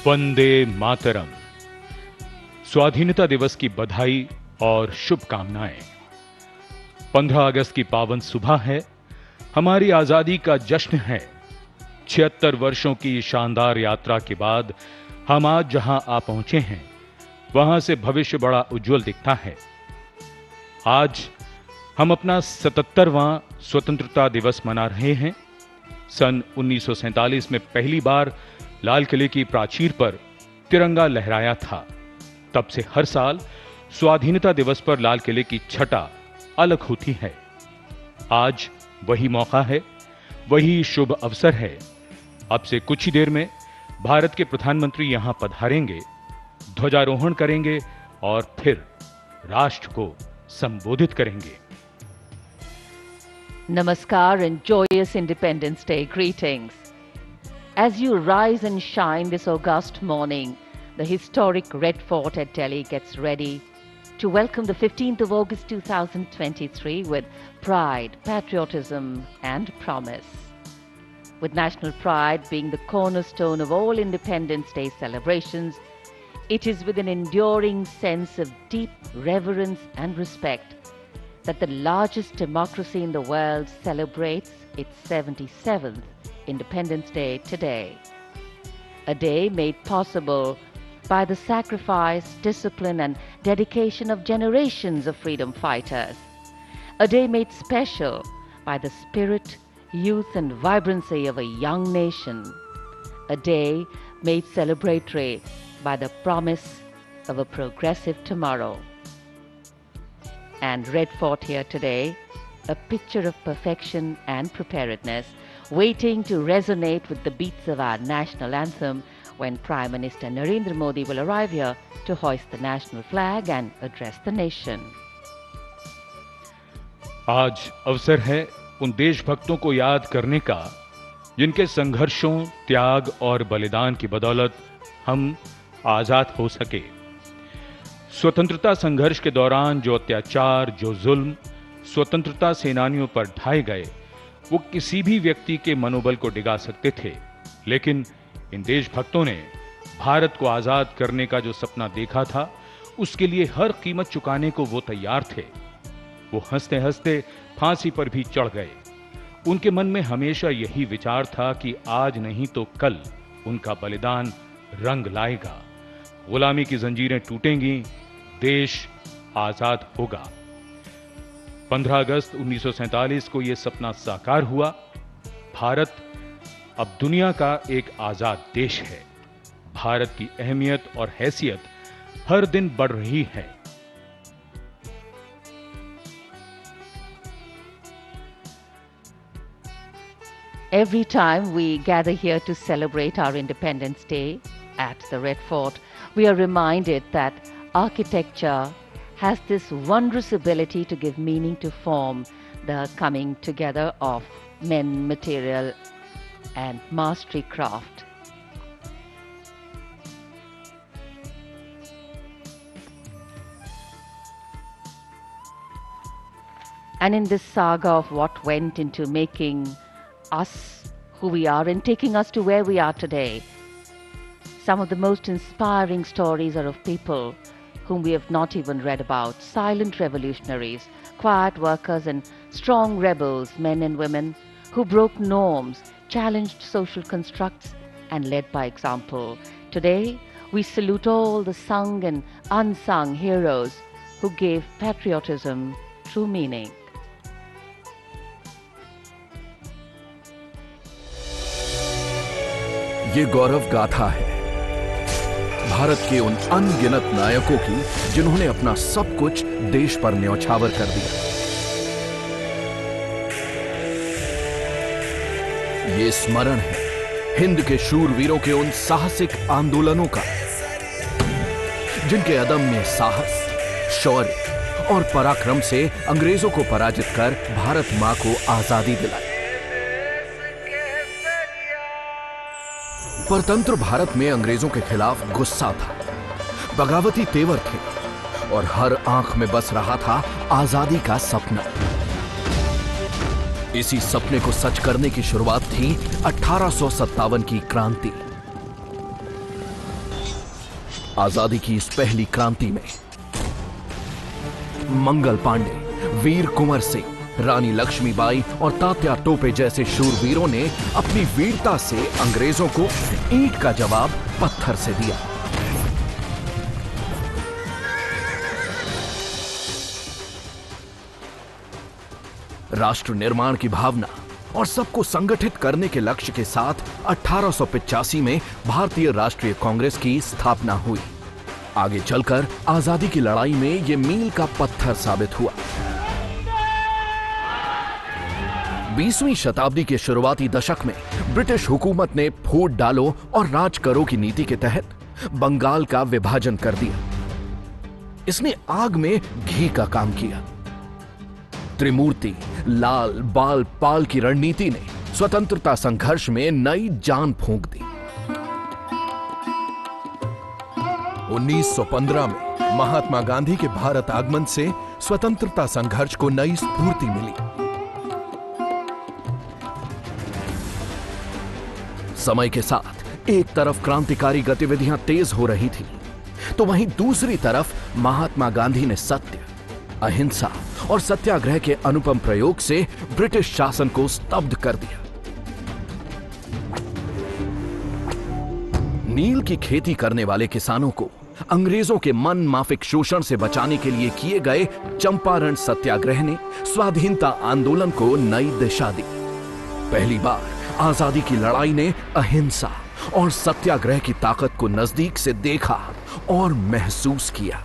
वंदे मातरम। स्वाधीनता दिवस की बधाई और शुभकामनाएं। 15 अगस्त की पावन सुबह है, हमारी आजादी का जश्न है। 76 वर्षों की शानदार यात्रा के बाद हम आज जहां आ पहुंचे हैं, वहां से भविष्य बड़ा उज्जवल दिखता है। आज हम अपना 77वां स्वतंत्रता दिवस मना रहे हैं। सन 1947 में पहली बार लाल किले की प्राचीर पर तिरंगा लहराया था। तब से हर साल स्वाधीनता दिवस पर लाल किले की छटा अलग होती है। आज वही मौका है, वही शुभ अवसर है। अब से कुछ ही देर में भारत के प्रधानमंत्री यहां पधारेंगे, ध्वजारोहण करेंगे और फिर राष्ट्र को संबोधित करेंगे। Namaskar and joyous Independence Day greetings. As you rise and shine this August morning, the historic Red Fort at Delhi gets ready to welcome the 15th of August 2023 with pride, patriotism and promise. With national pride being the cornerstone of all Independence Day celebrations, it is with an enduring sense of deep reverence and respect that the largest democracy in the world celebrates its 77th Independence Day today. A day made possible by the sacrifice, discipline and dedication of generations of freedom fighters. A day made special by the spirit, youth and vibrancy of a young nation. A day made celebratory by the promise of a progressive tomorrow. And Red Fort here today, a picture of perfection and preparedness, waiting to resonate with the beats of our national anthem when Prime Minister Narendra Modi will arrive here to hoist the national flag and address the nation. आज अवसर है उन देशभक्तों को याद करने का जिनके संघर्षों, त्याग और बलिदान की बदौलत हम आजाद हो सके। स्वतंत्रता संघर्ष के दौरान जो अत्याचार, जो जुल्म स्वतंत्रता सेनानियों पर ढाए गए, वो किसी भी व्यक्ति के मनोबल को डिगा सकते थे। लेकिन इन देशभक्तों ने भारत को आजाद करने का जो सपना देखा था, उसके लिए हर कीमत चुकाने को वो तैयार थे। वो हंसते हंसते फांसी पर भी चढ़ गए। उनके मन में हमेशा यही विचार था कि आज नहीं तो कल उनका बलिदान रंग लाएगा, गुलामी की जंजीरें टूटेंगी, देश आजाद होगा। 15 अगस्त 1947 को यह सपना साकार हुआ। भारत अब दुनिया का एक आजाद देश है। भारत की अहमियत और हैसियत हर दिन बढ़ रही है। Every time we gather here to celebrate our Independence Day at the Red Fort, we are reminded that architecture has this wondrous ability to give meaning to form, the coming together of men, material and mastery craft. And in this saga of what went into making us who we are and taking us to where we are today, some of the most inspiring stories are of people whom we have not even read about. Silent revolutionaries, quiet workers and strong rebels, men and women who broke norms, challenged social constructs and led by example. Today, we salute all the sung and unsung heroes who gave patriotism true meaning. ये गौरव गाथा है भारत के उन अनगिनत नायकों की जिन्होंने अपना सब कुछ देश पर न्यौछावर कर दिया। ये स्मरण है हिंद के शूरवीरों के उन साहसिक आंदोलनों का जिनके अदम्य साहस, शौर्य और पराक्रम से अंग्रेजों को पराजित कर भारत मां को आजादी दिलाई। परतंत्र भारत में अंग्रेजों के खिलाफ गुस्सा था, बगावती तेवर थे और हर आंख में बस रहा था आजादी का सपना। इसी सपने को सच करने की शुरुआत थी 1857 की क्रांति। आजादी की इस पहली क्रांति में मंगल पांडे, वीर कुंवर सिंह, रानी लक्ष्मीबाई और तात्या टोपे जैसे शूरवीरों ने अपनी वीरता से अंग्रेजों को ईंट का जवाब पत्थर से दिया। राष्ट्र निर्माण की भावना और सबको संगठित करने के लक्ष्य के साथ 1885 में भारतीय राष्ट्रीय कांग्रेस की स्थापना हुई। आगे चलकर आजादी की लड़ाई में यह मील का पत्थर साबित हुआ। 20वीं शताब्दी के शुरुआती दशक में ब्रिटिश हुकूमत ने फूट डालो और राज करो की नीति के तहत बंगाल का विभाजन कर दिया। इसने आग में घी का काम किया। त्रिमूर्ति, लाल, बाल, पाल की रणनीति ने स्वतंत्रता संघर्ष में नई जान फूंक दी। 1915 में महात्मा गांधी के भारत आगमन से स्वतंत्रता संघर्ष को नई स्फूर्ति मिली। समय के साथ एक तरफ क्रांतिकारी गतिविधियां तेज हो रही थी, तो वहीं दूसरी तरफ महात्मा गांधी ने सत्य, अहिंसा और सत्याग्रह के अनुपम प्रयोग से ब्रिटिश शासन को स्तब्ध कर दिया। नील की खेती करने वाले किसानों को अंग्रेजों के मन माफिक शोषण से बचाने के लिए किए गए चंपारण सत्याग्रह ने स्वाधीनता आंदोलन को नई दिशा दी। पहली बार आजादी की लड़ाई ने अहिंसा और सत्याग्रह की ताकत को नजदीक से देखा और महसूस किया।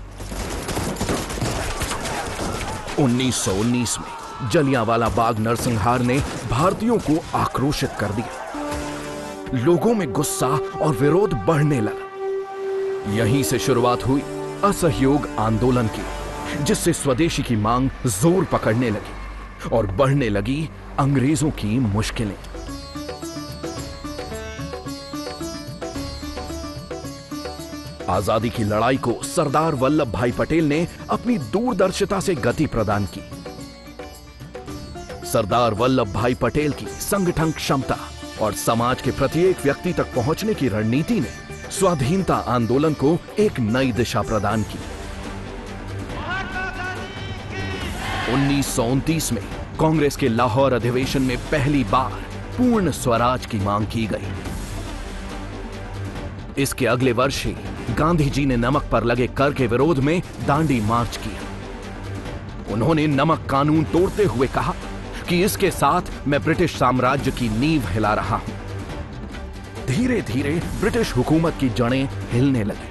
1919 में जलियांवाला बाग नरसंहार ने भारतीयों को आक्रोशित कर दिया। लोगों में गुस्सा और विरोध बढ़ने लगा। यहीं से शुरुआत हुई असहयोग आंदोलन की, जिससे स्वदेशी की मांग जोर पकड़ने लगी और बढ़ने लगी अंग्रेजों की मुश्किलें। आजादी की लड़ाई को सरदार वल्लभ भाई पटेल ने अपनी दूरदर्शिता से गति प्रदान की। सरदार वल्लभ भाई पटेल की संगठन क्षमता और समाज के प्रत्येक व्यक्ति तक पहुंचने की रणनीति ने स्वाधीनता आंदोलन को एक नई दिशा प्रदान की। 1929 में कांग्रेस के लाहौर अधिवेशन में पहली बार पूर्ण स्वराज की मांग की गई। इसके अगले वर्ष ही गांधी जी ने नमक पर लगे कर के विरोध में दांडी मार्च किया। उन्होंने नमक कानून तोड़ते हुए कहा कि इसके साथ मैं ब्रिटिश साम्राज्य की नींव हिला रहा हूं। धीरे धीरे ब्रिटिश हुकूमत की जड़ें हिलने लगी।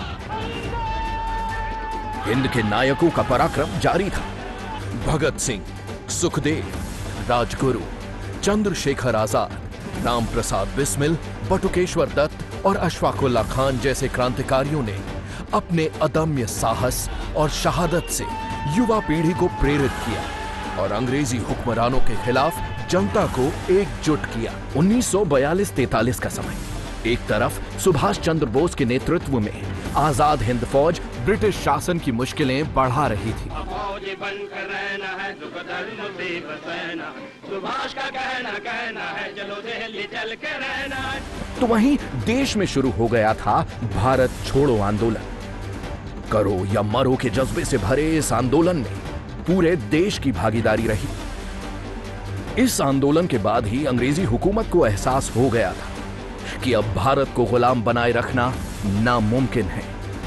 हिंद के नायकों का पराक्रम जारी था। भगत सिंह, सुखदेव, राजगुरु, चंद्रशेखर आजाद, राम प्रसाद बिस्मिल, बटुकेश्वर दत्त और अशफाकुल्ला खान जैसे क्रांतिकारियों ने अपने अदम्य साहस और शहादत से युवा पीढ़ी को प्रेरित किया और अंग्रेजी हुक्मरानों के खिलाफ जनता को एकजुट किया। 1942-43 का समय। एक तरफ सुभाष चंद्र बोस के नेतृत्व में आजाद हिंद फौज ब्रिटिश शासन की मुश्किलें बढ़ा रही थी। फौजी बनकर रहना है, दुख धर्म से बसना, सुभाष का कहना है, चलो दिल्ली चल के रहना है। तो वहीं देश में शुरू हो गया था भारत छोड़ो आंदोलन। करो या मरो के जज्बे से भरे इस आंदोलन में पूरे देश की भागीदारी रही। इस आंदोलन के बाद ही अंग्रेजी हुकूमत को एहसास हो गया था कि अब भारत को गुलाम बनाए रखना नामुमकिन है।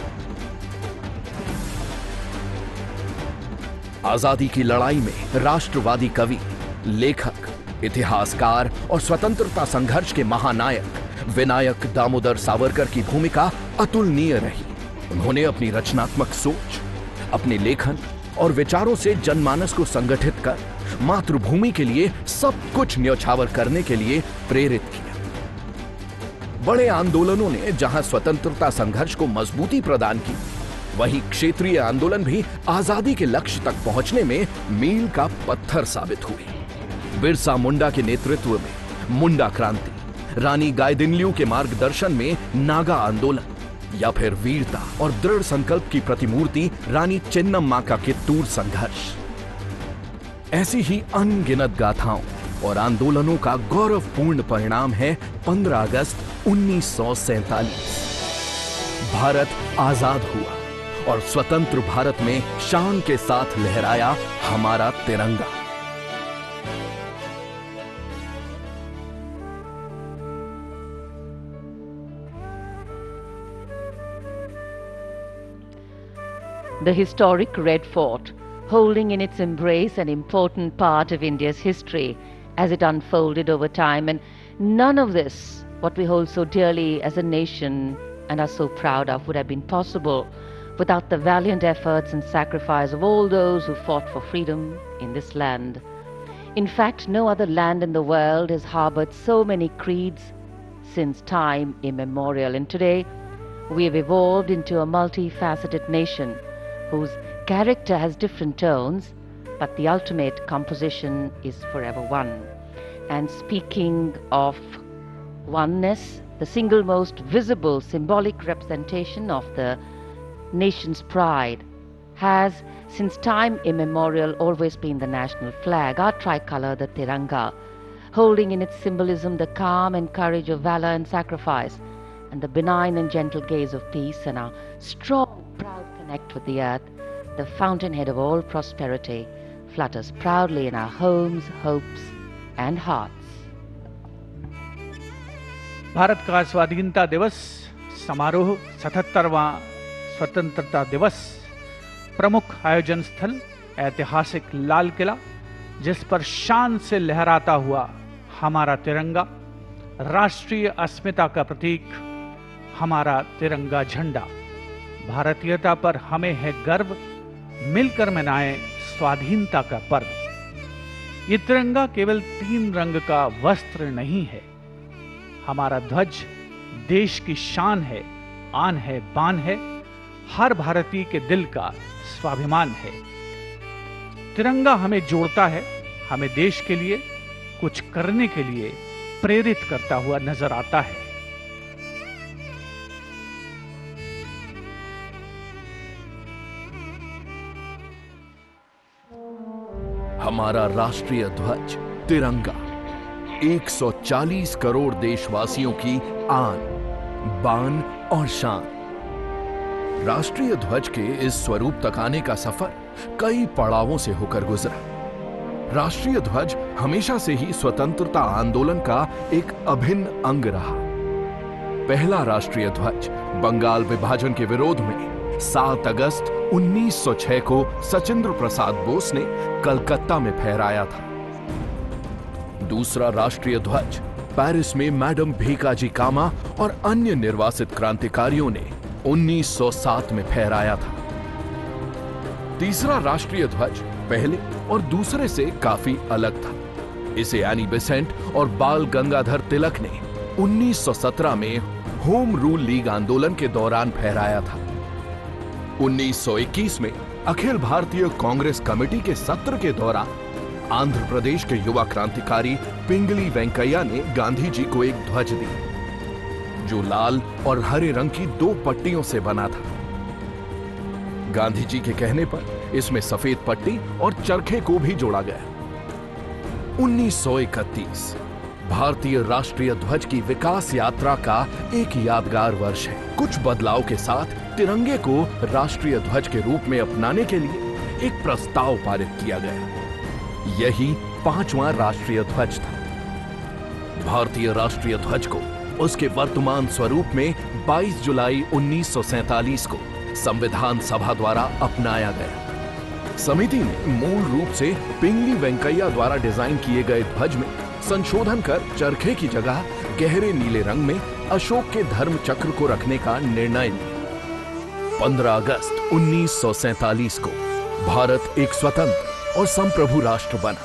आजादी की लड़ाई में राष्ट्रवादी कवि, लेखक, इतिहासकार और स्वतंत्रता संघर्ष के महानायक विनायक दामोदर सावरकर की भूमिका अतुलनीय रही। उन्होंने अपनी रचनात्मक सोच, अपने लेखन और विचारों से जनमानस को संगठित कर मातृभूमि के लिए सब कुछ न्यौछावर करने के लिए प्रेरित किया। बड़े आंदोलनों ने जहां स्वतंत्रता संघर्ष को मजबूती प्रदान की, वहीं क्षेत्रीय आंदोलन भी आजादी के लक्ष्य तक पहुंचने में मील का पत्थर साबित हुए। बिरसा मुंडा के नेतृत्व में मुंडा क्रांति, रानी गाइदिन्ल्यू के मार्गदर्शन में नागा आंदोलन, या फिर वीरता और दृढ़ संकल्प की प्रतिमूर्ति रानी चेन्नम्मा का कित्तूर संघर्ष। ऐसी ही अनगिनत गाथाओं और आंदोलनों का गौरवपूर्ण परिणाम है 15 अगस्त 1947, भारत आजाद हुआ और स्वतंत्र भारत में शान के साथ लहराया हमारा तिरंगा। The historic Red Fort, holding in its embrace an important part of India's history as it unfolded over time, and none of this, what we hold so dearly as a nation and are so proud of, would have been possible without the valiant efforts and sacrifice of all those who fought for freedom in this land. In fact, no other land in the world has harbored so many creeds since time immemorial, and today we have evolved into a multifaceted nation whose character has different tones, but the ultimate composition is forever one. And speaking of oneness, the single most visible symbolic representation of the nation's pride has, since time immemorial, always been the national flag, our tricolour, the Tiranga, holding in its symbolism the calm and courage of valor and sacrifice, and the benign and gentle gaze of peace, and our strong, proud connect with the earth, the fountainhead of all prosperity, flutters proudly in our homes, hopes and hearts. Bharat का स्वाधीनता दिवस समारोह 77वां स्वतंत्रता दिवस, प्रमुख आयोजन स्थल ऐतिहासिक लाल किला, जिस पर शान से लहराता हुआ हमारा तिरंगा, राष्ट्रीय अस्मिता का प्रतीक हमारा तिरंगा झंडा। भारतीयता पर हमें है गर्व, मिलकर मनाएं स्वाधीनता का पर्व। ये तिरंगा केवल 3 रंग का वस्त्र नहीं है, हमारा ध्वज देश की शान है, आन है, बान है, हर भारतीय के दिल का स्वाभिमान है। तिरंगा हमें जोड़ता है, हमें देश के लिए कुछ करने के लिए प्रेरित करता हुआ नजर आता है। हमारा राष्ट्रीय ध्वज तिरंगा 140 करोड़ देशवासियों की आन, बान और शान। राष्ट्रीय ध्वज के इस स्वरूप तक आने का सफर कई पड़ावों से होकर गुजरा। राष्ट्रीय ध्वज हमेशा से ही स्वतंत्रता आंदोलन का एक अभिन्न अंग रहा। पहला राष्ट्रीय ध्वज बंगाल विभाजन के विरोध में 7 अगस्त 1906 को सचिंद्र प्रसाद बोस ने कलकत्ता में फहराया था। दूसरा राष्ट्रीय ध्वज पेरिस में मैडम भीकाजी कामा और अन्य निर्वासित क्रांतिकारियों ने 1907 में फहराया था। तीसरा राष्ट्रीय ध्वज पहले और दूसरे से काफी अलग था। इसे एनी बेसेंट और बाल गंगाधर तिलक ने 1917 में होम रूल लीग आंदोलन के दौरान फहराया था। 1921 में अखिल भारतीय कांग्रेस कमेटी के सत्र के दौरान आंध्र प्रदेश के युवा क्रांतिकारी पिंगली वेंकैया ने गांधी जी को एक ध्वज दी, जो लाल और हरे रंग की 2 पट्टियों से बना था। गांधी जी के कहने पर इसमें सफेद पट्टी और चरखे को भी जोड़ा गया। 1931 भारतीय राष्ट्रीय ध्वज की विकास यात्रा का एक यादगार वर्ष है। कुछ बदलाव के साथ तिरंगे को राष्ट्रीय ध्वज के रूप में अपनाने के लिए एक प्रस्ताव पारित किया गया। यही 5वां राष्ट्रीय ध्वज था। भारतीय राष्ट्रीय ध्वज को उसके वर्तमान स्वरूप में 22 जुलाई 1947 को संविधान सभा द्वारा अपनाया गया। समिति ने मूल रूप से पिंगली वेंकैया द्वारा डिजाइन किए गए ध्वज में संशोधन कर चरखे की जगह गहरे नीले रंग में अशोक के धर्म चक्र को रखने का निर्णय लिया। 15 अगस्त 1947 को भारत एक स्वतंत्र और संप्रभु राष्ट्र बना।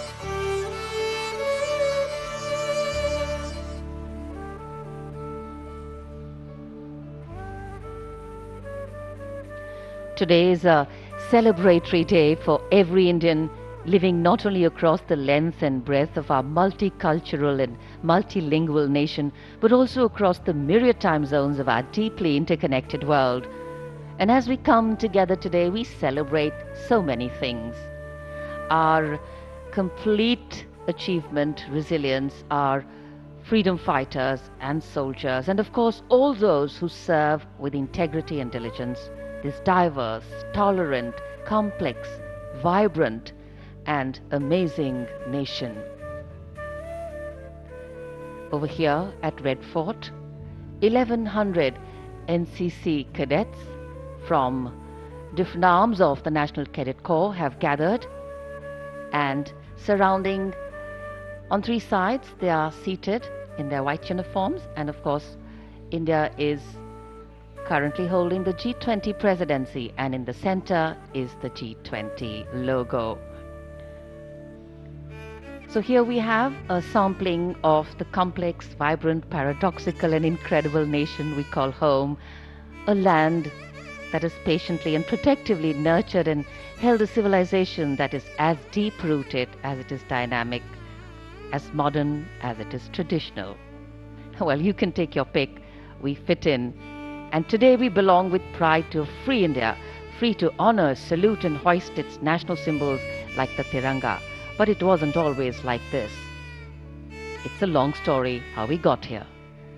Today is a celebratory day for every Indian living not only across the length and breadth of our multicultural and multilingual nation, but also across the myriad time zones of our deeply interconnected world. And as we come together today, we celebrate so many things. Our complete achievement, resilience, our freedom fighters and soldiers, and of course all those who serve with integrity and diligence this diverse, tolerant, complex, vibrant and amazing nation. Over here at Red Fort, 1100 NCC cadets from different arms of the National Cadet Corps have gathered, and surrounding on three sides they are seated in their white uniforms, and of course India is currently holding the G20 presidency, and in the center is the G20 logo. So here we have a sampling of the complex, vibrant, paradoxical and incredible nation we call home, a land that has patiently and protectively nurtured and held a civilization that is as deep-rooted as it is dynamic, as modern as it is traditional. Well, you can take your pick. We fit in. And today we belong with pride to a free India, free to honor, salute and hoist its national symbols like the Tiranga. But it wasn't always like this. It's a long story how we got here.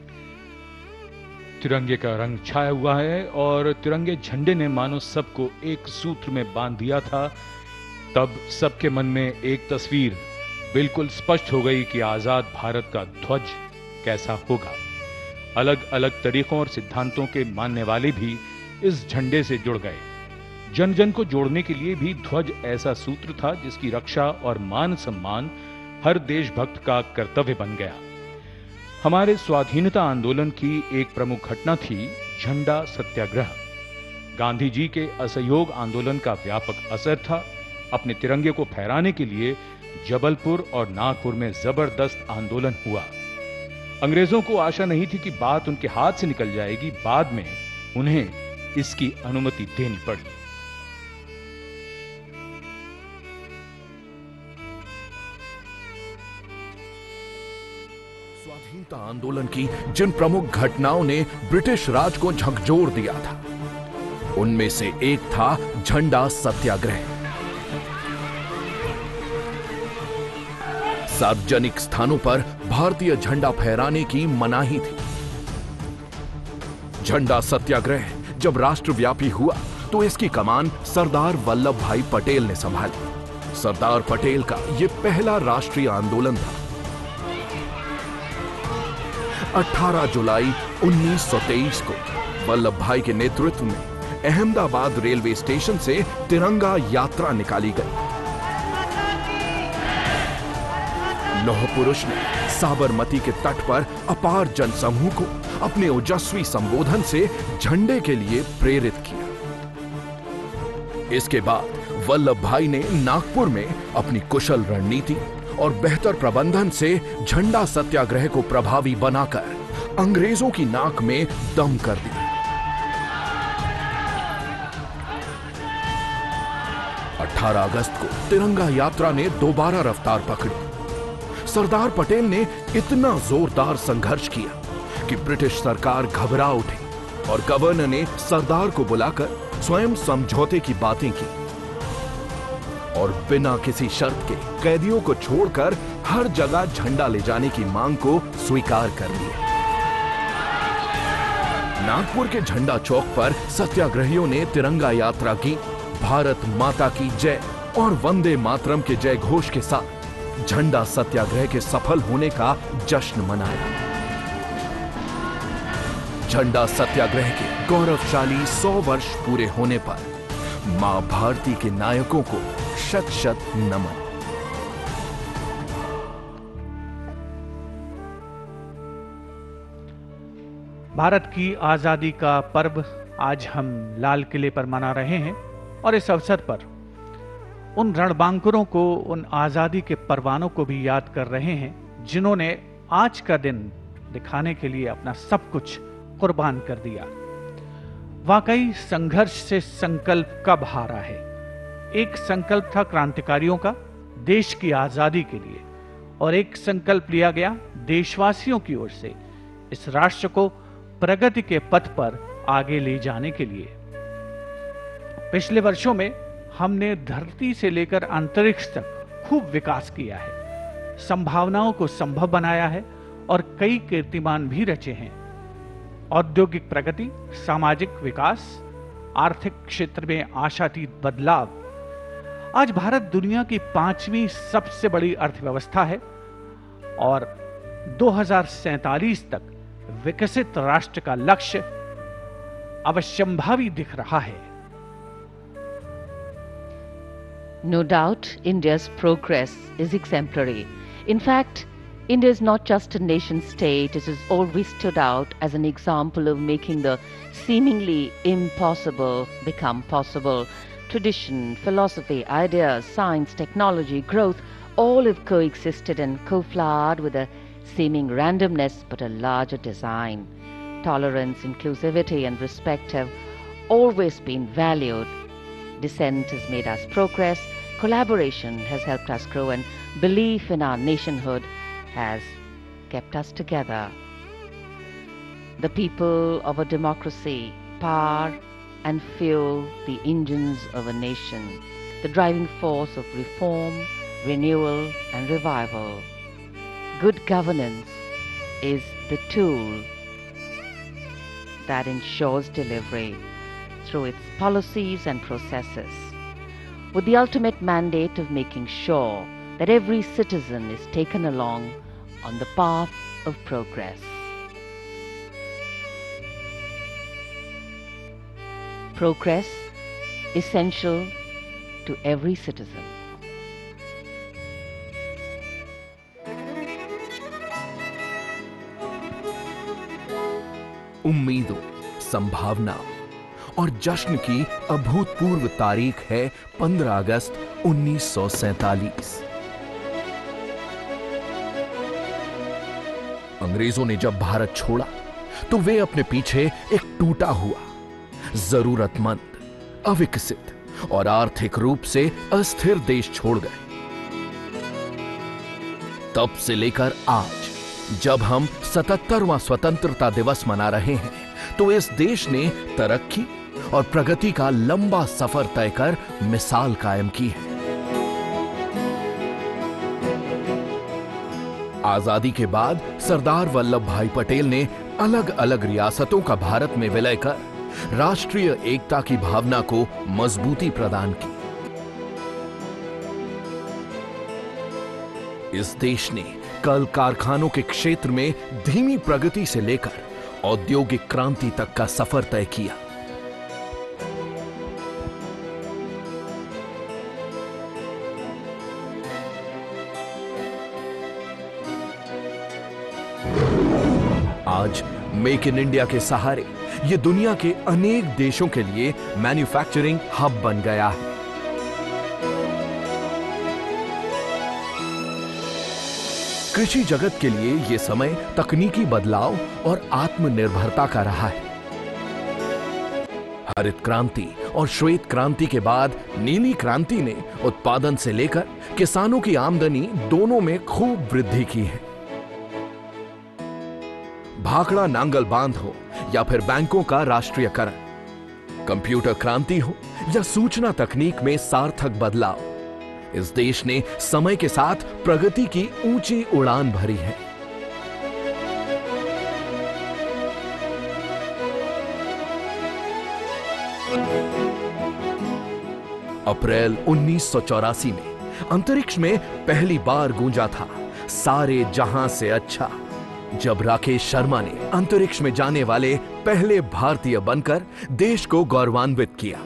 तिरंगे का रंग छाया हुआ है और तिरंगे झंडे ने मानो सबको एक सूत्र में बांध दिया था। तब सबके मन में एक तस्वीर बिल्कुल स्पष्ट हो गई कि आजाद भारत का ध्वज कैसा होगा। अलग अलग तरीकों और सिद्धांतों के मानने वाले भी इस झंडे से जुड़ गए। जन जन को जोड़ने के लिए भी ध्वज ऐसा सूत्र था जिसकी रक्षा और मान सम्मान हर देशभक्त का कर्तव्य बन गया। हमारे स्वाधीनता आंदोलन की एक प्रमुख घटना थी झंडा सत्याग्रह। गांधी जी के असहयोग आंदोलन का व्यापक असर था। अपने तिरंगे को फहराने के लिए जबलपुर और नागपुर में जबरदस्त आंदोलन हुआ। अंग्रेजों को आशा नहीं थी कि बात उनके हाथ से निकल जाएगी। बाद में उन्हें इसकी अनुमति देनी पड़ी। स्वाधीनता आंदोलन की जिन प्रमुख घटनाओं ने ब्रिटिश राज को झकझोर दिया था, उनमें से एक था झंडा सत्याग्रह। सार्वजनिक स्थानों पर भारतीय झंडा फहराने की मनाही थी। झंडा सत्याग्रह जब राष्ट्रव्यापी हुआ तो इसकी कमान सरदार वल्लभ भाई पटेल ने संभाली। सरदार पटेल का यह पहला राष्ट्रीय आंदोलन था। 18 जुलाई 1923 को वल्लभ भाई के नेतृत्व में अहमदाबाद रेलवे स्टेशन से तिरंगा यात्रा निकाली गई। लौह पुरुष ने साबरमती के तट पर अपार जनसमूह को अपने ओजस्वी संबोधन से झंडे के लिए प्रेरित किया। इसके बाद वल्लभ भाई ने नागपुर में अपनी कुशल रणनीति और बेहतर प्रबंधन से झंडा सत्याग्रह को प्रभावी बनाकर अंग्रेजों की नाक में दम कर दिया। 18 अगस्त को तिरंगा यात्रा ने दोबारा रफ्तार पकड़ी। सरदार पटेल ने इतना जोरदार संघर्ष किया कि ब्रिटिश सरकार घबरा उठी और गवर्नर ने सरदार को बुलाकर स्वयं समझौते की बातें की और बिना किसी शर्त के कैदियों को छोड़कर हर जगह झंडा ले जाने की मांग को स्वीकार कर लिया। नागपुर के झंडा चौक पर सत्याग्रहियों ने तिरंगा यात्रा की। भारत माता की जय और वंदे मातरम के जय घोष के साथ झंडा सत्याग्रह के सफल होने का जश्न मनाया। झंडा सत्याग्रह के गौरवशाली 100 वर्ष पूरे होने पर मां भारती के नायकों को शत शत नमन। भारत की आजादी का पर्व आज हम लाल किले पर मना रहे हैं और इस अवसर पर उन रणबांकुरों को, उन आजादी के परवानों को भी याद कर रहे हैं जिन्होंने आज का दिन दिखाने के लिए अपना सब कुछ कुर्बान कर दिया। वाकई संघर्ष से संकल्प कब हारा है। एक संकल्प था क्रांतिकारियों का देश की आजादी के लिए, और एक संकल्प लिया गया देशवासियों की ओर से इस राष्ट्र को प्रगति के पथ पर आगे ले जाने के लिए। पिछले वर्षों में हमने धरती से लेकर अंतरिक्ष तक खूब विकास किया है, संभावनाओं को संभव बनाया है और कई कीर्तिमान भी रचे हैं। औद्योगिक प्रगति, सामाजिक विकास, आर्थिक क्षेत्र में आशातीत बदलाव। आज भारत दुनिया की 5वीं सबसे बड़ी अर्थव्यवस्था है और 2047 तक विकसित राष्ट्र का लक्ष्य अवश्यंभावी दिख रहा है। No doubt, India's progress is exemplary. In fact, India is not just a nation state, it has always stood out as an example of making the seemingly impossible become possible. Tradition, philosophy, ideas, science, technology, growth, all have coexisted and co-flowered with a seeming randomness but a larger design. Tolerance, inclusivity, and respect have always been valued. Dissent has made us progress, collaboration has helped us grow, and belief in our nationhood has kept us together. The people of a democracy power and fuel the engines of a nation, the driving force of reform, renewal, and revival. Good governance is the tool that ensures delivery through its policies and processes, with the ultimate mandate of making sure that every citizen is taken along on the path of progress. Progress essential to every citizen. उम्मीदों, संभावना और जश्न की अभूतपूर्व तारीख है 15 अगस्त 1947। अंग्रेजों ने जब भारत छोड़ा तो वे अपने पीछे एक टूटा हुआ, जरूरतमंद, अविकसित और आर्थिक रूप से अस्थिर देश छोड़ गए। तब से लेकर आज जब हम 77वां स्वतंत्रता दिवस मना रहे हैं तो इस देश ने तरक्की और प्रगति का लंबा सफर तय कर मिसाल कायम की है। आजादी के बाद सरदार वल्लभ भाई पटेल ने अलग अलग रियासतों का भारत में विलय कर राष्ट्रीय एकता की भावना को मजबूती प्रदान की। इस देश ने कल कारखानों के क्षेत्र में धीमी प्रगति से लेकर औद्योगिक क्रांति तक का सफर तय किया। आज मेक इन इंडिया के सहारे ये दुनिया के अनेक देशों के लिए मैन्युफैक्चरिंग हब बन गया है। कृषि जगत के लिए यह समय तकनीकी बदलाव और आत्मनिर्भरता का रहा है। हरित क्रांति और श्वेत क्रांति के बाद नीली क्रांति ने उत्पादन से लेकर किसानों की आमदनी दोनों में खूब वृद्धि की है। भाखड़ा नांगल बांध हो या फिर बैंकों का राष्ट्रीयकरण, कंप्यूटर क्रांति हो या सूचना तकनीक में सार्थक बदलाव, इस देश ने समय के साथ प्रगति की ऊंची उड़ान भरी है। अप्रैल 1984 में अंतरिक्ष में पहली बार गूंजा था सारे जहां से अच्छा, जब राकेश शर्मा ने अंतरिक्ष में जाने वाले पहले भारतीय बनकर देश को गौरवान्वित किया।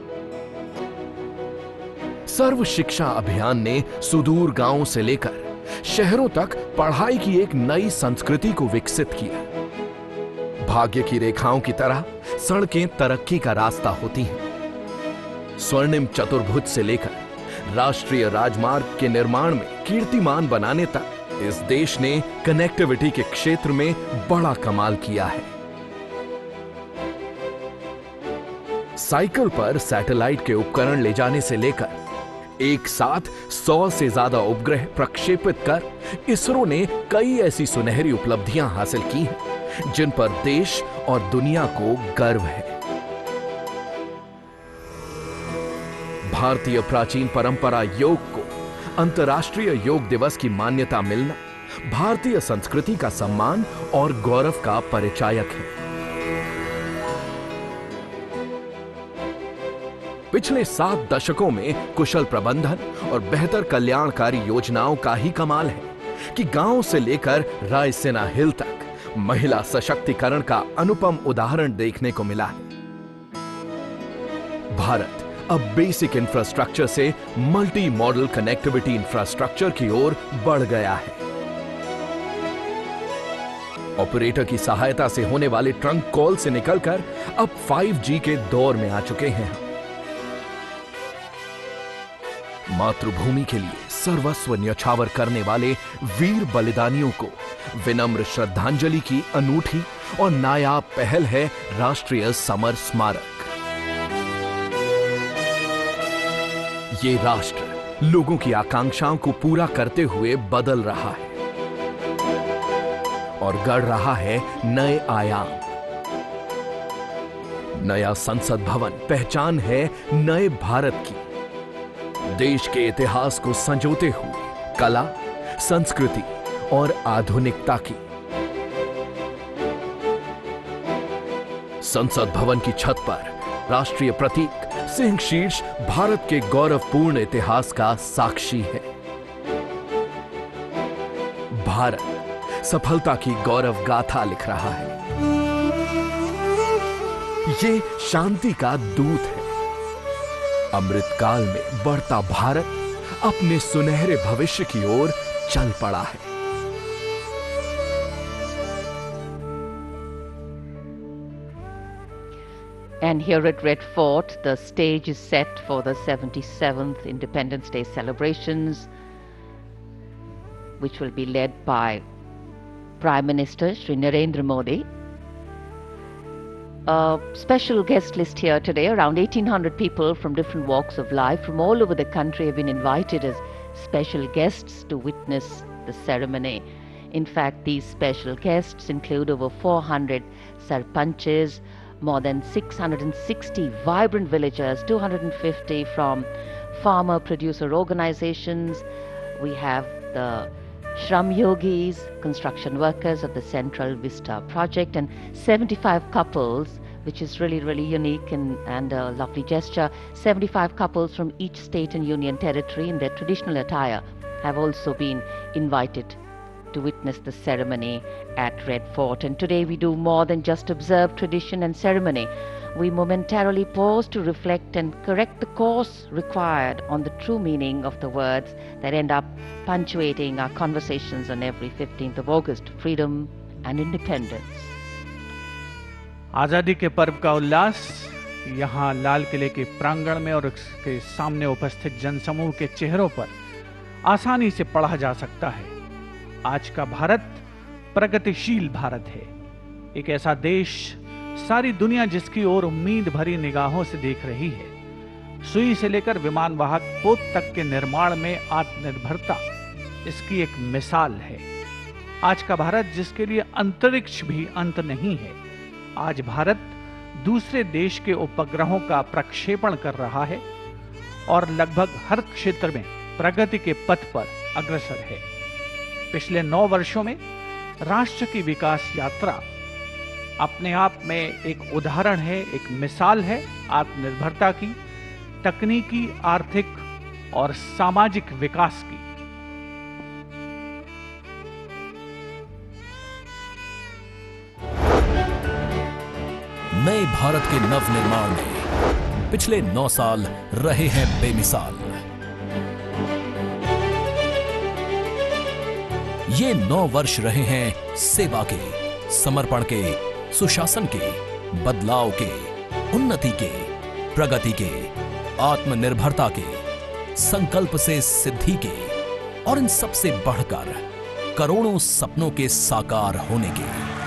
सर्व शिक्षा अभियान ने सुदूर गांवों से लेकर शहरों तक पढ़ाई की एक नई संस्कृति को विकसित किया। भाग्य की रेखाओं की तरह सड़कें तरक्की का रास्ता होती हैं। स्वर्णिम चतुर्भुज से लेकर राष्ट्रीय राजमार्ग के निर्माण में कीर्तिमान बनाने तक इस देश ने कनेक्टिविटी के क्षेत्र में बड़ा कमाल किया है। साइकिल पर सैटेलाइट के उपकरण ले जाने से लेकर एक साथ 100 से ज्यादा उपग्रह प्रक्षेपित कर इसरो ने कई ऐसी सुनहरी उपलब्धियां हासिल की हैं जिन पर देश और दुनिया को गर्व है। भारतीय प्राचीन परंपरा योग को अंतर्राष्ट्रीय योग दिवस की मान्यता मिलना भारतीय संस्कृति का सम्मान और गौरव का परिचायक है। पिछले 7 दशकों में कुशल प्रबंधन और बेहतर कल्याणकारी योजनाओं का ही कमाल है कि गांव से लेकर रायसीना हिल तक महिला सशक्तिकरण का अनुपम उदाहरण देखने को मिला है। भारत अब बेसिक इंफ्रास्ट्रक्चर से मल्टी मॉडल कनेक्टिविटी इंफ्रास्ट्रक्चर की ओर बढ़ गया है। ऑपरेटर की सहायता से होने वाले ट्रंक कॉल से निकलकर अब 5G के दौर में आ चुके हैं हम। मातृभूमि के लिए सर्वस्व न्यौछावर करने वाले वीर बलिदानियों को विनम्र श्रद्धांजलि की अनूठी और नायाब पहल है राष्ट्रीय समर स्मारक। ये राष्ट्र लोगों की आकांक्षाओं को पूरा करते हुए बदल रहा है और गढ़ रहा है नए आयाम। नया संसद भवन पहचान है नए भारत की, देश के इतिहास को संजोते हुए कला, संस्कृति और आधुनिकता की। संसद भवन की छत पर राष्ट्रीय प्रतीक सिंह शीर्ष भारत के गौरवपूर्ण इतिहास का साक्षी है। भारत सफलता की गौरव गाथा लिख रहा है। ये शांति का दूत है। अमृतकाल में बढ़ता भारत अपने सुनहरे भविष्य की ओर चल पड़ा है। And here at Red Fort, the stage is set for the 77th Independence Day celebrations, which will be led by Prime Minister Shri Narendra Modi. A special guest list here today. Around 1,800 people from different walks of life from all over the country have been invited as special guests to witness the ceremony. In fact, these special guests include over 400 sarpanches, more than 660 vibrant villagers, 250 from farmer producer organizations. We have the Shram Yogis, construction workers of the Central Vista project, and 75 couples, which is really unique and a lovely gesture. 75 couples from each state and union territory in their traditional attire have also been invited to witness the ceremony at Red Fort. And today we do more than just observe tradition and ceremony. We momentarily pause to reflect and correct the course required on the true meaning of the words that end up punctuating our conversations on every 15th of August, freedom and independence. आज़ादी के पर्व का उल्लास यहाँ लाल किले के प्रांगण में और उसके सामने उपस्थित जनसमूह के चेहरों पर आसानी से पढ़ा जा सकता है। आज का भारत प्रगतिशील भारत है, एक ऐसा देश सारी दुनिया जिसकी ओर उम्मीद भरी निगाहों से देख रही है। सुई से लेकर विमान वाहक पोत तक के निर्माण में आत्मनिर्भरता इसकी एक मिसाल है। आज का भारत जिसके लिए अंतरिक्ष भी अंत नहीं है। आज भारत दूसरे देश के उपग्रहों का प्रक्षेपण कर रहा है और लगभग हर क्षेत्र में प्रगति के पथ पर अग्रसर है। पिछले 9 वर्षों में राष्ट्र की विकास यात्रा अपने आप में एक उदाहरण है, एक मिसाल है आत्मनिर्भरता की, तकनीकी, आर्थिक और सामाजिक विकास की। नए भारत के नवनिर्माण में पिछले 9 साल रहे हैं बेमिसाल। ये 9 वर्ष रहे हैं सेवा के, समर्पण के, सुशासन के, बदलाव के, उन्नति के, प्रगति के, आत्मनिर्भरता के, संकल्प से सिद्धि के और इन सबसे बढ़कर करोड़ों सपनों के साकार होने के।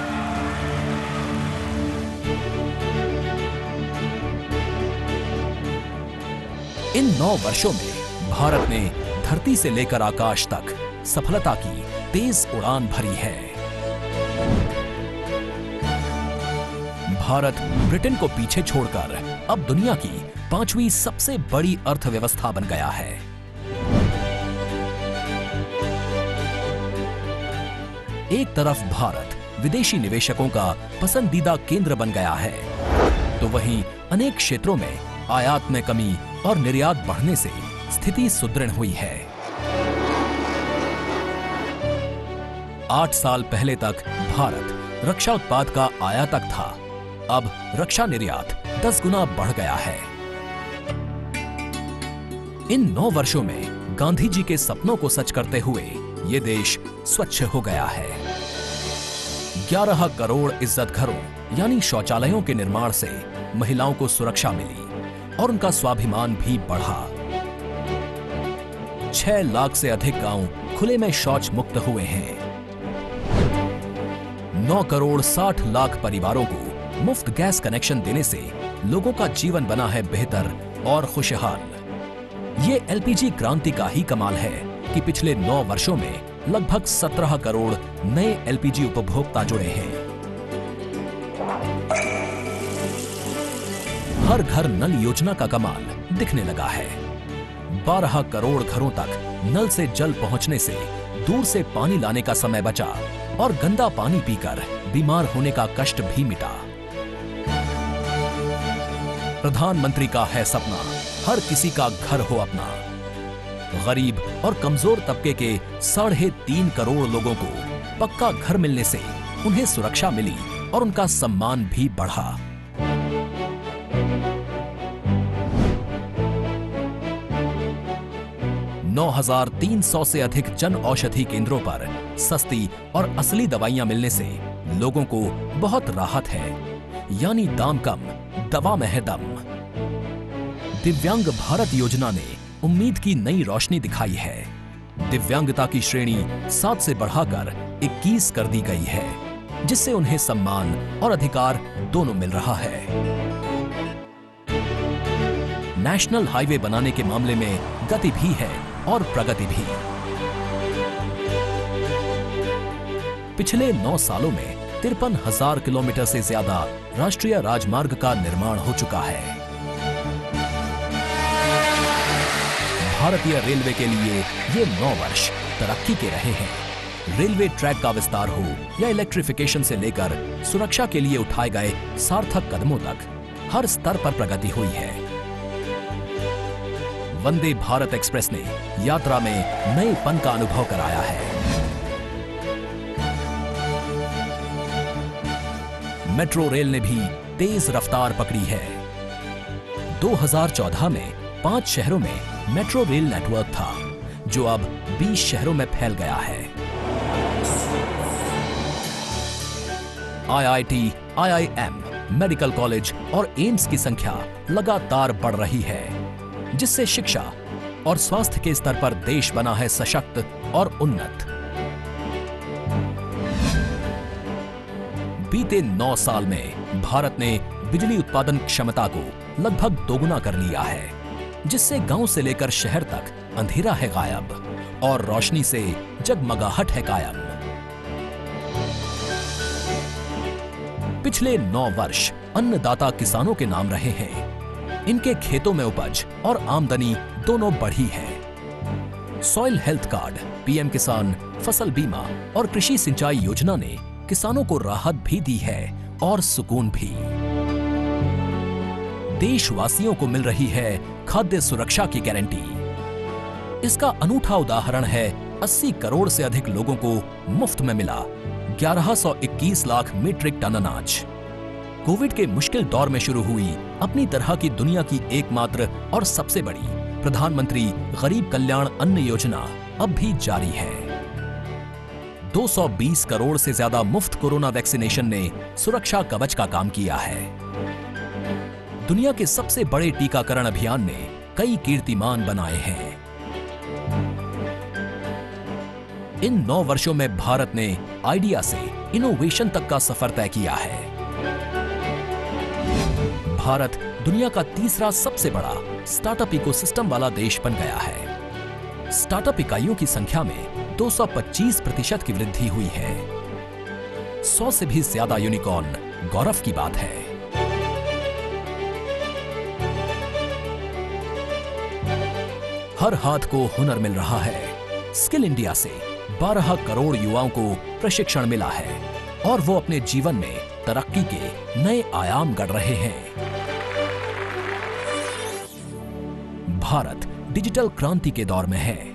इन 9 वर्षों में भारत ने धरती से लेकर आकाश तक सफलता की तेज उड़ान भरी है। भारत ब्रिटेन को पीछे छोड़कर अब दुनिया की 5वीं सबसे बड़ी अर्थव्यवस्था बन गया है। एक तरफ भारत विदेशी निवेशकों का पसंदीदा केंद्र बन गया है, तो वहीं अनेक क्षेत्रों में आयात में कमी और निर्यात बढ़ने से स्थिति सुदृढ़ हुई है। 8 साल पहले तक भारत रक्षा उत्पाद का आयातक था। अब रक्षा निर्यात 10 गुना बढ़ गया है। इन 9 वर्षों में गांधी जी के सपनों को सच करते हुए ये देश स्वच्छ हो गया है। 11 करोड़ इज्जत घरों यानी शौचालयों के निर्माण से महिलाओं को सुरक्षा मिली और उनका स्वाभिमान भी बढ़ा। 6 लाख से अधिक गांव खुले में शौच मुक्त हुए हैं। 9 करोड़ 60 लाख परिवारों को मुफ्त गैस कनेक्शन देने से लोगों का जीवन बना है बेहतर और खुशहाल। ये एलपीजी क्रांति का ही कमाल है कि पिछले 9 वर्षों में लगभग 17 करोड़ नए एलपीजी उपभोक्ता जुड़े हैं। हर घर नल योजना का कमाल दिखने लगा है। 12 करोड़ घरों तक नल से जल पहुंचने से दूर से पानी लाने का समय बचा और गंदा पानी पीकर बीमार होने का कष्ट भी मिटा। प्रधानमंत्री का है सपना हर किसी का घर हो अपना। गरीब और कमजोर तबके के 3.5 करोड़ लोगों को पक्का घर मिलने से उन्हें सुरक्षा मिली और उनका सम्मान भी बढ़ा। नौ 9,300 से अधिक जन औषधि केंद्रों पर सस्ती और असली दवाइयां मिलने से लोगों को बहुत राहत है, यानी दाम कम, दवा में है दम। दिव्यांग भारत योजना ने उम्मीद की नई रोशनी दिखाई है। दिव्यांगता की श्रेणी 7 से बढ़ाकर 21 कर दी गई है, जिससे उन्हें सम्मान और अधिकार दोनों मिल रहा है। नेशनल हाईवे बनाने के मामले में गति भी है और प्रगति भी। पिछले 9 सालों में 53,000 किलोमीटर से ज्यादा राष्ट्रीय राजमार्ग का निर्माण हो चुका है। भारतीय रेलवे के लिए ये 9 वर्ष तरक्की के रहे हैं। रेलवे ट्रैक का विस्तार हो या इलेक्ट्रिफिकेशन से लेकर सुरक्षा के लिए उठाए गए सार्थक कदमों तक हर स्तर पर प्रगति हुई है। वंदे भारत एक्सप्रेस ने यात्रा में नएपन का अनुभव कराया है। मेट्रो रेल ने भी तेज रफ्तार पकड़ी है। 2014 में 5 शहरों में मेट्रो रेल नेटवर्क था, जो अब 20 शहरों में फैल गया है। IIT, IIM, मेडिकल कॉलेज और एम्स की संख्या लगातार बढ़ रही है, जिससे शिक्षा और स्वास्थ्य के स्तर पर देश बना है सशक्त और उन्नत। बीते 9 साल में भारत ने बिजली उत्पादन क्षमता को लगभग दोगुना कर लिया है, जिससे गांव से लेकर शहर तक अंधेरा है गायब और रोशनी से जगमगाहट है कायम। पिछले 9 वर्ष अन्नदाता किसानों के नाम रहे हैं। इनके खेतों में उपज और आमदनी दोनों बढ़ी है। सॉइल हेल्थ कार्ड, पीएम किसान, फसल बीमा और कृषि सिंचाई योजना ने किसानों को राहत भी दी है और सुकून भी। देशवासियों को मिल रही है खाद्य सुरक्षा की गारंटी। इसका अनूठा उदाहरण है 80 करोड़ से अधिक लोगों को मुफ्त में मिला 1121 लाख मीट्रिक टन अनाज। कोविड के मुश्किल दौर में शुरू हुई अपनी तरह की दुनिया की एकमात्र और सबसे बड़ी प्रधानमंत्री गरीब कल्याण अन्न योजना अब भी जारी है। 220 करोड़ से ज्यादा मुफ्त कोरोना वैक्सीनेशन ने सुरक्षा कवच का काम किया है। दुनिया के सबसे बड़े टीकाकरण अभियान ने कई कीर्तिमान बनाए हैं। इन 9 वर्षों में भारत ने आइडिया से इनोवेशन तक का सफर तय किया है। भारत दुनिया का तीसरा सबसे बड़ा स्टार्टअप इकोसिस्टम वाला देश बन गया है। स्टार्टअप इकाइयों की संख्या में 225% की वृद्धि हुई है। 100 से भी ज्यादा यूनिकॉर्न गौरव की बात है। हर हाथ को हुनर मिल रहा है। स्किल इंडिया से 12 करोड़ युवाओं को प्रशिक्षण मिला है और वो अपने जीवन में तरक्की के नए आयाम गढ़ रहे हैं। भारत डिजिटल क्रांति के दौर में है।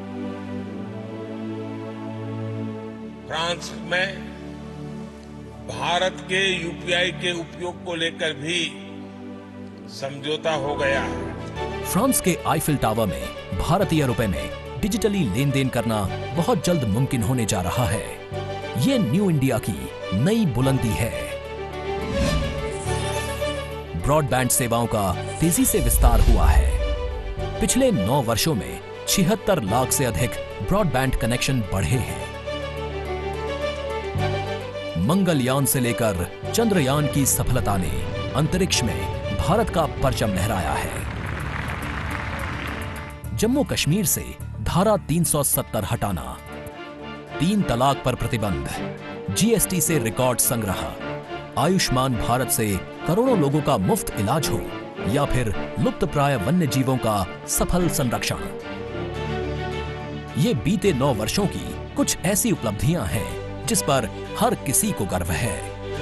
फ्रांस में भारत के यूपीआई के उपयोग को लेकर भी समझौता हो गया है। फ्रांस के आईफिल टावर में भारतीय रुपए में डिजिटली लेन देन करना बहुत जल्द मुमकिन होने जा रहा है। ये न्यू इंडिया की नई बुलंदी है। ब्रॉडबैंड सेवाओं का तेजी से विस्तार हुआ है। पिछले 9 वर्षों में 76 लाख से अधिक ब्रॉडबैंड कनेक्शन बढ़े हैं। मंगलयान से लेकर चंद्रयान की सफलता ने अंतरिक्ष में भारत का परचम लहराया है। जम्मू कश्मीर से धारा 370 हटाना, 3 तलाक पर प्रतिबंध, जीएसटी से रिकॉर्ड संग्रह, आयुष्मान भारत से करोड़ों लोगों का मुफ्त इलाज हो या फिर लुप्तप्राय वन्य जीवों का सफल संरक्षण, ये बीते 9 वर्षों की कुछ ऐसी उपलब्धियां हैं जिस पर हर किसी को गर्व है।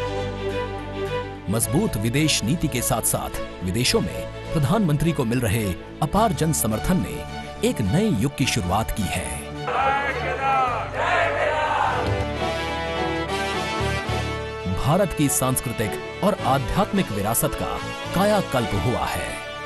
मजबूत विदेश नीति के साथ साथ विदेशों में प्रधानमंत्री को मिल रहे अपार जन समर्थन ने एक नए युग की शुरुआत की है। भारत की सांस्कृतिक और आध्यात्मिक विरासत का कायाकल्प हुआ है।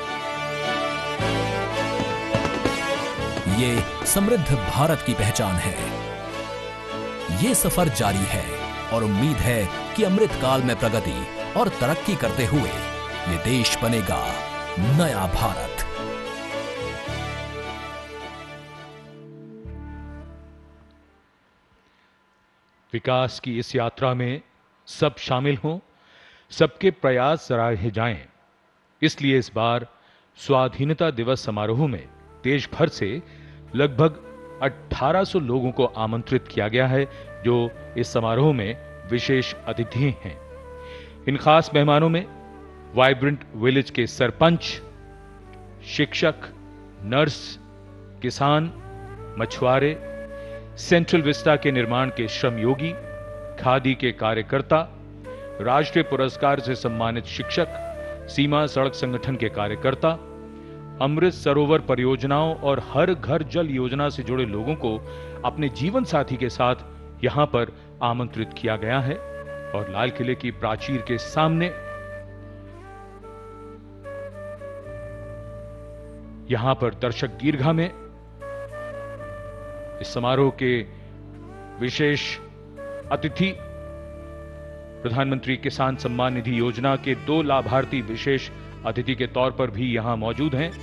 ये समृद्ध भारत की पहचान है। ये सफर जारी है और उम्मीद है कि अमृत काल में प्रगति और तरक्की करते हुए ये देश बनेगा नया भारत। विकास की इस यात्रा में सब शामिल हों, सबके प्रयास सराहे जाएं। इसलिए इस बार स्वाधीनता दिवस समारोह में देश भर से लगभग 1800 लोगों को आमंत्रित किया गया है, जो इस समारोह में विशेष अतिथि हैं। इन खास मेहमानों में वाइब्रेंट विलेज के सरपंच, शिक्षक, नर्स, किसान, मछुआरे, सेंट्रल विस्टा के निर्माण के श्रमयोगी, खादी के कार्यकर्ता, राष्ट्रीय पुरस्कार से सम्मानित शिक्षक, सीमा सड़क संगठन के कार्यकर्ता, अमृत सरोवर परियोजनाओं और हर घर जल योजना से जुड़े लोगों को अपने जीवन साथी के साथ यहां पर आमंत्रित किया गया है। और लाल किले की प्राचीर के सामने यहां पर दर्शक दीर्घा में इस समारोह के विशेष अतिथि प्रधानमंत्री किसान सम्मान निधि योजना के 2 लाभार्थी विशेष अतिथि के तौर पर भी यहां मौजूद हैं।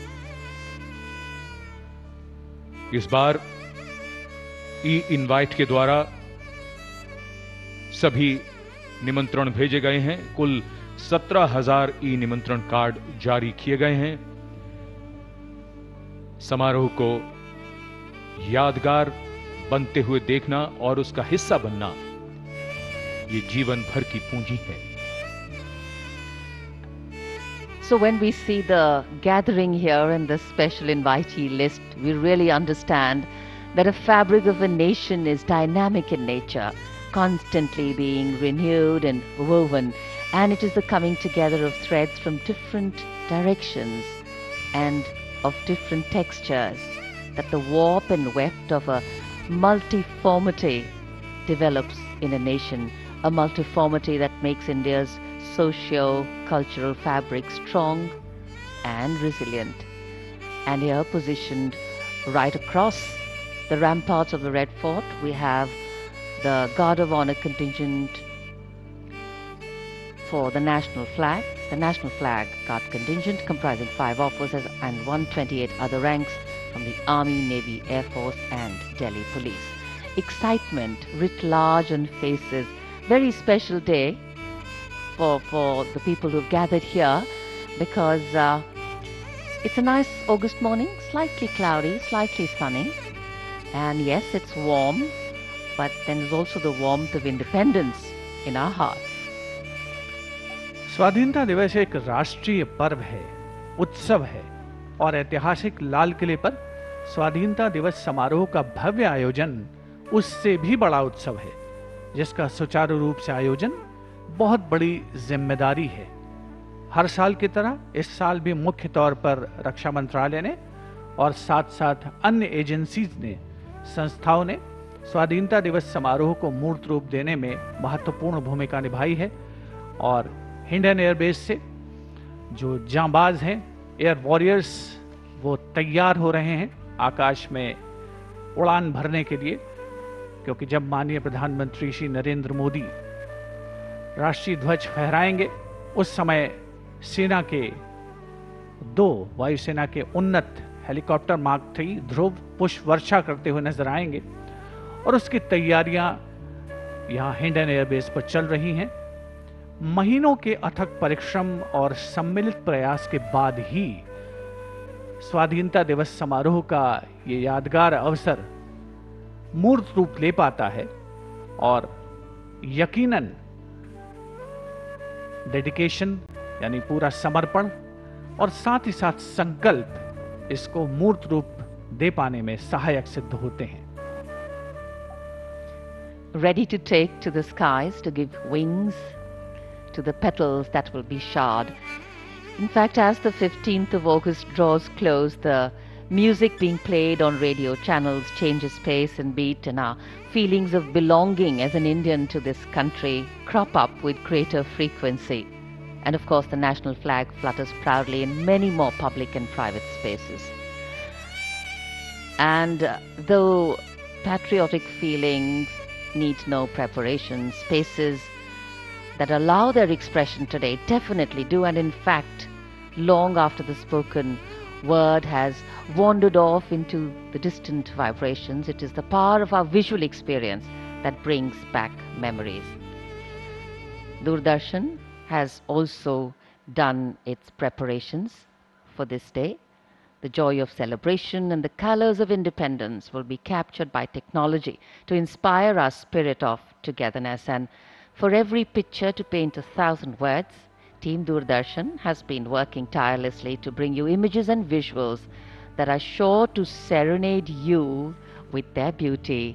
इस बार ई इनवाइट के द्वारा सभी निमंत्रण भेजे गए हैं। कुल 17,000 ई निमंत्रण कार्ड जारी किए गए हैं। समारोह को यादगार बनते हुए देखना और उसका हिस्सा बनना ये जीवन भर की पूंजी है। So when we see the gathering here and the special invitee list, we really understand that a fabric of a nation is dynamic in nature, constantly being renewed and woven, and it is the coming together of threads from different directions and of different textures that the warp and weft of a multiformity develops in a nation, a multiformity that makes India's socio-cultural fabric strong and resilient. And here, positioned right across the ramparts of the Red Fort, we have the Guard of Honor contingent for the national flag. The national flag guard contingent comprising 5 officers and 128 other ranks from the Army, Navy, Air Force and Delhi Police. Excitement writ large on faces. Very special day for the people who've gathered here, because it's a nice August morning, slightly cloudy, slightly sunny, and yes, it's warm, but then there's also the warmth of independence in our hearts. स्वाधीनता दिवस एक राष्ट्रीय पर्व है, उत्सव है, और ऐतिहासिक लाल किले पर स्वाधीनता दिवस समारोह का भव्य आयोजन उससे भी बड़ा उत्सव है, जिसका सुचारू रूप से आयोजन बहुत बड़ी जिम्मेदारी है। हर साल की तरह इस साल भी मुख्य तौर पर रक्षा मंत्रालय ने और साथ साथ अन्य एजेंसीज ने, संस्थाओं ने स्वाधीनता दिवस समारोह को मूर्त रूप देने में महत्वपूर्ण भूमिका निभाई है। और इंडियन एयरबेस से जो जांबाज हैं, एयर वॉरियर्स, वो तैयार हो रहे हैं आकाश में उड़ान भरने के लिए, क्योंकि जब माननीय प्रधानमंत्री श्री नरेंद्र मोदी राष्ट्रीय ध्वज फहराएंगे उस समय सेना के 2 वायुसेना के उन्नत हेलीकॉप्टर मार्क 3 ध्रुव पुष्प वर्षा करते हुए नजर आएंगे और उसकी तैयारियां यहां इंडियन एयरबेस पर चल रही हैं। महीनों के अथक परिश्रम और सम्मिलित प्रयास के बाद ही स्वाधीनता दिवस समारोह का ये यादगार अवसर मूर्त रूप ले पाता है और यकीनन डेडिकेशन यानी पूरा समर्पण और साथ ही साथ संकल्प इसको मूर्त रूप दे पाने में सहायक सिद्ध होते हैं। Ready to take to the skies to give wings to the petals that will be shod. In fact, as the 15th of August draws close, the music being played on radio channels changes pace and beat, and our feelings of belonging as an Indian to this country crop up with greater frequency. And of course, the national flag flutters proudly in many more public and private spaces. And though patriotic feelings need no preparation, spaces that allow their expression today definitely do, and in fact, long after the spoken word has wandered off into the distant vibrations, it is the power of our visual experience that brings back memories. Doordarshan has also done its preparations for this day. The joy of celebration and the colors of independence will be captured by technology to inspire our spirit of togetherness. And for every picture to paint 1,000 words, Team Doordarshan has been working tirelessly to bring you images and visuals that are sure to serenade you with their beauty.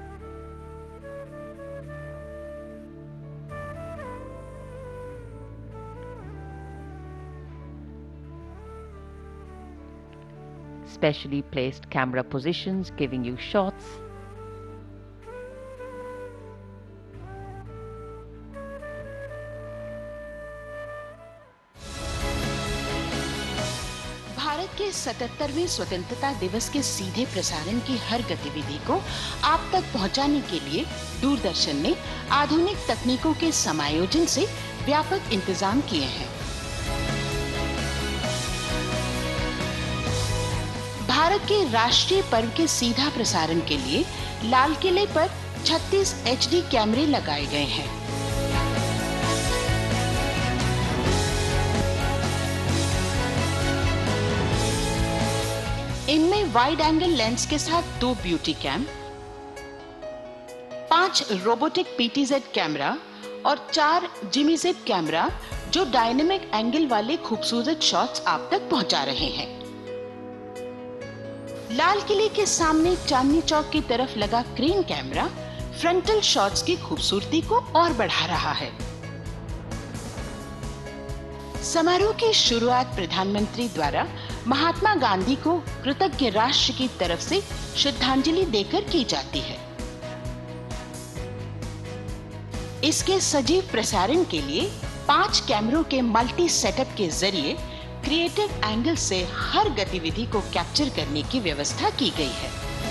Specially placed camera positions giving you shots. Bharat के 77वें स्वतंत्रता दिवस के सीधे प्रसारण की हर गतिविधि को आप तक पहुंचाने के लिए दूरदर्शन ने आधुनिक तकनीकों के समायोजन से व्यापक इंतजाम किए हैं। भारत के राष्ट्रीय पर्व के सीधा प्रसारण के लिए लाल किले पर 36 HD कैमरे लगाए गए हैं। इनमें वाइड एंगल लेंस के साथ 2 beauty cam, 5 robotic PTZ camera और 4 जिमी ज़िप कैमरा जो डायनेमिक एंगल वाले खूबसूरत शॉट्स आप तक पहुंचा रहे हैं। लाल किले के सामने चांदनी चौक की तरफ लगा क्रेन कैमरा फ्रंटल शॉट्स की खूबसूरती को और बढ़ा रहा है। समारोह की शुरुआत प्रधानमंत्री द्वारा महात्मा गांधी को कृतज्ञ राष्ट्र की तरफ से श्रद्धांजलि देकर की जाती है। इसके सजीव प्रसारण के लिए 5 कैमरों के मल्टी सेटअप के जरिए क्रिएटिव एंगल से हर गतिविधि को कैप्चर करने की व्यवस्था की गई है।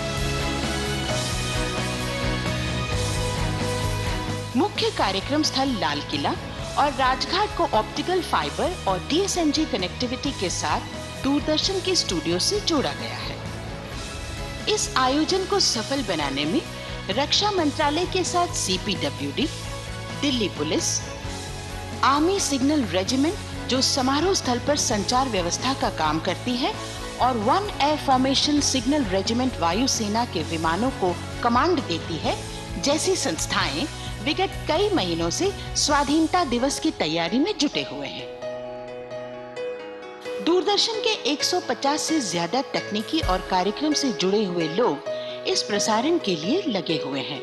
मुख्य कार्यक्रम स्थल लाल किला और राजघाट को ऑप्टिकल फाइबर और DSMG कनेक्टिविटी के साथ दूरदर्शन के स्टूडियो से जोड़ा गया है। इस आयोजन को सफल बनाने में रक्षा मंत्रालय के साथ CPWD, Delhi police, army signal regiment जो समारोह स्थल पर संचार व्यवस्था का काम करती है और 1 एयर फॉर्मेशन सिग्नल रेजिमेंट वायुसेना के विमानों को कमांड देती है, जैसी संस्थाएं विगत कई महीनों से स्वाधीनता दिवस की तैयारी में जुटे हुए हैं। दूरदर्शन के 150 से ज्यादा तकनीकी और कार्यक्रम से जुड़े हुए लोग इस प्रसारण के लिए लगे हुए हैं।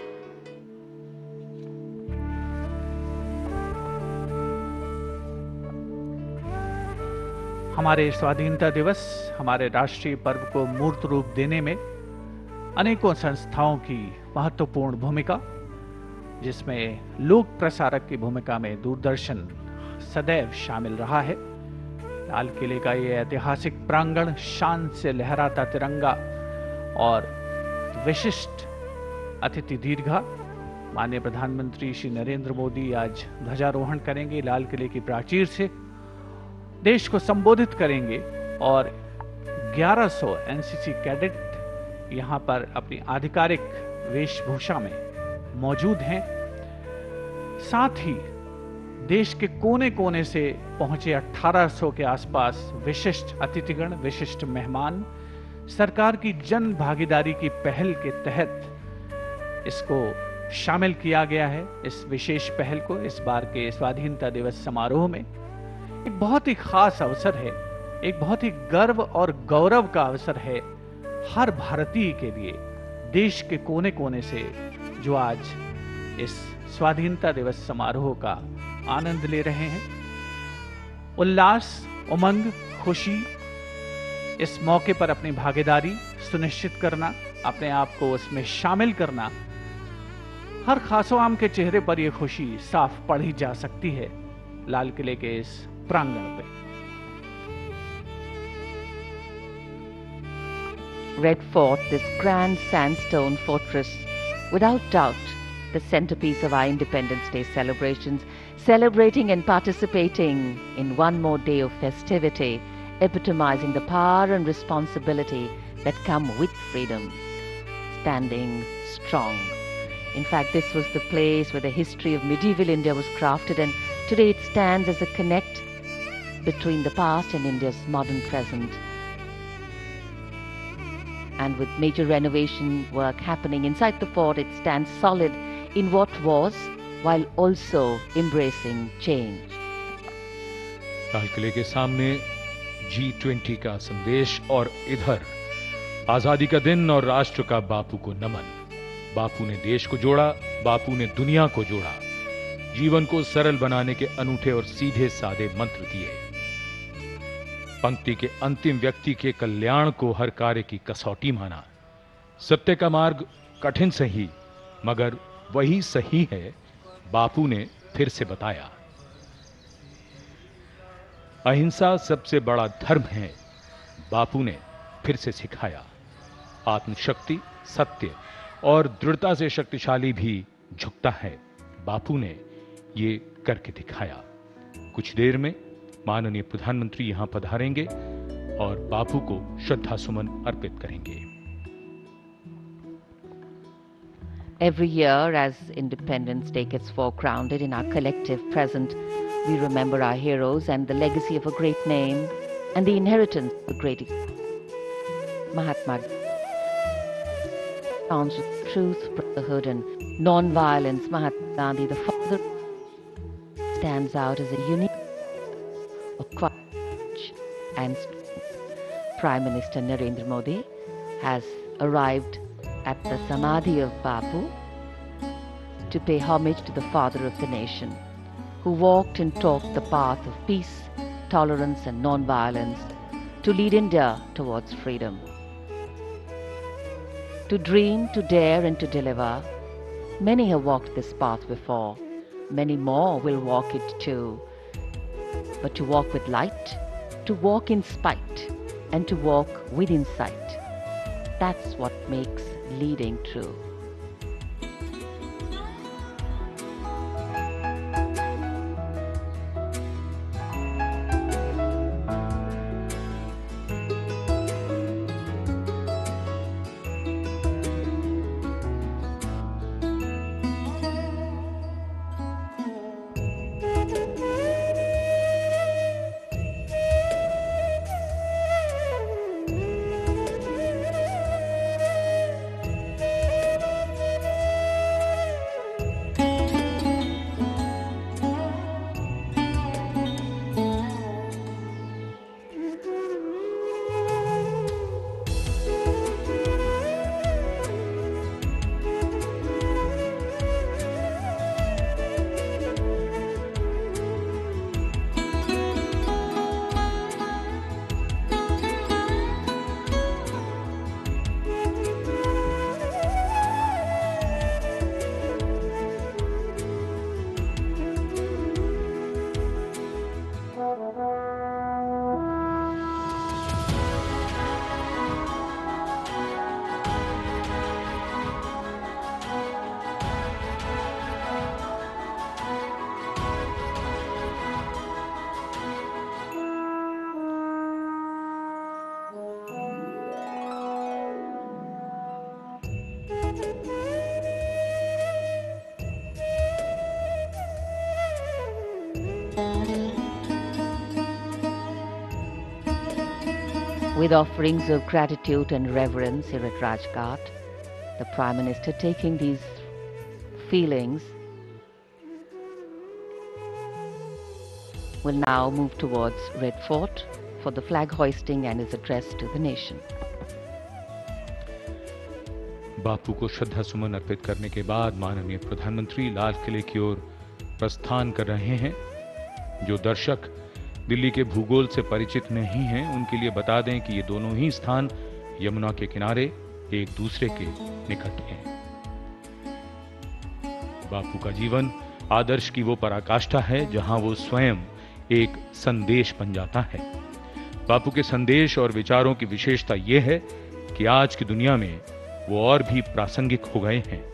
हमारे स्वाधीनता दिवस, हमारे राष्ट्रीय पर्व को मूर्त रूप देने में अनेकों संस्थाओं की महत्वपूर्ण भूमिका, जिसमें लोक प्रसारक की भूमिका में दूरदर्शन सदैव शामिल रहा है। लाल किले का ये ऐतिहासिक प्रांगण, शान से लहराता तिरंगा और विशिष्ट अतिथि दीर्घा। माननीय प्रधानमंत्री श्री नरेंद्र मोदी आज ध्वजारोहण करेंगे, लाल किले की प्राचीर से देश को संबोधित करेंगे और 1100 एनसीसी कैडेट यहां पर अपनी आधिकारिक वेशभूषा में मौजूद हैं। साथ ही देश के कोने कोने से पहुंचे 1800 के आसपास विशिष्ट अतिथिगण, विशिष्ट मेहमान, सरकार की जन भागीदारी की पहल के तहत इसको शामिल किया गया है। इस विशेष पहल को इस बार के स्वाधीनता दिवस समारोह में एक बहुत ही खास अवसर है, एक बहुत ही गर्व और गौरव का अवसर है हर भारतीय के लिए, देश के कोने कोने से जो आज इस स्वाधीनता दिवस समारोह का आनंद ले रहे हैं। उल्लास, उमंग, खुशी, इस मौके पर अपनी भागीदारी सुनिश्चित करना, अपने आप को उसमें शामिल करना, हर खासोआम के चेहरे पर यह खुशी साफ पढ़ी जा सकती है लाल किले के इस प्रांगण पे। Red Fort, this grand sandstone fortress, without doubt the centerpiece of our Independence Day celebrations, celebrating and participating in one more day of festivity, epitomizing the power and responsibility that come with freedom, standing strong. In fact, this was the place where the history of medieval India was crafted, and today it stands as a connect between the past and India's modern present. And with major renovation work happening inside the fort, it stands solid in what was, while also embracing change. लाल किले के सामने G20 का संदेश और इधर आजादी का दिन और राष्ट्र का बापू को नमन। बापू ने देश को जोड़ा, बापू ने दुनिया को जोड़ा, जीवन को सरल बनाने के अनूठे और सीधे साधे मंत्र दिए। पंक्ति के अंतिम व्यक्ति के कल्याण को हर कार्य की कसौटी माना। सत्य का मार्ग कठिन सही, मगर वही सही है, बापू ने फिर से बताया। अहिंसा सबसे बड़ा धर्म है, बापू ने फिर से सिखाया। आत्मशक्ति, सत्य और दृढ़ता से शक्तिशाली भी झुकता है, बापू ने ये करके दिखाया। कुछ देर में माननीय प्रधानमंत्री यहां पधारेंगे और बापू को श्रद्धा सुमन अर्पित करेंगे। Every year, as Independence Day gets foregrounded in our collective present, we remember our heroes and the legacy of a great name and the inheritance of a great Mahatma Gandhi. Truth, brotherhood, and non-violence, Mahatma Gandhi, the father, stands out as a unique of courage and strength. Prime Minister Narendra Modi has arrived at the Samadhi of Bapu to pay homage to the father of the nation, who walked and talked the path of peace, tolerance and non-violence to lead India towards freedom. To dream, to dare and to deliver, many have walked this path before. Many more will walk it too. But to walk with light, to walk in spite, and to walk with insight, that's what makes leading true. With offerings of gratitude and reverence here at Rajghat, the Prime Minister, taking these feelings, will now move towards Red Fort for the flag hoisting and his address to the nation. बापू को श्रद्धा सुमन अर्पित करने के बाद माननीय प्रधानमंत्री लाल किले की ओर प्रस्थान कर रहे हैं। जो दर्शक दिल्ली के भूगोल से परिचित नहीं हैं, उनके लिए बता दें कि ये दोनों ही स्थान यमुना के किनारे एक दूसरे के निकट हैं। बापू का जीवन आदर्श की वो पराकाष्ठा है जहां वो स्वयं एक संदेश बन जाता है। बापू के संदेश और विचारों की विशेषता यह है कि आज की दुनिया में वो और भी प्रासंगिक हो गए हैं।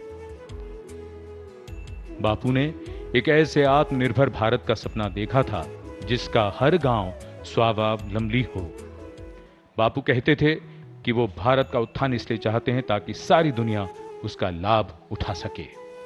बापू ने एक ऐसे आत्मनिर्भर भारत का सपना देखा था जिसका हर गांव स्वावलंबी हो। बापू कहते थे कि वो भारत का उत्थान इसलिए चाहते हैं ताकि सारी दुनिया उसका लाभ उठा सके।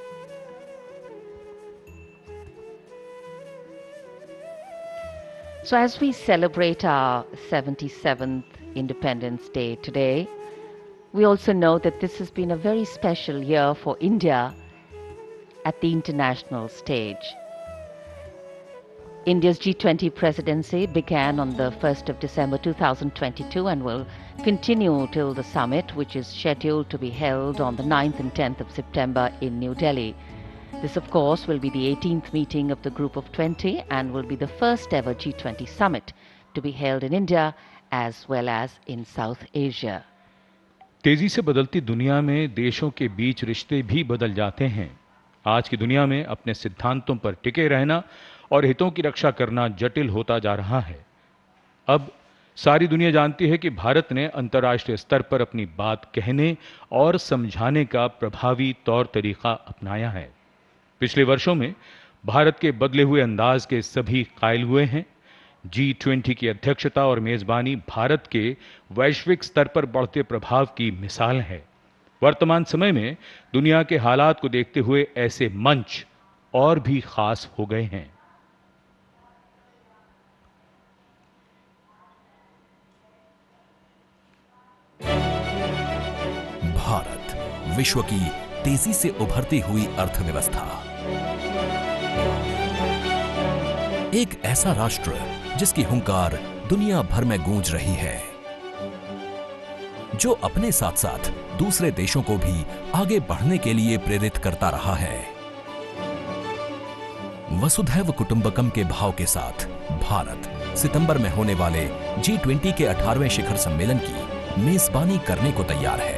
So as we celebrate our 77th Independence Day today, we also know that this has been a very special year for India at the international stage. India's G20 presidency began on the 1st of December 2022 and will continue till the summit, which is scheduled to be held on the 9th and 10th of September in New Delhi. This, of course, will be the 18th meeting of the Group of 20 and will be the first ever G20 summit to be held in India as well as in South Asia. तेजी से बदलती दुनिया में देशों के बीच रिश्ते भी बदल जाते हैं। आज की दुनिया में अपने सिद्धांतों पर टिके रहना और हितों की रक्षा करना जटिल होता जा रहा है। अब सारी दुनिया जानती है कि भारत ने अंतर्राष्ट्रीय स्तर पर अपनी बात कहने और समझाने का प्रभावी तौर तरीका अपनाया है। पिछले वर्षों में भारत के बदले हुए अंदाज के सभी कायल हुए हैं। G20 की अध्यक्षता और मेजबानी भारत के वैश्विक स्तर पर बढ़ते प्रभाव की मिसाल है। वर्तमान समय में दुनिया के हालात को देखते हुए ऐसे मंच और भी खास हो गए हैं। भारत, विश्व की तेजी से उभरती हुई अर्थव्यवस्था। एक ऐसा राष्ट्र जिसकी हुंकार दुनिया भर में गूंज रही है, जो अपने साथ साथ दूसरे देशों को भी आगे बढ़ने के लिए प्रेरित करता रहा है। वसुधैव कुटुंबकम के भाव के साथ भारत सितंबर में होने वाले G20 के 18वें शिखर सम्मेलन की मेजबानी करने को तैयार है।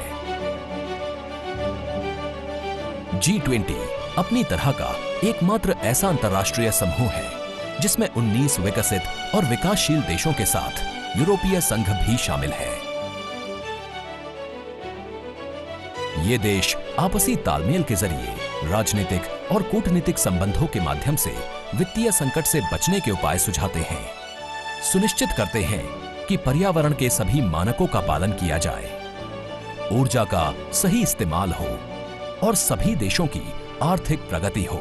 G20 अपनी तरह का एकमात्र ऐसा अंतर्राष्ट्रीय समूह है जिसमें 19 विकसित और विकासशील देशों के साथ यूरोपीय संघ भी शामिल है। ये देश आपसी तालमेल के जरिए राजनीतिक और कूटनीतिक संबंधों के माध्यम से वित्तीय संकट से बचने के उपाय सुझाते हैं, सुनिश्चित करते हैं कि पर्यावरण के सभी मानकों का पालन किया जाए, ऊर्जा का सही इस्तेमाल हो और सभी देशों की आर्थिक प्रगति हो।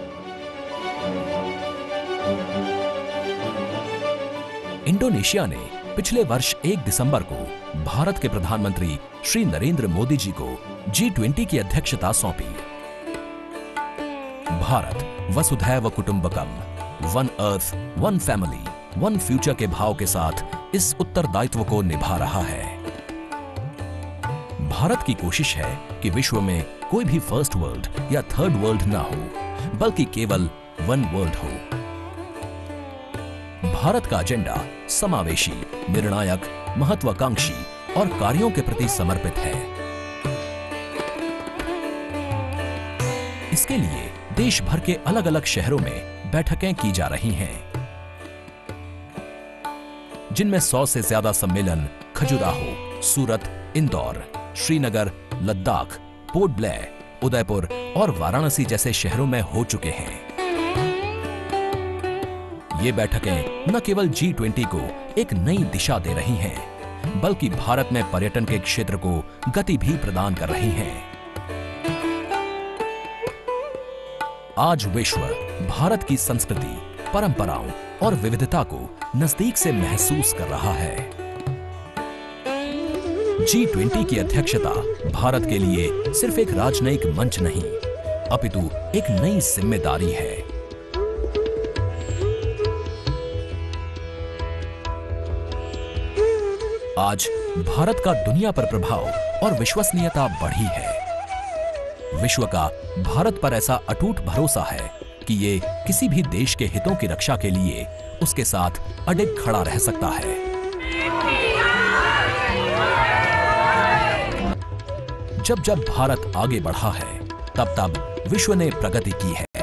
इंडोनेशिया ने पिछले वर्ष 1 दिसंबर को भारत के प्रधानमंत्री श्री नरेंद्र मोदी जी को G20 की अध्यक्षता सौंपी। भारत वसुधैव कुटुंबकम, one earth, one family, one future के भाव के साथ इस उत्तरदायित्व को निभा रहा है। भारत की कोशिश है कि विश्व में कोई भी फर्स्ट वर्ल्ड या थर्ड वर्ल्ड ना हो, बल्कि केवल वन वर्ल्ड हो। भारत का एजेंडा समावेशी, निर्णायक, महत्वाकांक्षी और कार्यों के प्रति समर्पित है। इसके लिए देश भर के अलग अलग शहरों में बैठकें की जा रही हैं, जिनमें 100 से ज्यादा सम्मेलन खजुराहो, सूरत, इंदौर, श्रीनगर, लद्दाख, पोर्ट ब्लेयर, उदयपुर और वाराणसी जैसे शहरों में हो चुके हैं। ये बैठकें न केवल G20 को एक नई दिशा दे रही हैं, बल्कि भारत में पर्यटन के क्षेत्र को गति भी प्रदान कर रही हैं। आज विश्व भारत की संस्कृति, परंपराओं और विविधता को नजदीक से महसूस कर रहा है। G20 की अध्यक्षता भारत के लिए सिर्फ एक राजनयिक मंच नहीं, अपितु एक नई जिम्मेदारी है। आज भारत का दुनिया पर प्रभाव और विश्वसनीयता बढ़ी है। विश्व का भारत पर ऐसा अटूट भरोसा है कि ये किसी भी देश के हितों की रक्षा के लिए उसके साथ अडिग खड़ा रह सकता है। जब जब भारत आगे बढ़ा है, तब तब विश्व ने प्रगति की है।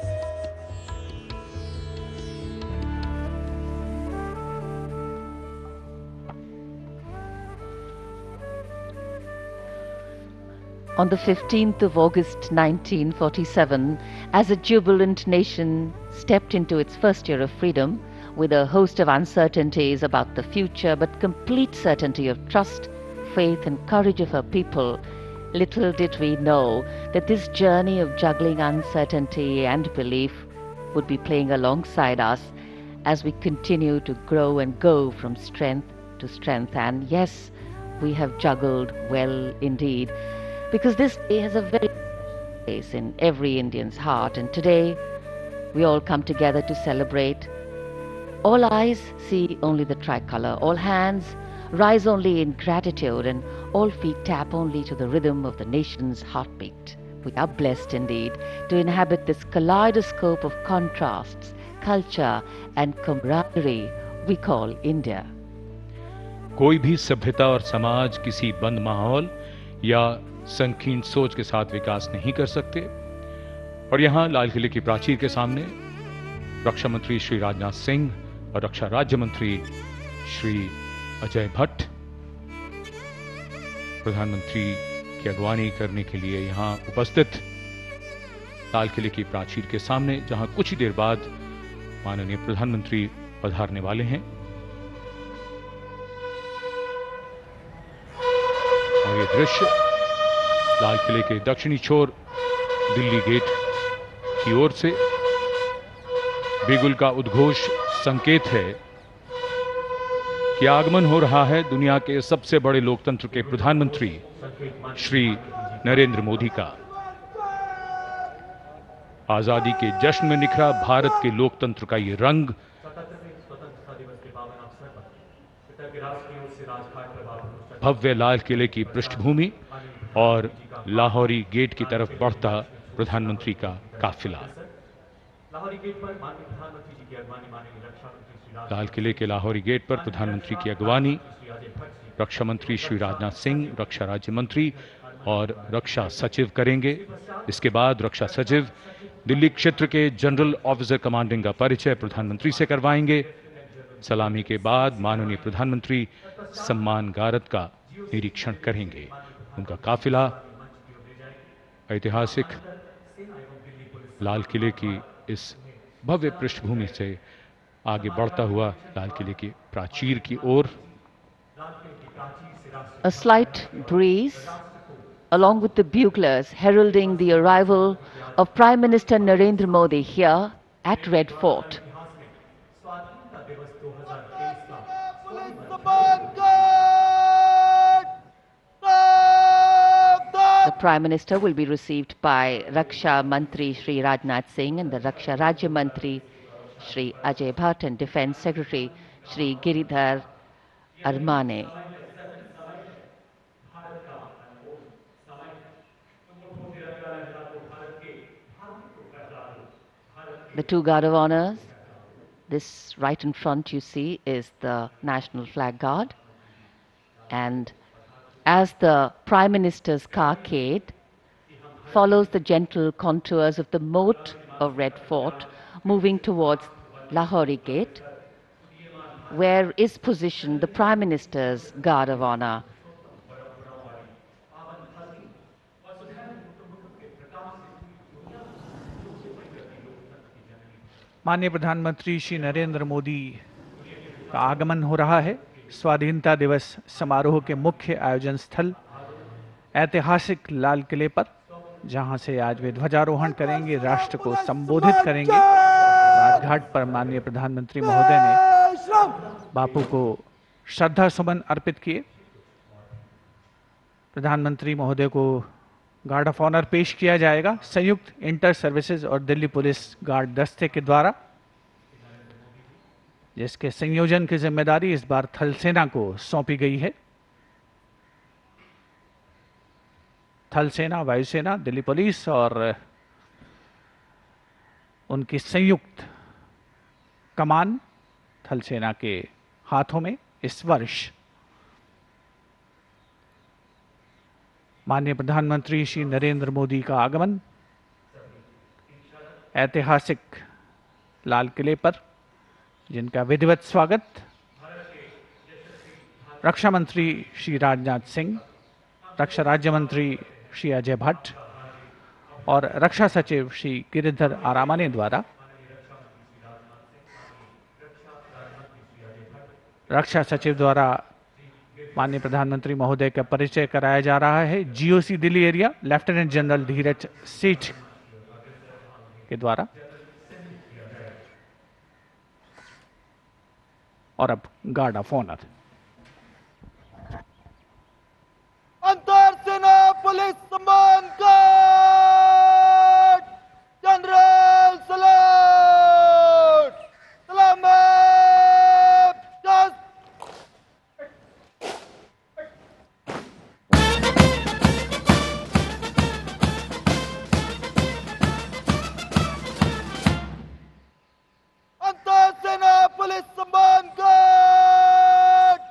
On the 15th of August 1947, as a jubilant nation stepped into its first year of freedom, with a host of uncertainties about the future, but complete certainty of trust, faith and courage of her people, little did we know that this journey of juggling uncertainty and belief would be playing alongside us as we continue to grow and go from strength to strength. And yes, we have juggled well indeed, because this day has a very place in every Indian's heart, and today we all come together to celebrate. All eyes see only the tricolour, all hands rise only in gratitude, and all feet tap only to the rhythm of the nation's heartbeat. We are blessed indeed to inhabit this kaleidoscope of contrasts, culture and camaraderie we call India. कोई भी सभ्यता और समाज किसी बंद माहौल या संकीर्ण सोच के साथ विकास नहीं कर सकते। और यहाँ लाल किले की प्राचीर के सामने रक्षा मंत्री श्री राजनाथ सिंह और रक्षा राज्य मंत्री श्री अजय भट्ट प्रधानमंत्री की अगवानी करने के लिए यहाँ उपस्थित लाल किले की प्राचीर के सामने, जहाँ कुछ ही देर बाद माननीय प्रधानमंत्री पधारने वाले हैं। और ये दृश्य लाल किले के दक्षिणी छोर दिल्ली गेट की ओर से बिगुल का उद्घोष संकेत है कि आगमन हो रहा है दुनिया के सबसे बड़े लोकतंत्र के प्रधानमंत्री श्री नरेंद्र मोदी का। आजादी के जश्न में निखरा भारत के लोकतंत्र का ये रंग भव्य लाल किले की पृष्ठभूमि और लाहौरी गेट की तरफ बढ़ता प्रधानमंत्री का काफिला। लाल किले के लाहौरी गेट पर प्रधानमंत्री की अगवानी रक्षा मंत्री श्री राजनाथ सिंह, रक्षा राज्य मंत्री और रक्षा सचिव करेंगे। इसके बाद रक्षा सचिव दिल्ली क्षेत्र के जनरल ऑफिसर कमांडिंग का परिचय प्रधानमंत्री से करवाएंगे। सलामी के बाद माननीय प्रधानमंत्री सम्मान गारद का निरीक्षण करेंगे। उनका काफिला ऐतिहासिक लाल किले की इस भव्य पृष्ठभूमि से आगे बढ़ता हुआ लाल किले की प्राचीर की ओर। A slight breeze, along with the buglers heralding the arrival of Prime Minister Narendra Modi here at Red Fort. The Prime Minister will be received by Raksha Mantri Shri Rajnath Singh and the Raksha Rajya Mantri Shri Ajay Bhatt and Defence Secretary Shri Giridhar Armane. The two guard of honors, this right in front you see is the National Flag Guard, and as the Prime Minister's carcade follows the gentle contours of the moat of Red Fort, moving towards Lahori Gate, where is positioned the Prime Minister's Guard of Honor. माननीय प्रधानमंत्री श्री नरेंद्र मोदी का आगमन हो रहा है। स्वाधीनता दिवस समारोह के मुख्य आयोजन स्थल ऐतिहासिक लाल किले पर, जहां से आज वे ध्वजारोहण करेंगे, राष्ट्र को संबोधित करेंगे। राजघाट पर माननीय प्रधानमंत्री महोदय ने बापू को श्रद्धा सुमन अर्पित किए। प्रधानमंत्री महोदय को गार्ड ऑफ ऑनर पेश किया जाएगा संयुक्त इंटर सर्विसेज और दिल्ली पुलिस गार्ड दस्ते के द्वारा, जिसके संयोजन की जिम्मेदारी इस बार थल सेना को सौंपी गई है। थल सेना, वायुसेना, दिल्ली पुलिस और उनकी संयुक्त कमान थल सेना के हाथों में इस वर्ष। माननीय प्रधानमंत्री श्री नरेंद्र मोदी का आगमन ऐतिहासिक लाल किले पर, जिनका विधिवत स्वागत रक्षा मंत्री श्री राजनाथ सिंह, रक्षा राज्य मंत्री श्री अजय भट्ट और रक्षा सचिव श्री गिरिधर आरामाने द्वारा रक्षा सचिव द्वारा माननीय प्रधानमंत्री महोदय का परिचय कराया जा रहा है। GOC Delhi area lieutenant general Dheeraj Seth के द्वारा। और अब गार्ड ऑफ ऑनर। अंतर सेना पुलिस सम्मान गार्ड जनरल सलाट सलामत जस्ट। अंतर सेना पुलिस सम्मान गार्ड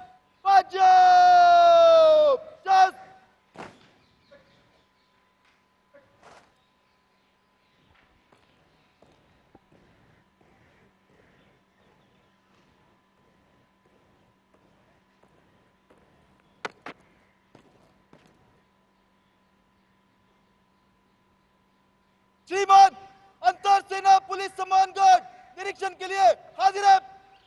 पंजाब जस्ट। श्रीमान, अंतर सेना पुलिस सम्मान गार्ड निरीक्षण के लिए हाजिर है।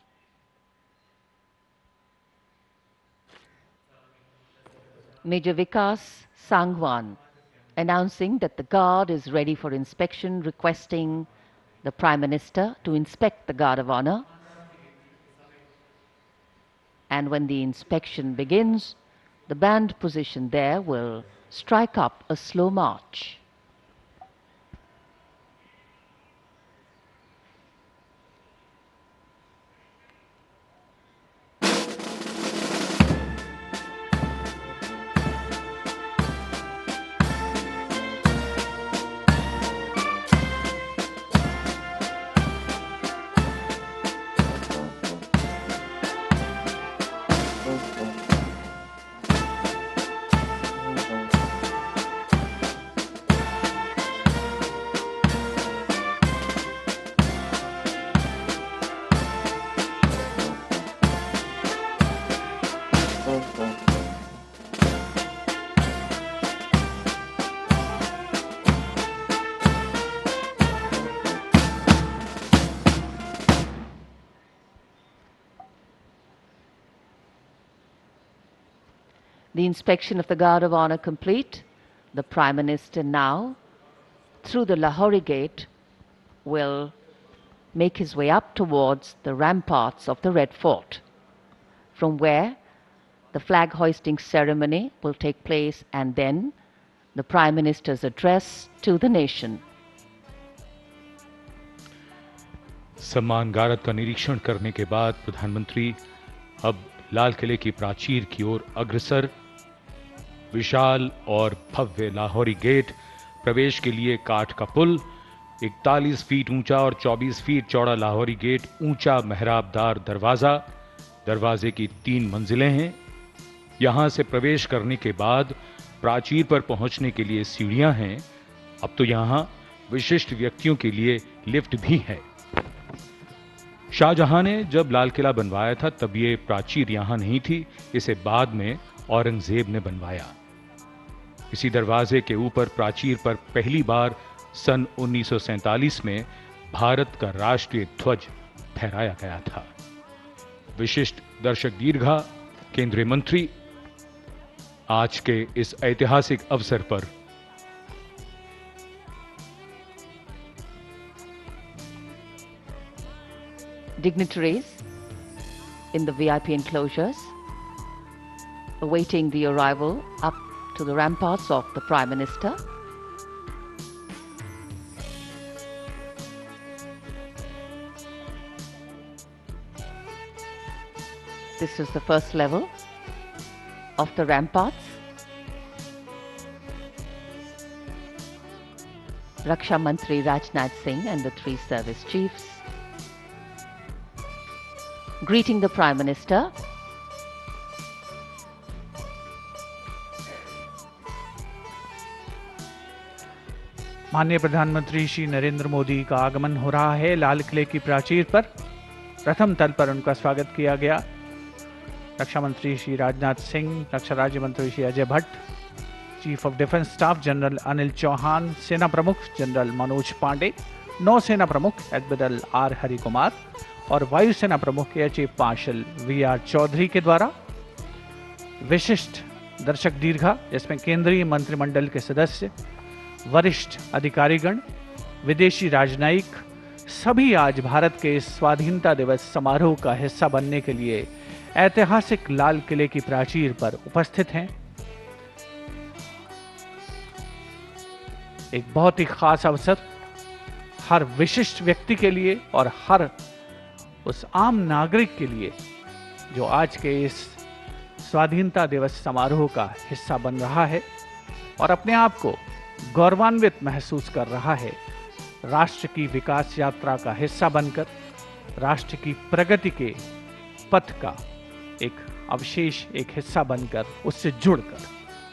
Major Vikas Sangwan announcing that the guard is ready for inspection, requesting the Prime Minister to inspect the Guard of Honor. And when the inspection begins, the band position there will strike up a slow march. The inspection of the Guard of Honor complete, the Prime Minister now, through the Lahori Gate, will make his way up towards the ramparts of the Red Fort, from where the flag hoisting ceremony will take place and then the Prime Minister's address to the nation. सम्मान गारद का निरीक्षण करने के बाद प्रधानमंत्री अब लाल किले की प्राचीर की ओर अग्रसर। विशाल और भव्य लाहौरी गेट, प्रवेश के लिए काठ का पुल, 41 फीट ऊंचा और 24 फीट चौड़ा लाहौरी गेट, ऊंचा मेहराबदार दरवाजा, दरवाजे की 3 मंजिलें हैं। यहां से प्रवेश करने के बाद प्राचीर पर पहुंचने के लिए सीढ़ियां हैं। अब तो यहां विशिष्ट व्यक्तियों के लिए लिफ्ट भी है। शाहजहां ने जब लाल किला बनवाया था तब ये प्राचीर यहां नहीं थी, इसे बाद में औरंगजेब ने बनवाया। इसी दरवाजे के ऊपर प्राचीर पर पहली बार सन 1947 में भारत का राष्ट्रीय ध्वज फहराया गया था। विशिष्ट दर्शक दीर्घा, केंद्रीय मंत्री, आज के इस ऐतिहासिक अवसर पर dignitaries in the VIP enclosures awaiting the arrival up to the ramparts of the Prime Minister. This is the first level of the ramparts. Raksha Mantri Rajnath Singh and the three service chiefs greeting the Prime Minister. माननीय प्रधानमंत्री श्री नरेंद्र मोदी का आगमन हो रहा है लाल किले की प्राचीर पर। प्रथम तल पर उनका स्वागत किया गया। रक्षा मंत्री श्री राजनाथ सिंह, रक्षा राज्य मंत्री Shri Ajay Bhatt, chief of defence staff general Anil Chauhan, सेना प्रमुख जनरल मनोज पांडे, नौसेना प्रमुख एडमिरल आर हरिकुमार और वायुसेना प्रमुख एयर चीफ मार्शल वी.आर. चौधरी के द्वारा विशिष्ट दर्शक दीर्घा, जिसमें केंद्रीय मंत्रिमंडल के सदस्य, वरिष्ठ अधिकारीगण, विदेशी राजनयिक सभी आज भारत के स्वाधीनता दिवस समारोह का हिस्सा बनने के लिए ऐतिहासिक लाल किले की प्राचीर पर उपस्थित हैं। एक बहुत ही खास अवसर हर विशिष्ट व्यक्ति के लिए और हर उस आम नागरिक के लिए जो आज के इस स्वाधीनता दिवस समारोह का हिस्सा बन रहा है और अपने आप को गौरवान्वित महसूस कर रहा है। राष्ट्र की विकास यात्रा का हिस्सा बनकर, राष्ट्र की प्रगति के पथ का एक अवशेष, एक हिस्सा बनकर, उससे जुड़कर।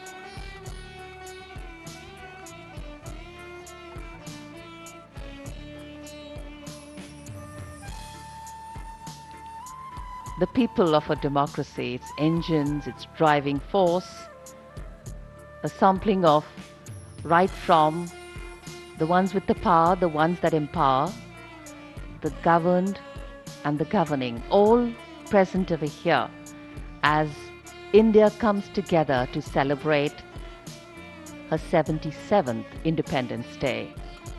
The people of a democracy, its engines, its driving force, a sampling of right from the ones with the power, the ones that empower, the governed and the governing, all present over here as India comes together to celebrate her 77th Independence Day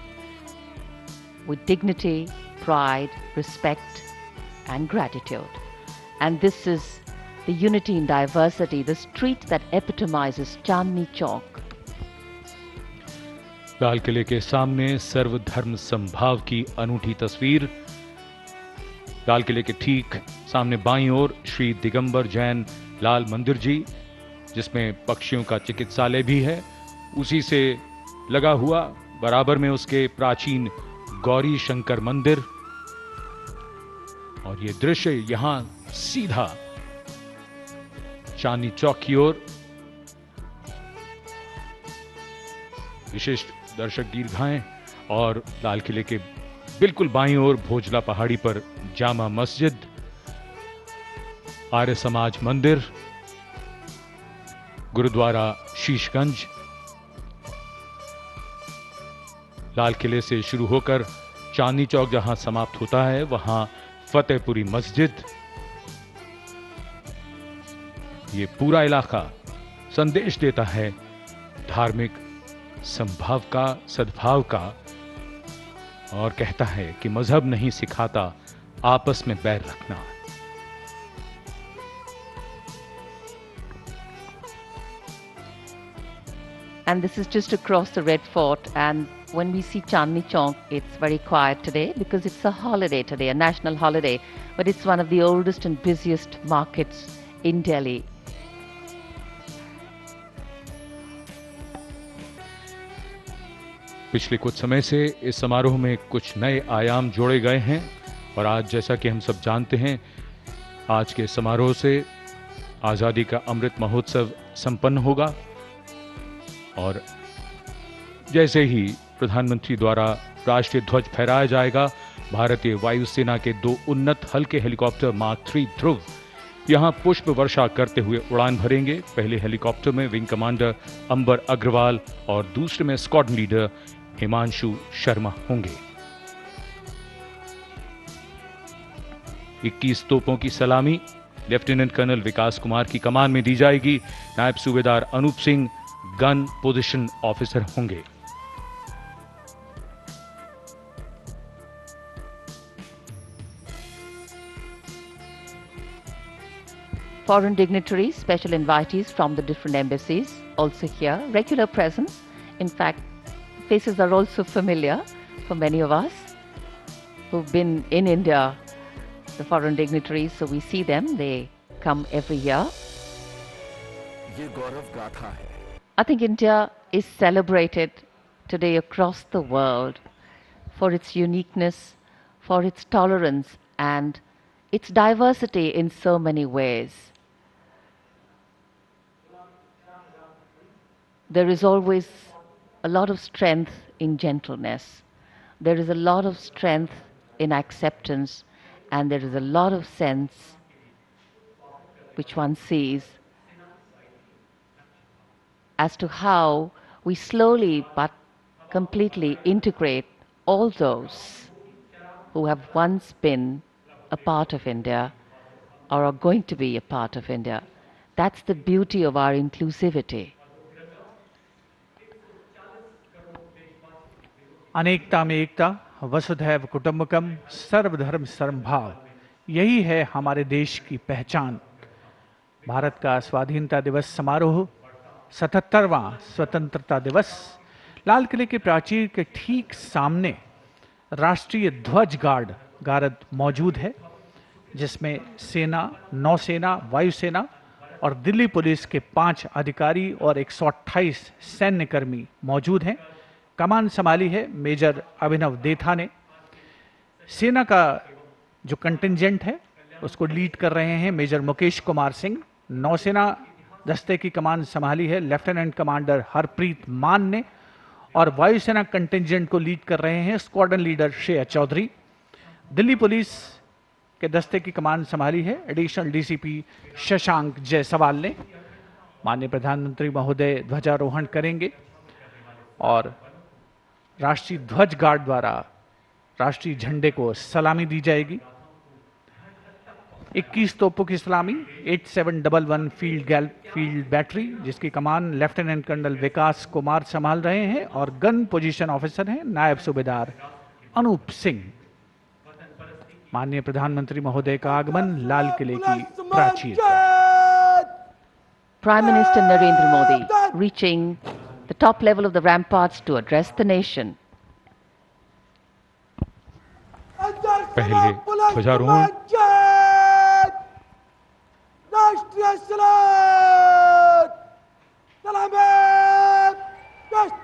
with dignity, pride, respect and gratitude. And this is the unity in diversity, the street that epitomizes Chandni Chowk. लाल किले के सामने सर्वधर्म समभाव की अनूठी तस्वीर। लाल किले के ठीक सामने बाईं ओर श्री दिगंबर जैन लाल मंदिर जी, जिसमें पक्षियों का चिकित्सालय भी है, उसी से लगा हुआ बराबर में उसके प्राचीन गौरी शंकर मंदिर। और ये दृश्य यहां सीधा चांदनी चौक की ओर विशिष्ट दर्शक दीर्घाएं और लाल किले के बिल्कुल बाईं ओर भोजला पहाड़ी पर जामा मस्जिद, आर्य समाज मंदिर, गुरुद्वारा शीशगंज। लाल किले से शुरू होकर चांदनी चौक जहां समाप्त होता है, वहां फतेहपुरी मस्जिद। ये पूरा इलाका संदेश देता है धार्मिक संभाव का, सद्भाव का, और कहता है कि मजहब नहीं सिखाता आपस में बैर रखना। And this is just across the Red Fort, and when we see Chandni Chowk, it's very quiet today because it's a holiday today, a national holiday, but it's one of the oldest and busiest markets in Delhi. पिछले कुछ समय से इस समारोह में कुछ नए आयाम जोड़े गए हैं और आज जैसा कि हम सब जानते हैं, आज के समारोह से आज़ादी का अमृत महोत्सव संपन्न होगा और जैसे ही प्रधानमंत्री द्वारा राष्ट्रीय ध्वज फहराया जाएगा, भारतीय वायुसेना के 2 उन्नत हल्के हेलीकॉप्टर मार्क 3 ध्रुव यहां पुष्प वर्षा करते हुए उड़ान भरेंगे। पहले हेलीकॉप्टर में विंग कमांडर अंबर अग्रवाल और दूसरे में स्क्वाड्रन लीडर हिमांशु शर्मा होंगे। 21 तोपों की सलामी लेफ्टिनेंट कर्नल विकास कुमार की कमान में दी जाएगी। नायब सूबेदार Anoop Singh gun position officer होंगे। Foreign dignitaries, special invitees from the different embassies also here, regular presence. In fact, faces are also familiar for many of us who've been in India, the foreign dignitaries, so we see them, they come every year. ये गौरव गाथा है. I think India is celebrated today across the world for its uniqueness, for its tolerance and its diversity in so many ways. There is always a lot of strength in gentleness. There is a lot of strength in acceptance, and there is a lot of sense which one sees as to how we slowly but completely integrate all those who have once been a part of India or are going to be a part of India. That's the beauty of our inclusivity. अनेकता में एकता, वसुधैव कुटुंबकम, सर्वधर्म समभाव, यही है हमारे देश की पहचान। भारत का स्वाधीनता दिवस समारोह, 77वां स्वतंत्रता दिवस, लाल किले के प्राचीर के ठीक सामने राष्ट्रीय ध्वज गार्ड मौजूद है, जिसमें सेना, नौसेना, वायुसेना और दिल्ली पुलिस के 5 अधिकारी और 128 सैन्यकर्मी मौजूद हैं। कमान संभाली है मेजर अभिनव देथा ने। सेना का जो कंटिंजेंट है उसको लीड कर रहे हैं मेजर मुकेश कुमार सिंह। नौसेना दस्ते की कमान संभाली है लेफ्टिनेंट कमांडर हरप्रीत मान ने, और वायुसेना कंटिंजेंट को लीड कर रहे हैं squadron leader Shreya Chaudhary. Delhi police के दस्ते की कमान संभाली है एडिशनल डीसीपी शशांक जायसवाल ने। माननीय प्रधानमंत्री महोदय ध्वजारोहण करेंगे और राष्ट्रीय ध्वज गार्ड द्वारा राष्ट्रीय झंडे को सलामी दी जाएगी। 21 तोपों की सलामी 8711 फील्ड बैटरी, जिसकी कमान लेफ्टिनेंट कर्नल विकास कुमार संभाल रहे हैं, और गन पोजीशन ऑफिसर हैं नायब सूबेदार अनूप सिंह। माननीय प्रधानमंत्री महोदय का आगमन लाल किले की प्राचीर पर। Prime Minister Narendra Modi reaching the top level of the ramparts to address the nation. पहले ध्वजारोहण, राष्ट्रीय सलाम, सलामी, गश्त।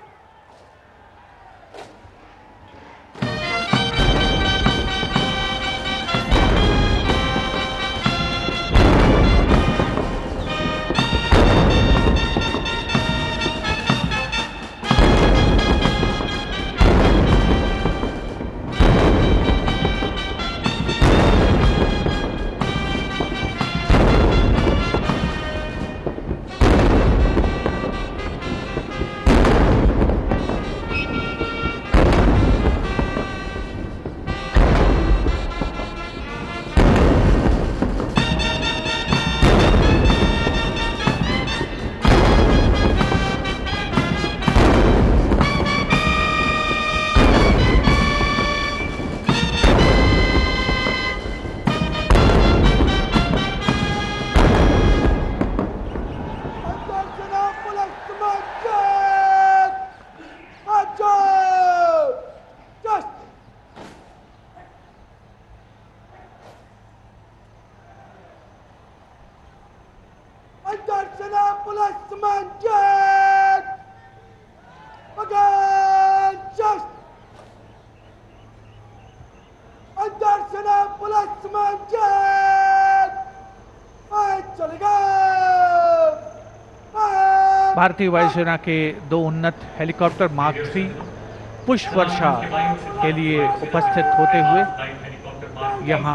भारतीय वायुसेना के 2 उन्नत हेलीकॉप्टर मार्क 3 पुष्प वर्षा के लिए उपस्थित होते हुए यहाँ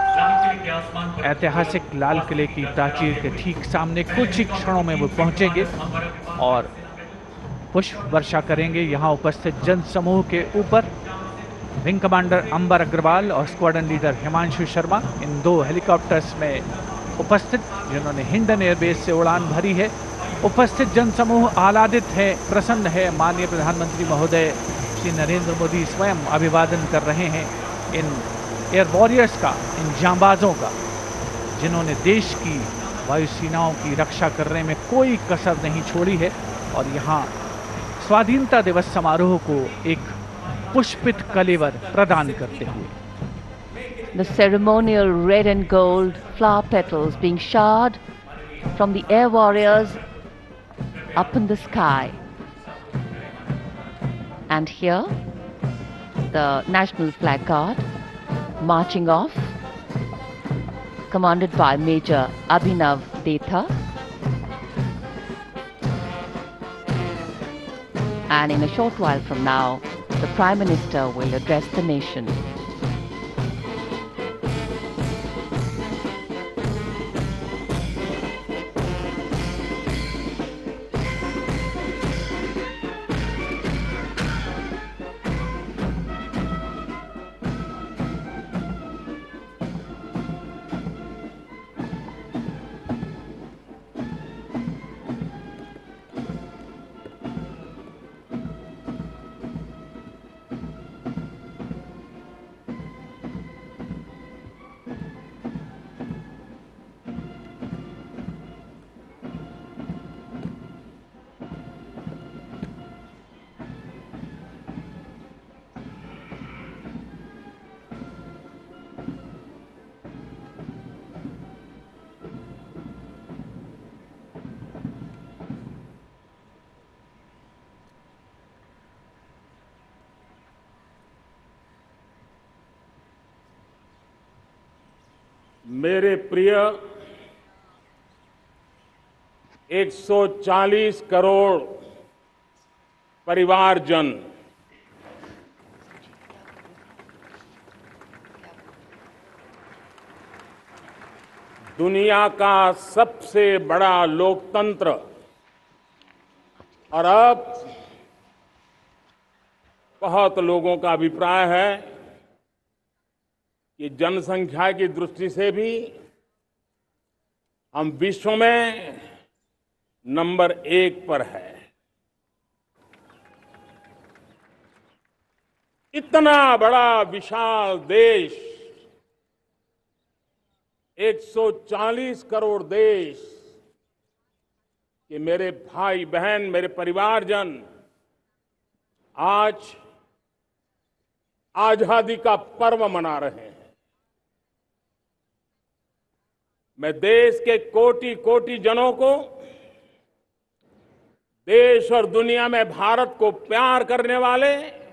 ऐतिहासिक लाल किले की प्राचीर के ठीक सामने कुछ ही क्षणों में वो पहुंचेंगे और पुष्प वर्षा करेंगे। यहाँ उपस्थित जन समूह के ऊपर विंग कमांडर अंबर अग्रवाल और स्क्वाड्रन लीडर हिमांशु शर्मा इन 2 हेलीकॉप्टर्स में उपस्थित, जिन्होंने हिंडन एयरबेस से उड़ान भरी है। उपस्थित जनसमूह आह्लादित है, प्रसन्न है। माननीय प्रधानमंत्री महोदय श्री नरेंद्र मोदी स्वयं अभिवादन कर रहे हैं इन एयर वॉरियर्स का, इन जांबाजों का, जिन्होंने देश की वायुसेनाओं की रक्षा करने में कोई कसर नहीं छोड़ी है। और यहाँ स्वाधीनता दिवस समारोह को एक पुष्पित कलेवर प्रदान करते हुए The ceremonial red and gold flower petals being showered from the air warriors up in the sky. And here, the National Flag Guard marching off, commanded by Major Abhinav Detha. And in a short while from now, the Prime Minister will address the nation. मेरे प्रिय 140 करोड़ परिवारजन, दुनिया का सबसे बड़ा लोकतंत्र और अब बहुत लोगों का अभिप्राय है कि जनसंख्या की दृष्टि से भी हम विश्व में नंबर 1 पर है। इतना बड़ा विशाल देश, 140 करोड़ देश के मेरे भाई बहन, मेरे परिवारजन आज आजादी का पर्व मना रहे हैं। मैं देश के कोटि कोटि जनों को, देश और दुनिया में भारत को प्यार करने वाले,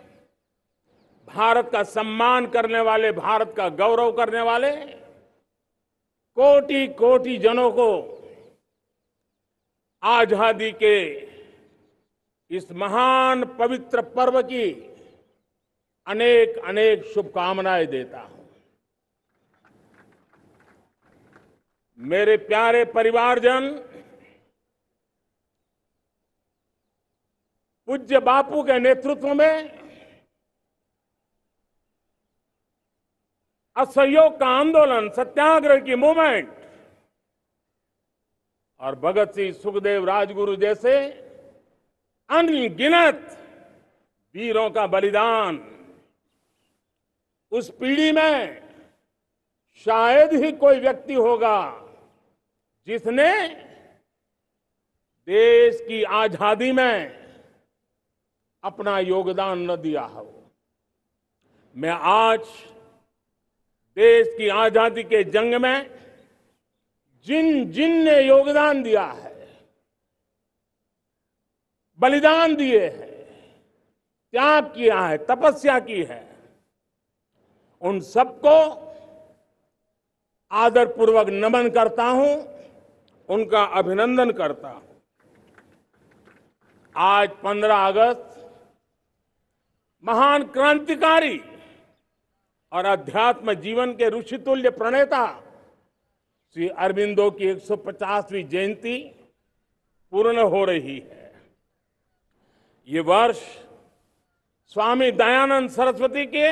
भारत का सम्मान करने वाले, भारत का गौरव करने वाले कोटि कोटि जनों को आजादी के इस महान पवित्र पर्व की अनेक अनेक शुभकामनाएं देता हूं। मेरे प्यारे परिवारजन, पूज्य बापू के नेतृत्व में असहयोग का आंदोलन, सत्याग्रह की मूवमेंट और भगत सिंह, सुखदेव, राजगुरु जैसे अनगिनत वीरों का बलिदान, उस पीढ़ी में शायद ही कोई व्यक्ति होगा जिसने देश की आजादी में अपना योगदान न दिया हो। मैं आज देश की आजादी के जंग में जिन जिन ने योगदान दिया है, बलिदान दिए हैं, त्याग किया है, तपस्या की है, उन सबको आदरपूर्वक नमन करता हूं, उनका अभिनंदन करता हूं। आज 15 अगस्त महान क्रांतिकारी और अध्यात्म जीवन के ऋषितुल्य प्रणेता श्री अरबिंदो की 150वीं जयंती पूर्ण हो रही है। ये वर्ष स्वामी दयानंद सरस्वती के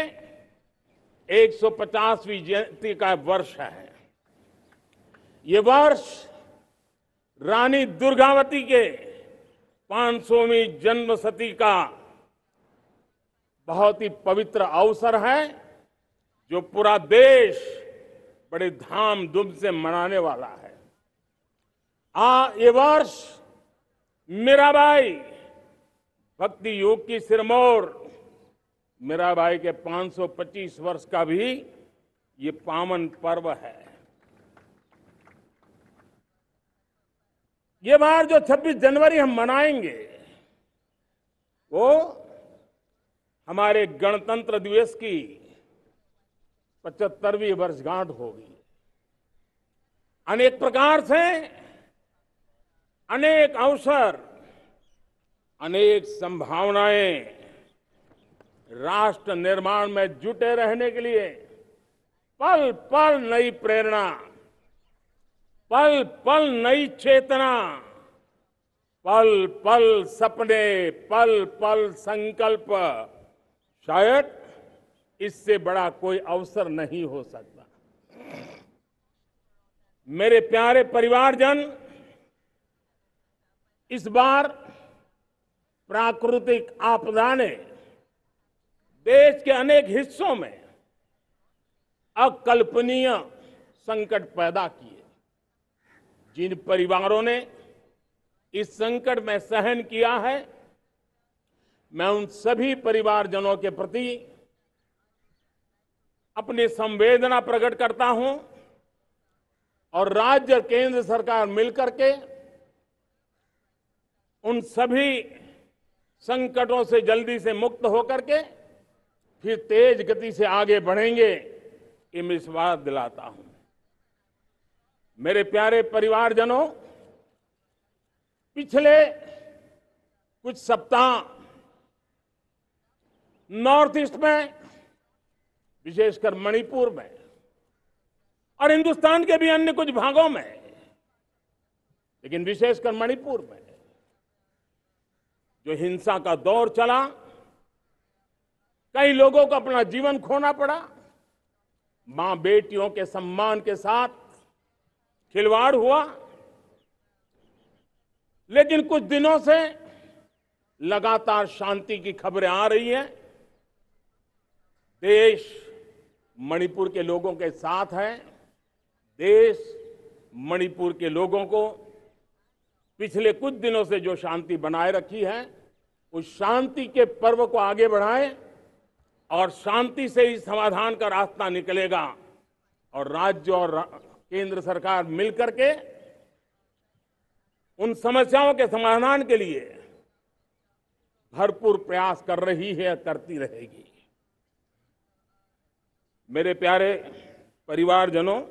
150वीं जयंती का वर्ष है। ये वर्ष रानी दुर्गावती के 500वीं जन्मशती का बहुत ही पवित्र अवसर है, जो पूरा देश बड़े धाम धूम से मनाने वाला है। ये वर्ष मीराबाई भक्ति योग की सिरमौर मीराबाई के 525 वर्ष का भी ये पावन पर्व है। ये बार जो 26 जनवरी हम मनाएंगे वो हमारे गणतंत्र दिवस की 75वीं वर्षगांठ होगी। अनेक प्रकार से अनेक अवसर, अनेक संभावनाएं राष्ट्र निर्माण में जुटे रहने के लिए पल पल नई प्रेरणा, पल पल नई चेतना, पल पल सपने, पल पल संकल्प, शायद इससे बड़ा कोई अवसर नहीं हो सकता। मेरे प्यारे परिवारजन, इस बार प्राकृतिक आपदा ने देश के अनेक हिस्सों में अकल्पनीय संकट पैदा किए। जिन परिवारों ने इस संकट में सहन किया है, मैं उन सभी परिवारजनों के प्रति अपनी संवेदना प्रकट करता हूं और राज्य और केंद्र सरकार मिलकर के उन सभी संकटों से जल्दी से मुक्त होकर के फिर तेज गति से आगे बढ़ेंगे, ये मैं विश्वास दिलाता हूं। मेरे प्यारे परिवारजनों, पिछले कुछ सप्ताह नॉर्थ ईस्ट में, विशेषकर मणिपुर में और हिंदुस्तान के भी अन्य कुछ भागों में, लेकिन विशेषकर मणिपुर में जो हिंसा का दौर चला, कई लोगों को अपना जीवन खोना पड़ा, मां बेटियों के सम्मान के साथ खिलवाड़ हुआ। लेकिन कुछ दिनों से लगातार शांति की खबरें आ रही हैं। देश मणिपुर के लोगों के साथ है। देश मणिपुर के लोगों को पिछले कुछ दिनों से जो शांति बनाए रखी है, उस शांति के पर्व को आगे बढ़ाएं और शांति से ही समाधान का रास्ता निकलेगा। और राज्य और केंद्र सरकार मिलकर के उन समस्याओं के समाधान के लिए भरपूर प्रयास कर रही है, करती रहेगी। मेरे प्यारे परिवारजनों,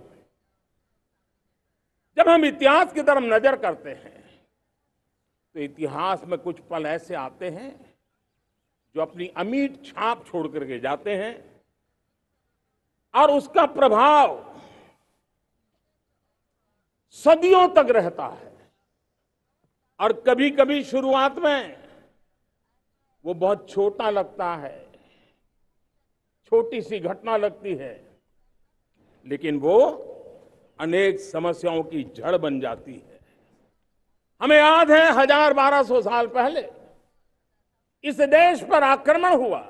जब हम इतिहास की तरफ नजर करते हैं तो इतिहास में कुछ पल ऐसे आते हैं जो अपनी अमिट छाप छोड़ करके जाते हैं और उसका प्रभाव सदियों तक रहता है। और कभी कभी शुरुआत में वो बहुत छोटा लगता है, छोटी सी घटना लगती है, लेकिन वो अनेक समस्याओं की जड़ बन जाती है। हमें याद है 1000-1200 साल पहले इस देश पर आक्रमण हुआ।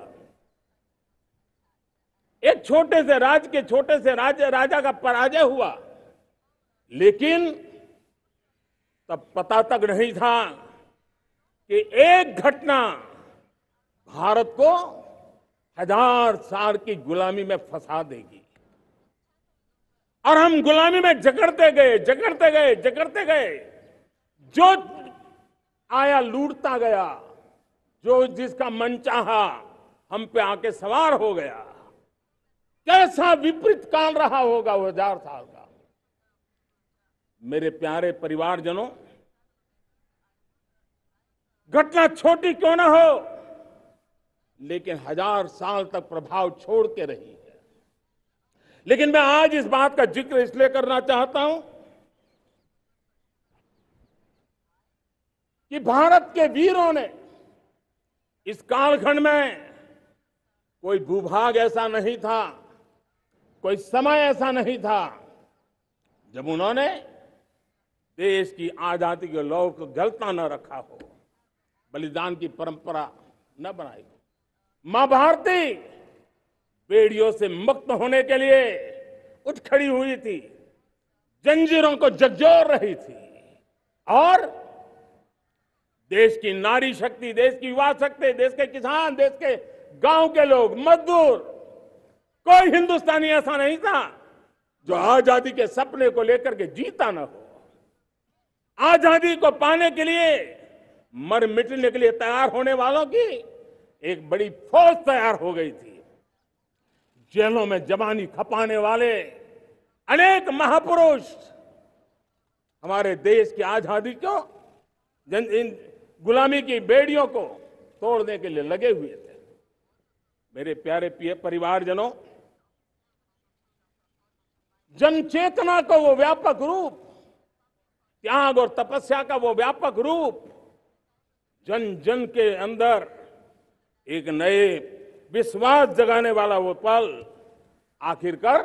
एक छोटे से राज्य के छोटे से राजा का पराजय हुआ, लेकिन तब पता तक नहीं था कि एक घटना भारत को 1000 साल की गुलामी में फंसा देगी। और हम गुलामी में जकड़ते गए, जो आया लूटता गया, जो जिसका मन चाहा हम पे आके सवार हो गया। कैसा विपरीत काल रहा होगा वो 1000 साल का। मेरे प्यारे परिवारजनों, घटना छोटी क्यों ना हो, लेकिन 1000 साल तक प्रभाव छोड़ के रही है। लेकिन मैं आज इस बात का जिक्र इसलिए करना चाहता हूं कि भारत के वीरों ने इस कालखंड में कोई भूभाग ऐसा नहीं था, कोई समय ऐसा नहीं था जब उन्होंने देश की आजादी के लौ को जलता न रखा हो, बलिदान की परंपरा न बनाई हो। मां भारती बेड़ियों से मुक्त होने के लिए उठ खड़ी हुई थी, जंजीरों को झकझोर रही थी और देश की नारी शक्ति, देश की युवा शक्ति, देश के किसान, देश के गांव के लोग, मजदूर, कोई हिंदुस्तानी ऐसा नहीं था जो आजादी के सपने को लेकर के जीता न हो। आजादी को पाने के लिए मर मिटने के लिए तैयार होने वालों की एक बड़ी फौज तैयार हो गई थी। जेलों में जवानी खपाने वाले अनेक महापुरुष हमारे देश की आजादी को, इन गुलामी की बेड़ियों को तोड़ने के लिए लगे हुए थे। मेरे प्यारे परिवारजनों, जन चेतना का वो व्यापक रूप, त्याग और तपस्या का वो व्यापक रूप, जन जन के अंदर एक नए विश्वास जगाने वाला वो पल आखिरकार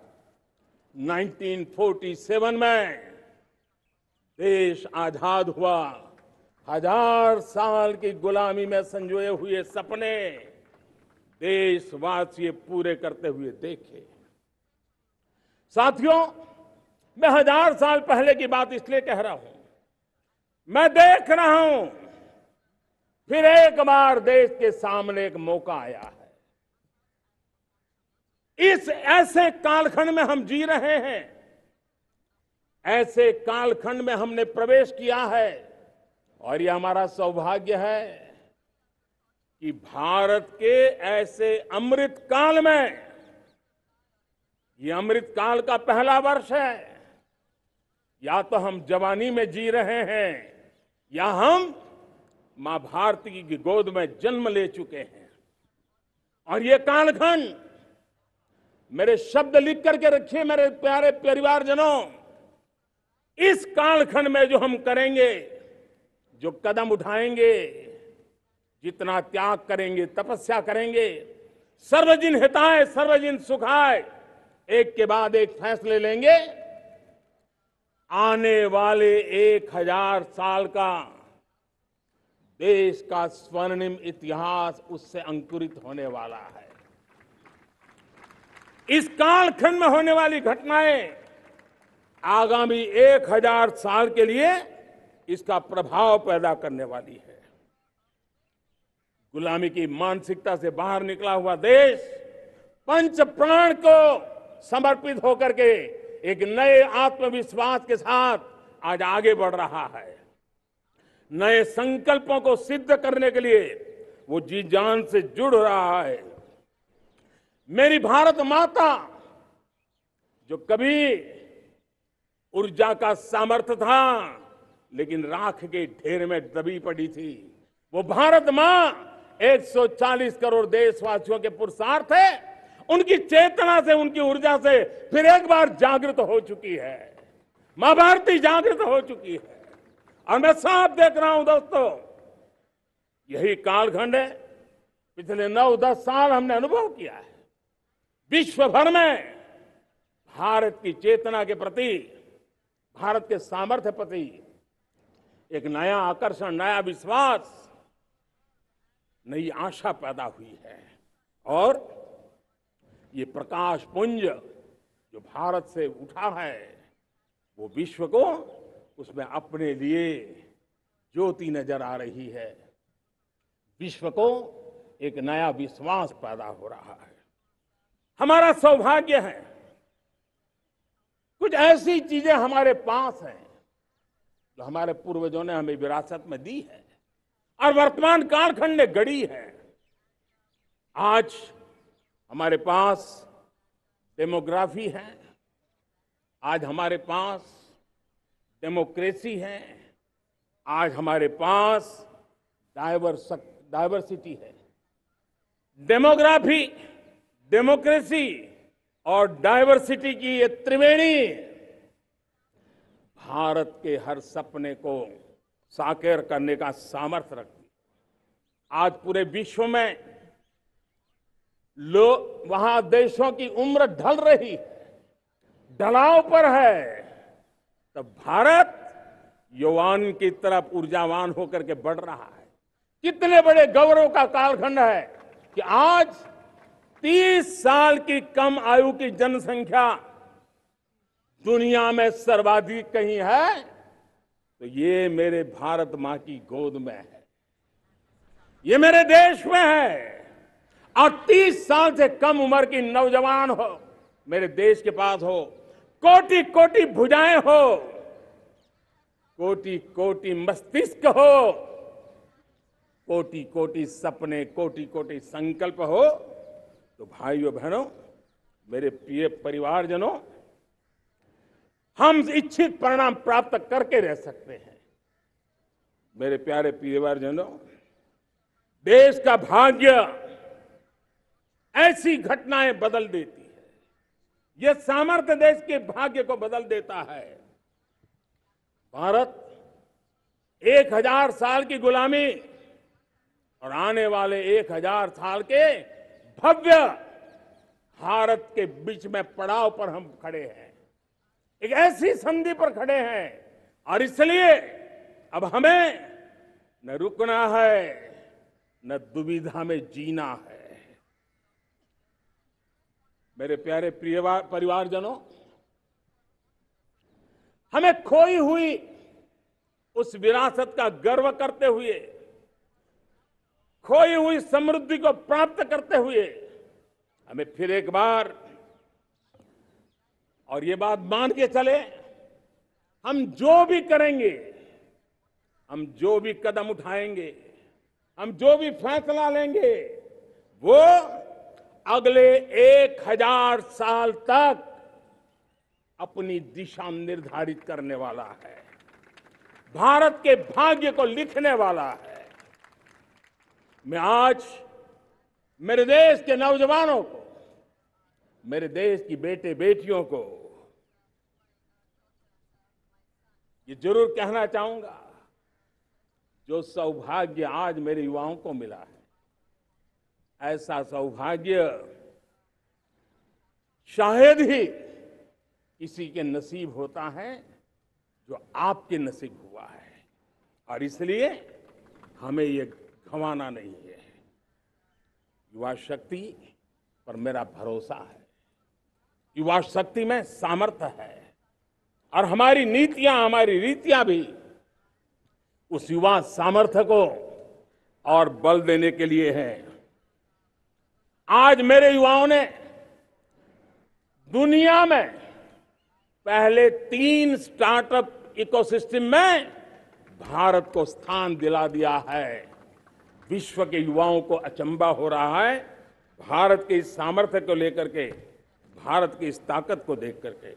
1947 में देश आजाद हुआ। 1000 साल की गुलामी में संजोए हुए सपने देशवासी पूरे करते हुए देखे। साथियों, मैं 1000 साल पहले की बात इसलिए कह रहा हूं, मैं देख रहा हूं फिर एक बार देश के सामने एक मौका आया है। इस ऐसे कालखंड में हम जी रहे हैं, ऐसे कालखंड में हमने प्रवेश किया है और यह हमारा सौभाग्य है कि भारत के ऐसे अमृत काल में, ये अमृत काल का पहला वर्ष है। या तो हम जवानी में जी रहे हैं या हम मां भारती की गोद में जन्म ले चुके हैं। और ये कालखंड, मेरे शब्द लिख करके रखिए मेरे प्यारे परिवारजनों, इस कालखंड में जो हम करेंगे, जो कदम उठाएंगे, जितना त्याग करेंगे, तपस्या करेंगे, सर्वजन हिताय सर्वजन सुखाय, एक के बाद एक फैसले लेंगे, आने वाले 1000 साल का देश का स्वर्णिम इतिहास उससे अंकुरित होने वाला है। इस कालखंड में होने वाली घटनाएं आगामी 1000 साल के लिए इसका प्रभाव पैदा करने वाली है। गुलामी की मानसिकता से बाहर निकला हुआ देश पंच प्राण को समर्पित होकर के एक नए आत्मविश्वास के साथ आज आगे बढ़ रहा है। नए संकल्पों को सिद्ध करने के लिए वो जी जान से जुड़ रहा है। मेरी भारत माता, जो कभी ऊर्जा का सामर्थ्य था लेकिन राख के ढेर में दबी पड़ी थी, वो भारत मां 140 करोड़ देशवासियों के पुरुषार्थ है, उनकी चेतना से, उनकी ऊर्जा से फिर एक बार जागृत हो चुकी है। मां भारती जागृत हो चुकी है। और मैं साफ देख रहा हूं दोस्तों, यही कालखंड है, पिछले 9-10 साल हमने अनुभव किया है। विश्व भर में भारत की चेतना के प्रति, भारत के सामर्थ्य प्रति एक नया आकर्षण, नया विश्वास, नई आशा पैदा हुई है। और ये प्रकाश पुंज जो भारत से उठा है, वो विश्व को उसमें अपने लिए ज्योति नजर आ रही है। विश्व को एक नया विश्वास पैदा हो रहा है। हमारा सौभाग्य है, कुछ ऐसी चीजें हमारे पास हैं जो हमारे पूर्वजों ने हमें विरासत में दी है और वर्तमान कालखंड ने गढ़ी है। आज हमारे पास डेमोग्राफी है, आज हमारे पास डेमोक्रेसी है, आज हमारे पास डाइवर्सिटी है। डेमोग्राफी, डेमोक्रेसी और डाइवर्सिटी की ये त्रिवेणी भारत के हर सपने को साकार करने का सामर्थ्य रखती है। आज पूरे विश्व में वहां देशों की उम्र ढल रही है, ढलाव पर है, तब भारत यौवन की तरफ ऊर्जावान होकर के बढ़ रहा है। कितने बड़े गौरव का कालखंड है कि आज 30 साल की कम आयु की जनसंख्या दुनिया में सर्वाधिक कहीं है तो तो ये मेरे भारत मां की गोद में है, ये मेरे देश में है। और 30 साल से कम उम्र की नौजवान हो मेरे देश के पास हो, कोटि कोटि भुजाएं हो, कोटि कोटि मस्तिष्क हो, कोटि कोटि सपने, कोटि कोटि संकल्प हो, तो भाइयों बहनों, मेरे प्रिय परिवारजनों, हम इच्छित परिणाम प्राप्त करके रह सकते हैं। मेरे प्यारे परिवारजनों, देश का भाग्य ऐसी घटनाएं बदल देती है, यह सामर्थ्य देश के भाग्य को बदल देता है। भारत 1000 साल की गुलामी और आने वाले 1000 साल के भव्य भारत के बीच में पड़ाव पर हम खड़े हैं, एक ऐसी संधि पर खड़े हैं, और इसलिए अब हमें न रुकना है न दुविधा में जीना है। मेरे प्यारे परिवारजनों, हमें खोई हुई उस विरासत का गर्व करते हुए, खोई हुई समृद्धि को प्राप्त करते हुए, हमें फिर एक बार, और ये बात मान के चले, हम जो भी करेंगे, हम जो भी कदम उठाएंगे, हम जो भी फैसला लेंगे, वो अगले 1000 साल तक अपनी दिशा निर्धारित करने वाला है, भारत के भाग्य को लिखने वाला है। मैं आज मेरे देश के नौजवानों को, मेरे देश की बेटे बेटियों को ये जरूर कहना चाहूंगा, जो सौभाग्य आज मेरे युवाओं को मिला है, ऐसा सौभाग्य शायद ही किसी के नसीब होता है जो आपके नसीब हुआ है, और इसलिए हमें ये गंवाना नहीं है। युवा शक्ति पर मेरा भरोसा है, युवा शक्ति में सामर्थ्य है, और हमारी नीतियां, हमारी रीतियां भी उस युवा सामर्थ्य को और बल देने के लिए है। आज मेरे युवाओं ने दुनिया में पहले 3 स्टार्टअप इकोसिस्टम में भारत को स्थान दिला दिया है। विश्व के युवाओं को अचंभा हो रहा है भारत के इस सामर्थ्य को लेकर के, भारत की इस ताकत को देख करके।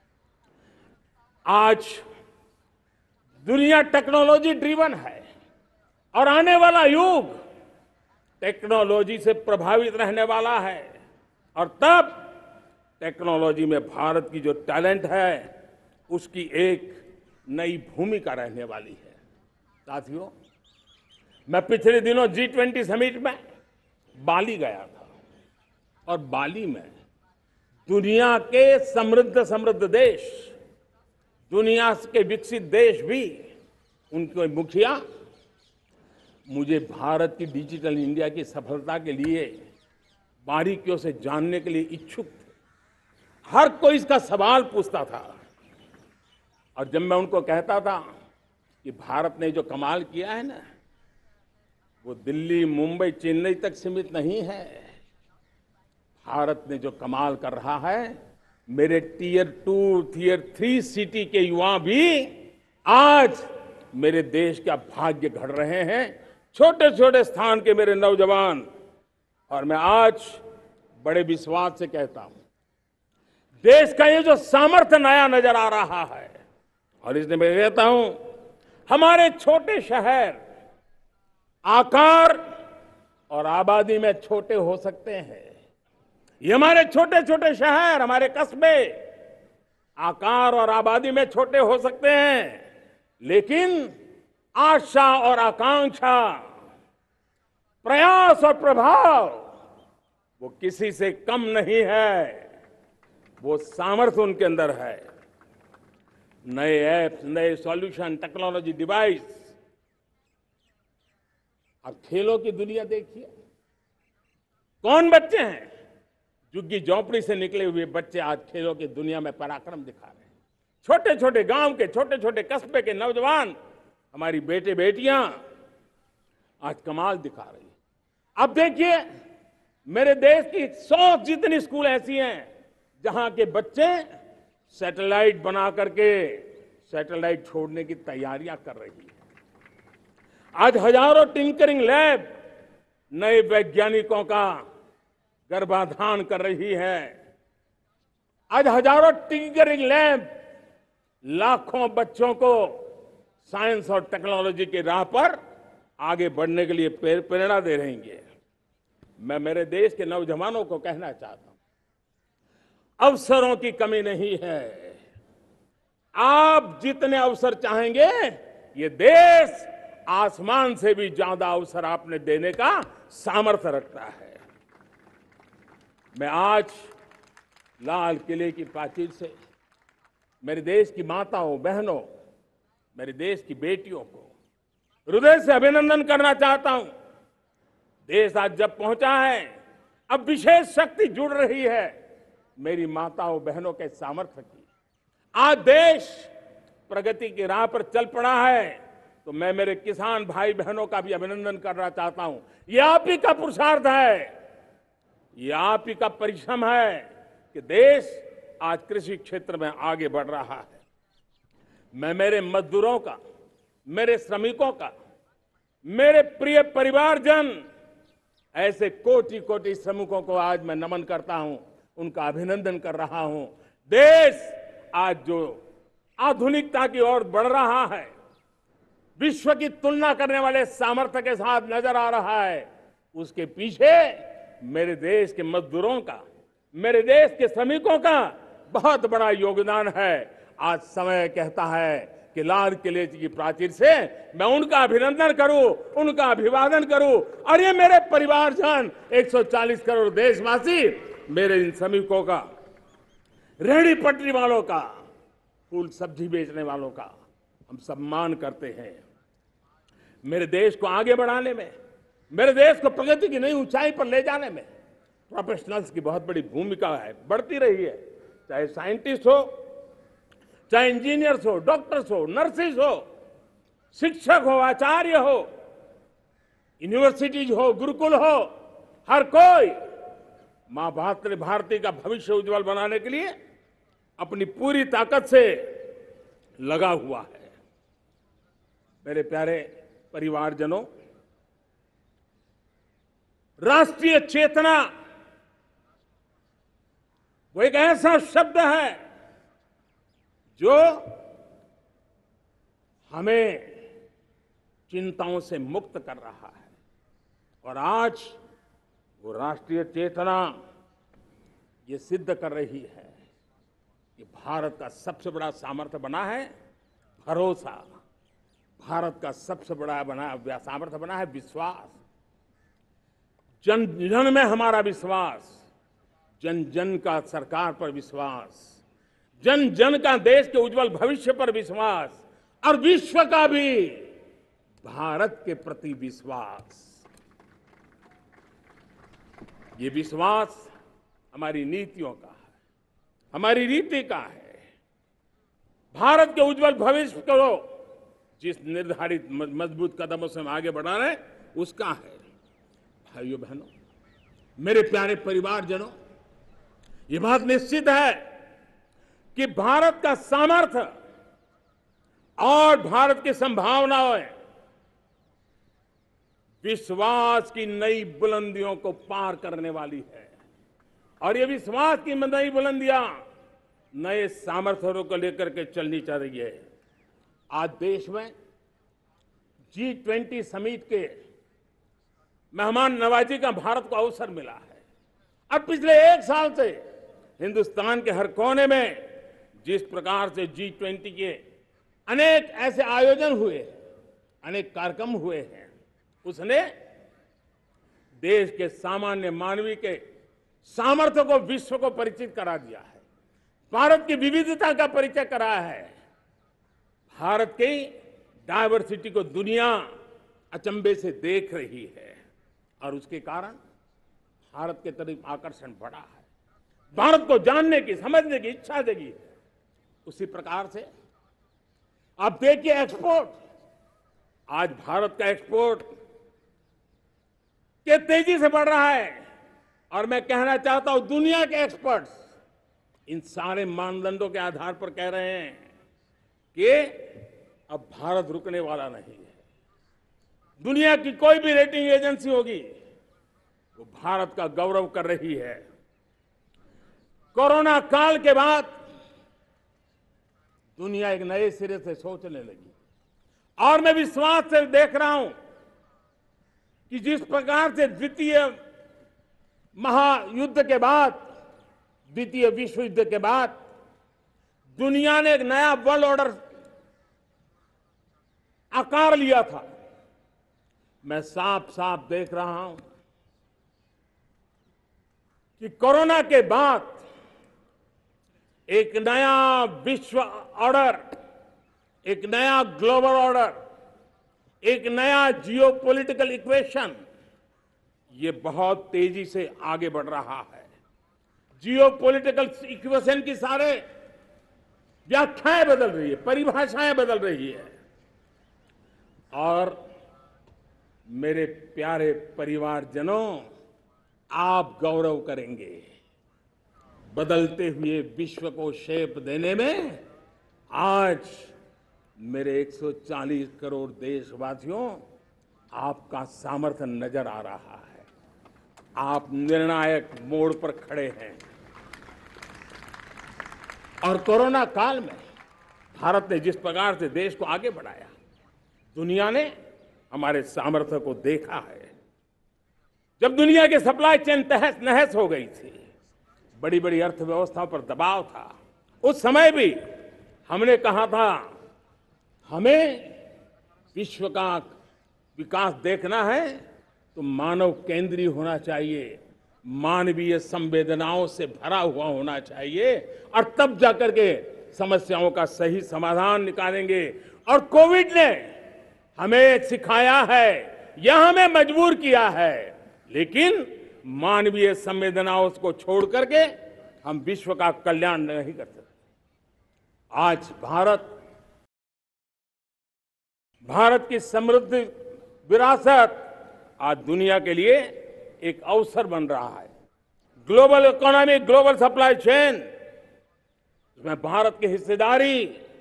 आज दुनिया टेक्नोलॉजी ड्रिवन है, और आने वाला युग टेक्नोलॉजी से प्रभावित रहने वाला है, और तब टेक्नोलॉजी में भारत की जो टैलेंट है उसकी एक नई भूमिका रहने वाली है। साथियों, मैं पिछले दिनों G20 समिट में बाली गया था, और बाली में दुनिया के समृद्ध देश, दुनिया के विकसित देश भी, उनके मुखिया मुझे भारत की डिजिटल इंडिया की सफलता के लिए बारीकियों से जानने के लिए इच्छुक थे। हर कोई इसका सवाल पूछता था, और जब मैं उनको कहता था कि भारत ने जो कमाल किया है ना, वो दिल्ली, मुंबई, चेन्नई तक सीमित नहीं है। भारत ने जो कमाल कर रहा है, मेरे टियर 2, टियर 3 सिटी के युवा भी आज मेरे देश का भाग्य गढ़ रहे हैं, छोटे छोटे स्थान के मेरे नौजवान। और मैं आज बड़े विश्वास से कहता हूं, देश का ये जो सामर्थ्य नया नजर आ रहा है, और इसलिए मैं कहता हूं, हमारे छोटे शहर आकार और आबादी में छोटे हो सकते हैं। ये हमारे छोटे छोटे शहर, हमारे कस्बे आकार और आबादी में छोटे हो सकते हैं, लेकिन आशा और आकांक्षा, प्रयास और प्रभाव वो किसी से कम नहीं है। वो सामर्थ्य उनके अंदर है। नए ऐप्स, नए सॉल्यूशन, टेक्नोलॉजी डिवाइस। अब खेलों की दुनिया देखिए, कौन बच्चे हैं? झुग्गी झोंपड़ी से निकले हुए बच्चे आज खेलों की दुनिया में पराक्रम दिखा रहे हैं। छोटे छोटे गांव के, छोटे छोटे कस्बे के नौजवान, हमारी बेटे बेटियां आज कमाल दिखा रही है। अब देखिए, मेरे देश की 100 जितनी स्कूल ऐसी हैं जहां के बच्चे सैटेलाइट बना करके सैटेलाइट छोड़ने की तैयारियां कर रही है। आज हजारों टिंकरिंग लैब नए वैज्ञानिकों का गर्भाधान कर रही है। आज हजारों टिंकरिंग लैब लाखों बच्चों को साइंस और टेक्नोलॉजी की राह पर आगे बढ़ने के लिए प्रेरणा दे रही है। मैं मेरे देश के नौजवानों को कहना चाहता हूं, अवसरों की कमी नहीं है। आप जितने अवसर चाहेंगे, ये देश आसमान से भी ज्यादा अवसर आपने देने का सामर्थ्य रखता है। मैं आज लाल किले की प्राचीर से मेरे देश की माताओं, बहनों, मेरे देश की बेटियों को हृदय से अभिनंदन करना चाहता हूं। देश आज जब पहुंचा है, अब विशेष शक्ति जुड़ रही है मेरी माताओं बहनों के सामर्थ्य की। आज देश प्रगति की राह पर चल पड़ा है, तो मैं मेरे किसान भाई बहनों का भी अभिनंदन करना चाहता हूं। यह आप ही का पुरुषार्थ है, यह आप ही का परिश्रम है कि देश आज कृषि क्षेत्र में आगे बढ़ रहा है। मैं मेरे मजदूरों का, मेरे श्रमिकों का, मेरे प्रिय परिवारजन, ऐसे कोटि कोटि श्रमिकों को आज मैं नमन करता हूं, उनका अभिनंदन कर रहा हूं। देश आज जो आधुनिकता की ओर बढ़ रहा है, विश्व की तुलना करने वाले सामर्थ्य के साथ नजर आ रहा है, उसके पीछे मेरे देश के मजदूरों का, मेरे देश के श्रमिकों का बहुत बड़ा योगदान है। आज समय कहता है कि लाल किले की प्राचीर से मैं उनका अभिनंदन करूं, उनका अभिवादन करूं। और ये मेरे परिवारजन, 140 करोड़ देशवासी, मेरे इन श्रमिकों का, रेहड़ी पटरी वालों का, फूल सब्जी बेचने वालों का हम सम्मान करते हैं। मेरे देश को आगे बढ़ाने में, मेरे देश को प्रगति की नई ऊंचाई पर ले जाने में प्रोफेशनल्स की बहुत बड़ी भूमिका है, बढ़ती रही है। चाहे साइंटिस्ट हो, चाहे इंजीनियर्स हो, डॉक्टर्स हो, नर्सिस हो, शिक्षक हो, आचार्य हो, यूनिवर्सिटीज हो, गुरुकुल हो, हर कोई मां भारती का भविष्य उज्जवल बनाने के लिए अपनी पूरी ताकत से लगा हुआ है। मेरे प्यारे परिवारजनों, राष्ट्रीय चेतना वो एक ऐसा शब्द है जो हमें चिंताओं से मुक्त कर रहा है। और आज वो राष्ट्रीय चेतना ये सिद्ध कर रही है कि भारत का सबसे बड़ा सामर्थ्य बना है भरोसा, भारत का सबसे बड़ा सामर्थ्य बना है विश्वास। जन जन में हमारा विश्वास, जन जन का सरकार पर विश्वास, जन जन का देश के उज्जवल भविष्य पर विश्वास, और विश्व का भी भारत के प्रति विश्वास। ये विश्वास हमारी नीतियों का है, हमारी रीति का है। भारत के उज्जवल भविष्य को जिस निर्धारित मजबूत कदमों से हम आगे बढ़ा रहे हैं, उसका है। भाइयों बहनों, मेरे प्यारे परिवारजनों, ये बात निश्चित है कि भारत का सामर्थ्य और भारत की संभावनाएं विश्वास की नई बुलंदियों को पार करने वाली है। और ये विश्वास की नई बुलंदियां नए सामर्थ्यों को लेकर के चलनी चाह रही है। आज देश में G20 समिट के मेहमान नवाजी का भारत को अवसर मिला है। अब पिछले 1 साल से हिंदुस्तान के हर कोने में जिस प्रकार से G20 के अनेक ऐसे आयोजन हुए, अनेक कार्यक्रम हुए हैं, उसने देश के सामान्य मानवी के सामर्थ्य को विश्व को परिचित करा दिया है। भारत की विविधता का परिचय कराया है। भारत की डायवर्सिटी को दुनिया अचंभे से देख रही है और उसके कारण भारत के तरफ आकर्षण बढ़ा है। भारत को जानने की, समझने की इच्छा जगी है। उसी प्रकार से आप देखिए एक्सपोर्ट, आज भारत का एक्सपोर्ट के तेजी से बढ़ रहा है और मैं कहना चाहता हूं दुनिया के एक्सपर्ट्स इन सारे मानदंडों के आधार पर कह रहे हैं कि अब भारत रुकने वाला नहीं है। दुनिया की कोई भी रेटिंग एजेंसी होगी वो भारत का गौरव कर रही है। कोरोना काल के बाद दुनिया एक नए सिरे से सोचने लगी और मैं विश्वास से देख रहा हूं कि जिस प्रकार से द्वितीय महायुद्ध के बाद, द्वितीय विश्व युद्ध के बाद दुनिया ने एक नया वर्ल्ड ऑर्डर आकार लिया था, मैं साफ साफ देख रहा हूं कि कोरोना के बाद एक नया विश्व ऑर्डर, एक नया ग्लोबल ऑर्डर, एक नया जियोपॉलिटिकल इक्वेशन ये बहुत तेजी से आगे बढ़ रहा है। जियोपॉलिटिकल इक्वेशन की सारे व्याख्याएं बदल रही है, परिभाषाएं बदल रही है। और मेरे प्यारे परिवारजनों, आप गौरव करेंगे बदलते हुए विश्व को शेप देने में। आज मेरे 140 करोड़ देशवासियों, आपका सामर्थ्य नजर आ रहा है। आप निर्णायक मोड़ पर खड़े हैं और कोरोना काल में भारत ने जिस प्रकार से देश को आगे बढ़ाया, दुनिया ने हमारे सामर्थ्य को देखा है। जब दुनिया के सप्लाई चेन तहस नहस हो गई थी, बड़ी बड़ी अर्थव्यवस्थाओं पर दबाव था, उस समय भी हमने कहा था हमें विश्व का विकास देखना है तो मानव केंद्रीय होना चाहिए, मानवीय संवेदनाओं से भरा हुआ होना चाहिए और तब जाकर के समस्याओं का सही समाधान निकालेंगे। और कोविड ने हमें सिखाया है या हमें मजबूर किया है, लेकिन मानवीय संवेदनाओं को छोड़ करके हम विश्व का कल्याण नहीं कर सकते। आज भारत की समृद्ध विरासत आज दुनिया के लिए एक अवसर बन रहा है। Global economy, global supply chain, इसमें भारत की हिस्सेदारी,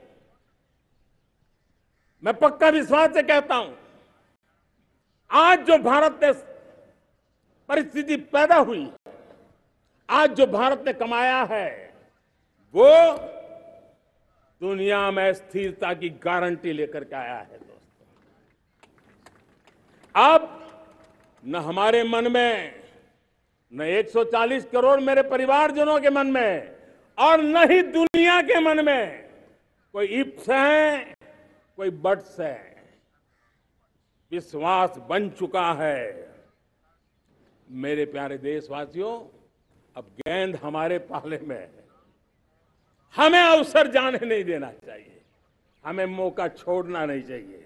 मैं पक्का विश्वास से कहता हूं, आज जो भारत ने परिस्थिति पैदा हुई, आज जो भारत ने कमाया है, वो दुनिया में स्थिरता की गारंटी लेकर के आया है। दोस्तों, अब न हमारे मन में, न 140 करोड़ मेरे परिवारजनों के मन में और न ही दुनिया के मन में कोई इफ्स है, कोई बट्स है। विश्वास बन चुका है। मेरे प्यारे देशवासियों, अब गेंद हमारे पाले में है। हमें अवसर जाने नहीं देना चाहिए, हमें मौका छोड़ना नहीं चाहिए।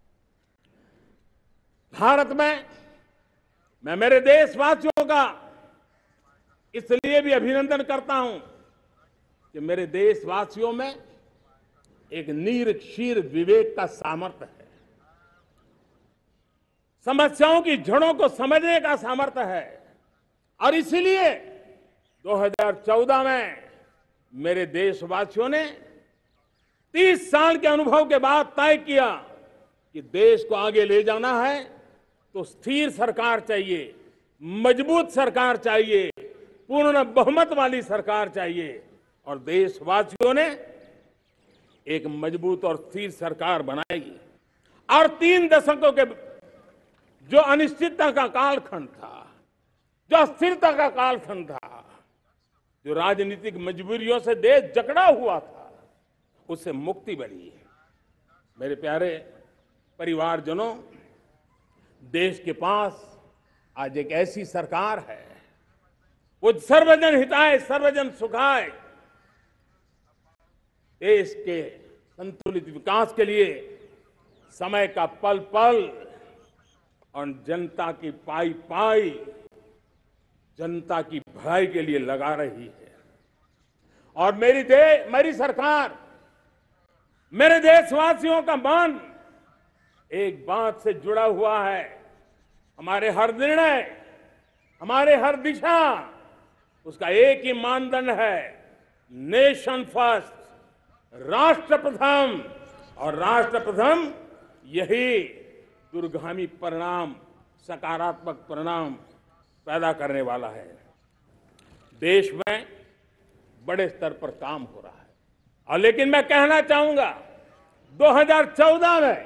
भारत में मैं मेरे देशवासियों का इसलिए भी अभिनंदन करता हूं कि मेरे देशवासियों में एक नीर विवेक का सामर्थ्य है, समस्याओं की जड़ों को समझने का सामर्थ्य है। और इसीलिए 2014 में मेरे देशवासियों ने 30 साल के अनुभव के बाद तय किया कि देश को आगे ले जाना है तो स्थिर सरकार चाहिए, मजबूत सरकार चाहिए, पूर्ण बहुमत वाली सरकार चाहिए। और देशवासियों ने एक मजबूत और स्थिर सरकार बनाएगी। और 3 दशकों के जो अनिश्चितता का कालखंड था, जो अस्थिरता का कालखंड था, जो राजनीतिक मजबूरियों से देश जकड़ा हुआ था, उससे मुक्ति बनी है। मेरे प्यारे परिवारजनों, देश के पास आज एक ऐसी सरकार है, वो सर्वजन हिताय सर्वजन सुखाय, देश के संतुलित विकास के लिए समय का पल पल और जनता की पाई पाई, जनता की भलाई के लिए लगा रही है। और मेरी सरकार मेरे देशवासियों का मन एक बात से जुड़ा हुआ है। हमारे हर निर्णय, हमारे हर दिशा, उसका एक ही मानदंड है, नेशन फर्स्ट, राष्ट्र प्रथम। और राष्ट्र प्रथम यही दूरगामी परिणाम, सकारात्मक परिणाम पैदा करने वाला है। देश में बड़े स्तर पर काम हो रहा है। और लेकिन मैं कहना चाहूंगा, 2014 में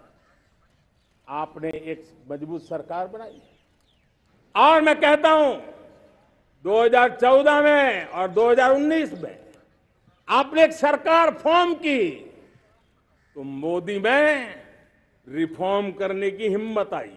आपने एक मजबूत सरकार बनाई और मैं कहता हूं 2014 में और 2019 में आपने एक सरकार फॉर्म की, तो मोदी में रिफॉर्म करने की हिम्मत आई।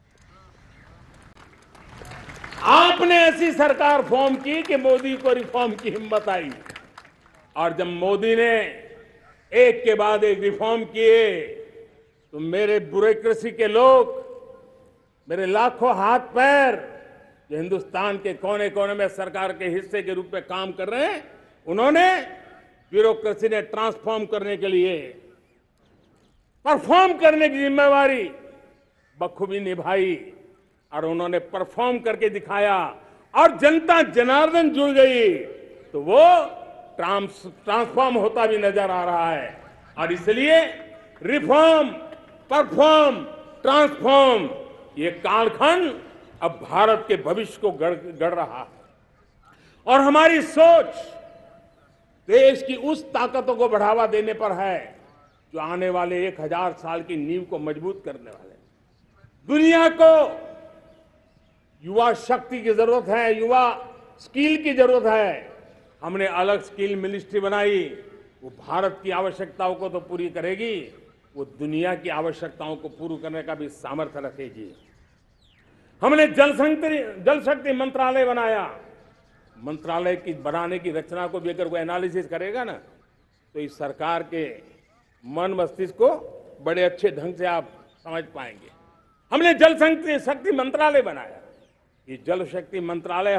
आपने ऐसी सरकार फॉर्म की कि मोदी को रिफॉर्म की हिम्मत आई। और जब मोदी ने एक के बाद एक रिफॉर्म किए, तो मेरे ब्यूरोक्रेसी के लोग, मेरे लाखों हाथ पैर जो हिंदुस्तान के कोने कोने में सरकार के हिस्से के रूप में काम कर रहे हैं, उन्होंने ब्यूरोक्रेसी ने ट्रांसफॉर्म करने के लिए, परफॉर्म करने की जिम्मेवारी बखूबी निभाई और उन्होंने परफॉर्म करके दिखाया और जनता जनार्दन जुड़ गई, तो वो ट्रांसफॉर्म होता भी नजर आ रहा है। और इसलिए रिफॉर्म, परफॉर्म, ट्रांसफॉर्म, ये कालखंड अब भारत के भविष्य को गढ़ रहा है। और हमारी सोच देश की उस ताकतों को बढ़ावा देने पर है जो आने वाले 1000 साल की नींव को मजबूत करने वाले। दुनिया को युवा शक्ति की जरूरत है, युवा स्किल की जरूरत है। हमने अलग स्किल मिनिस्ट्री बनाई, वो भारत की आवश्यकताओं को तो पूरी करेगी, वो दुनिया की आवश्यकताओं को पूरी करने का भी सामर्थ्य रखेगी। हमने जल शक्ति मंत्रालय बनाया। मंत्रालय की बनाने की रचना को भी अगर वो एनालिसिस करेगा ना, तो इस सरकार के मन मस्तिष्क को बड़े अच्छे ढंग से आप समझ पाएंगे। हमने जल शक्ति मंत्रालय बनाया। ये जल शक्ति मंत्रालय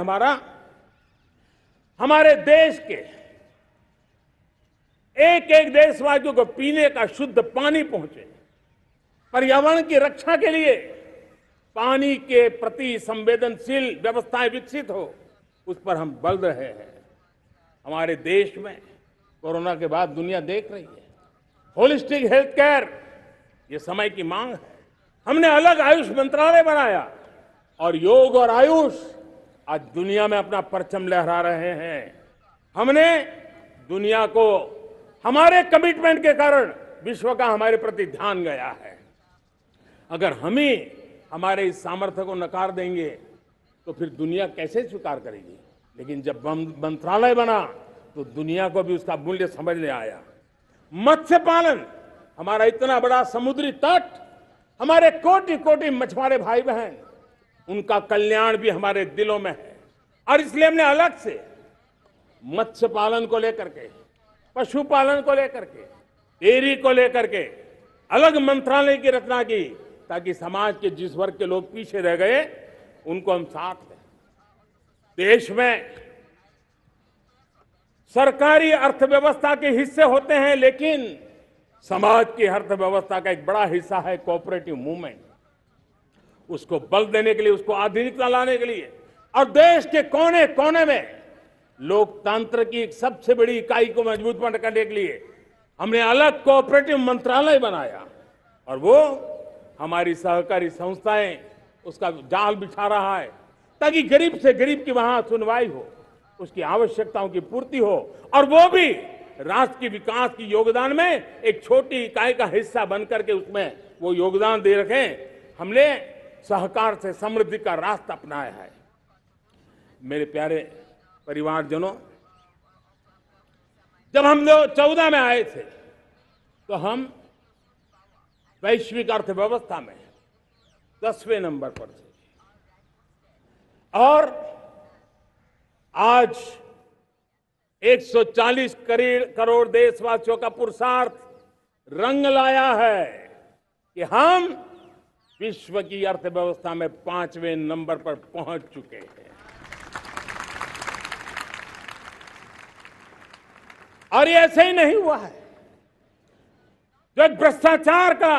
हमारे देश के एक एक देशवासियों को पीने का शुद्ध पानी पहुंचे, पर्यावरण की रक्षा के लिए पानी के प्रति संवेदनशील व्यवस्थाएं विकसित हो, उस पर हम बल रहे हैं। हमारे देश में कोरोना के बाद दुनिया देख रही है, होलिस्टिक हेल्थ केयर ये समय की मांग है। हमने अलग आयुष मंत्रालय बनाया और योग और आयुष आज दुनिया में अपना परचम लहरा रहे हैं। हमने दुनिया को हमारे कमिटमेंट के कारण विश्व का हमारे प्रति ध्यान गया है। अगर हम ही हमारे इस सामर्थ्य को नकार देंगे तो फिर दुनिया कैसे स्वीकार करेगी। लेकिन जब मंत्रालय बना तो दुनिया को भी उसका मूल्य समझ में आया। मत्स्य पालन, हमारा इतना बड़ा समुद्री तट, हमारे कोटि कोटि मछुआरे भाई बहन, उनका कल्याण भी हमारे दिलों में है। और इसलिए हमने अलग से मत्स्य पालन को लेकर के, पशुपालन को लेकर के, डेयरी को लेकर के अलग मंत्रालय की रचना की, ताकि समाज के जिस वर्ग के लोग पीछे रह गए उनको हम साथ लें। देश में सरकारी अर्थव्यवस्था के हिस्से होते हैं, लेकिन समाज की अर्थव्यवस्था का एक बड़ा हिस्सा है कोऑपरेटिव मूवमेंट। उसको बल देने के लिए, उसको आधुनिकता लाने के लिए और देश के कोने कोने में लोकतंत्र की एक सबसे बड़ी इकाई को मजबूत करने के लिए हमने अलग कोऑपरेटिव मंत्रालय बनाया। और वो हमारी सहकारी संस्थाएं उसका जाल बिछा रहा है, ताकि गरीब से गरीब की वहां सुनवाई हो, उसकी आवश्यकताओं की पूर्ति हो, और वो भी राष्ट्र के विकास की योगदान में एक छोटी इकाई का हिस्सा बनकर के उसमें वो योगदान दे रखें। हमने सहकार से समृद्धि का रास्ता अपनाया है। मेरे प्यारे परिवारजनों, जब हम लोग 14 में आए थे तो हम वैश्विक अर्थव्यवस्था में 10वें नंबर पर थे, और आज 140 करोड़ देशवासियों का पुरुषार्थ रंग लाया है कि हम विश्व की अर्थव्यवस्था में 5वें नंबर पर पहुंच चुके हैं। और ये ऐसे ही नहीं हुआ है। जो एक भ्रष्टाचार का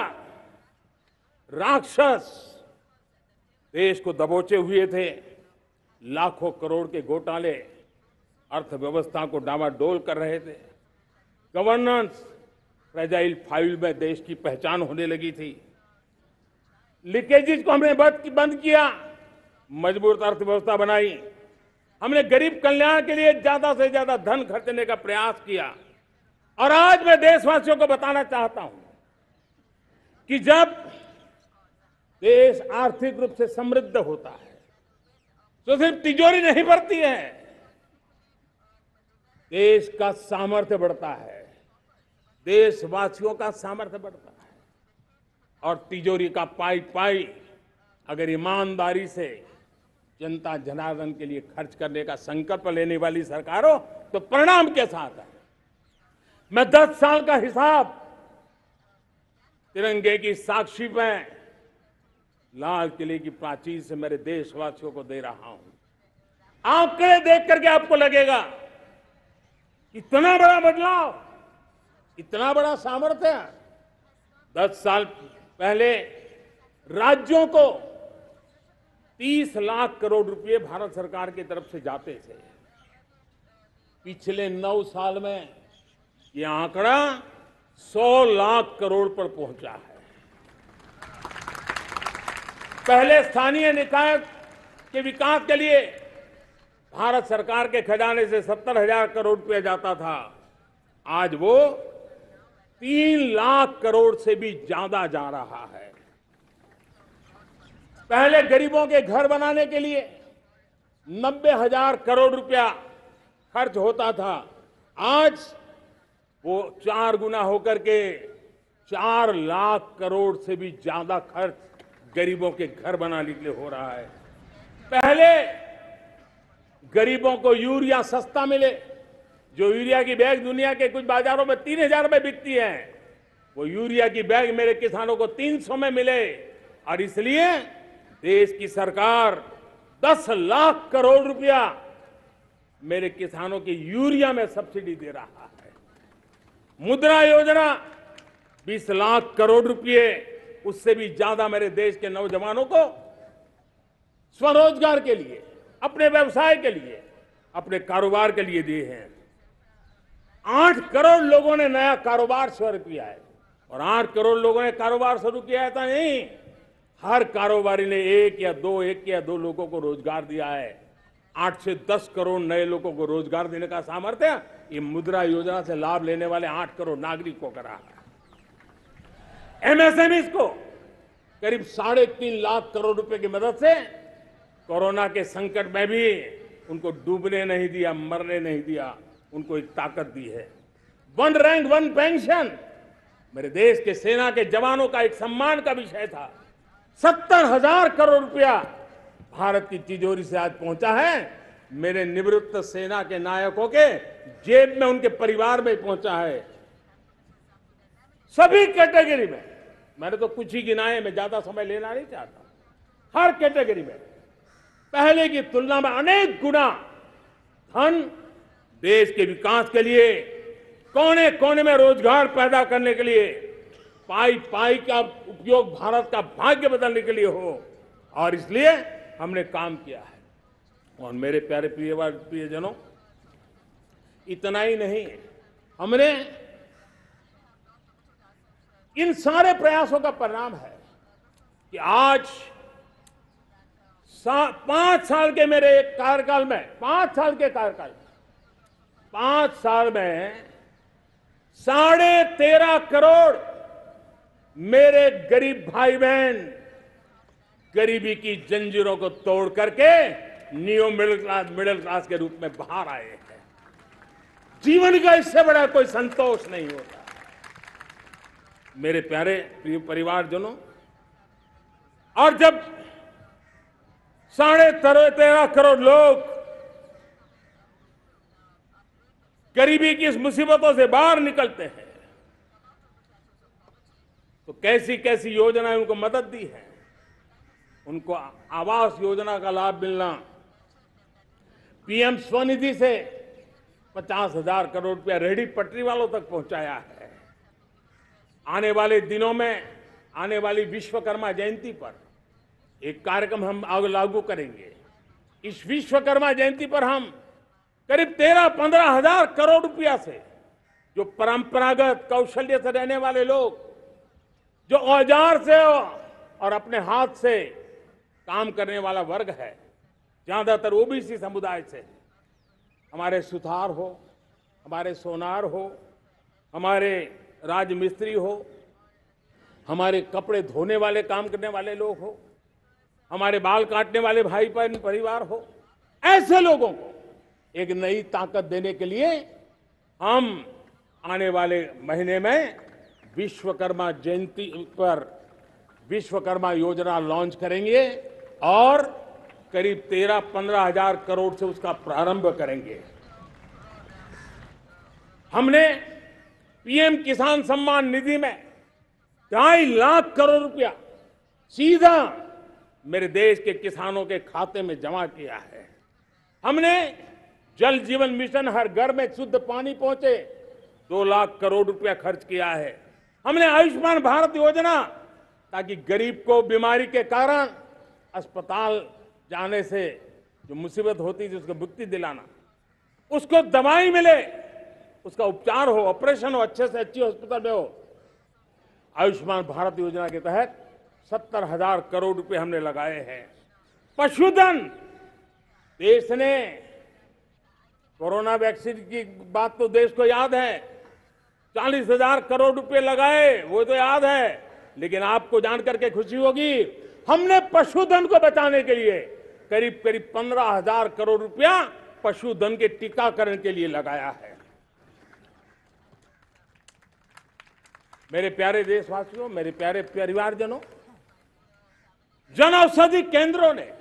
राक्षस देश को दबोचे हुए थे, लाखों करोड़ के घोटाले अर्थव्यवस्था को डामाडोल कर रहे थे, गवर्नेंस फ्रेजाइल फाइल में देश की पहचान होने लगी थी, लीकेजेस को हमने बंद किया, मजबूत अर्थव्यवस्था बनाई, हमने गरीब कल्याण के लिए ज्यादा से ज्यादा धन खर्चने का प्रयास किया। और आज मैं देशवासियों को बताना चाहता हूं कि जब देश आर्थिक रूप से समृद्ध होता है तो सिर्फ तिजोरी नहीं भरती है, देश का सामर्थ्य बढ़ता है, देशवासियों का सामर्थ्य बढ़ता है। और तिजोरी का पाई पाई अगर ईमानदारी से जनता जनार्दन के लिए खर्च करने का संकल्प लेने वाली सरकार हो तो परिणाम के साथ है। मैं 10 साल का हिसाब तिरंगे की साक्षी में लाल किले की प्राचीर से मेरे देशवासियों को दे रहा हूं। आंकड़े देख करके आपको लगेगा इतना बड़ा बदलाव, इतना बड़ा सामर्थ्य। 10 साल पहले राज्यों को 30 लाख करोड़ रुपए भारत सरकार की तरफ से जाते थे, पिछले 9 साल में यह आंकड़ा 100 लाख करोड़ पर पहुंचा है। पहले स्थानीय निकाय के विकास के लिए भारत सरकार के खजाने से 70,000 करोड़ रुपया जाता था, आज वो 3 लाख करोड़ से भी ज्यादा जा रहा है। पहले गरीबों के घर बनाने के लिए 90,000 करोड़ रुपया खर्च होता था, आज वो 4 गुना होकर के 4 लाख करोड़ से भी ज्यादा खर्च गरीबों के घर बनाने के लिए हो रहा है। पहले गरीबों को यूरिया सस्ता मिले, जो यूरिया की बैग दुनिया के कुछ बाजारों में 3,000 में बिकती है, वो यूरिया की बैग मेरे किसानों को 300 में मिले। और इसलिए देश की सरकार 10 लाख करोड़ रुपया मेरे किसानों की यूरिया में सब्सिडी दे रहा है। मुद्रा योजना 20 लाख करोड़ रुपए, उससे भी ज्यादा मेरे देश के नौजवानों को स्वरोजगार के लिए, अपने व्यवसाय के लिए, अपने कारोबार के लिए दिए हैं। 8 करोड़ लोगों ने नया कारोबार शुरू किया है, और 8 करोड़ लोगों ने कारोबार शुरू किया है तो नहीं, हर कारोबारी ने एक या दो लोगों को रोजगार दिया है। 8 से 10 करोड़ नए लोगों को रोजगार देने का सामर्थ्य ये मुद्रा योजना से लाभ लेने वाले 8 करोड़ नागरिकों का रहा है। एमएसएमई को करीब 3.5 लाख करोड़ रुपए की मदद से कोरोना के संकट में भी उनको डूबने नहीं दिया, मरने नहीं दिया, उनको एक ताकत दी है। 1 रैंक 1 पेंशन मेरे देश के सेना के जवानों का एक सम्मान का विषय था। 70,000 करोड़ रुपया भारत की तिजोरी से आज पहुंचा है, मेरे निवृत्त सेना के नायकों के जेब में, उनके परिवार में पहुंचा है। सभी कैटेगरी में, मैंने तो कुछ ही गिनाए, मैं ज्यादा समय लेना नहीं चाहता। हर कैटेगरी में पहले की तुलना में अनेक गुना धन देश के विकास के लिए, कोने कोने में रोजगार पैदा करने के लिए, पाई पाई का उपयोग भारत का भाग्य बदलने के लिए हो, और इसलिए हमने काम किया है। और मेरे प्यारे प्रियजनों, इतना ही नहीं, हमने इन सारे प्रयासों का परिणाम है कि आज 5 साल के मेरे कार्यकाल में, 5 साल के कार्यकाल में, 5 साल में 13.5 करोड़ मेरे गरीब भाई बहन गरीबी की जंजीरों को तोड़ करके नियो मिडिल क्लास के रूप में बाहर आए हैं। जीवन का इससे बड़ा कोई संतोष नहीं होता। मेरे प्यारे प्रिय परिवारजनों, और जब 13.5 करोड़ लोग गरीबी की इस मुसीबतों से बाहर निकलते हैं तो कैसी कैसी योजनाएं उनको मदद दी है। उनको आवास योजना का लाभ मिलना, पीएम स्वनिधि से 50,000 करोड़ रुपया रेहड़ी पटरी वालों तक पहुंचाया है। आने वाले दिनों में आने वाली विश्वकर्मा जयंती पर एक कार्यक्रम हम लागू करेंगे। इस विश्वकर्मा जयंती पर हम करीब 13-15 हजार करोड़ रुपया से जो परंपरागत कौशल्य से रहने वाले लोग, जो औजार से और अपने हाथ से काम करने वाला वर्ग है, ज्यादातर ओबीसी समुदाय से, हमारे सुथार हो, हमारे सोनार हो, हमारे राजमिस्त्री हो, हमारे कपड़े धोने वाले काम करने वाले लोग हो, हमारे बाल काटने वाले भाई बहन परिवार हो, ऐसे लोगों को एक नई ताकत देने के लिए हम आने वाले महीने में विश्वकर्मा जयंती पर विश्वकर्मा योजना लॉन्च करेंगे और करीब 13-15 हजार करोड़ से उसका प्रारंभ करेंगे। हमने पीएम किसान सम्मान निधि में 2.5 लाख करोड़ रुपया सीधा मेरे देश के किसानों के खाते में जमा किया है। हमने जल जीवन मिशन हर घर में शुद्ध पानी पहुंचे 2 लाख करोड़ रुपया खर्च किया है। हमने आयुष्मान भारत योजना, ताकि गरीब को बीमारी के कारण अस्पताल जाने से जो मुसीबत होती थी उसको मुक्ति दिलाना, उसको दवाई मिले, उसका उपचार हो, ऑपरेशन हो, अच्छे से अच्छी हॉस्पिटल में हो। आयुष्मान भारत योजना के तहत 70,000 करोड़ रुपए हमने लगाए हैं। पशुधन, देश ने कोरोना वैक्सीन की बात तो देश को याद है, 40,000 करोड़ रुपए लगाए, वो तो याद है। लेकिन आपको जानकर के खुशी होगी, हमने पशुधन को बचाने के लिए करीब 15,000 करोड़ रुपया पशुधन के टीकाकरण के लिए लगाया है। मेरे प्यारे देशवासियों, मेरे प्यारे परिवारजनों, जन औषधि केंद्रों ने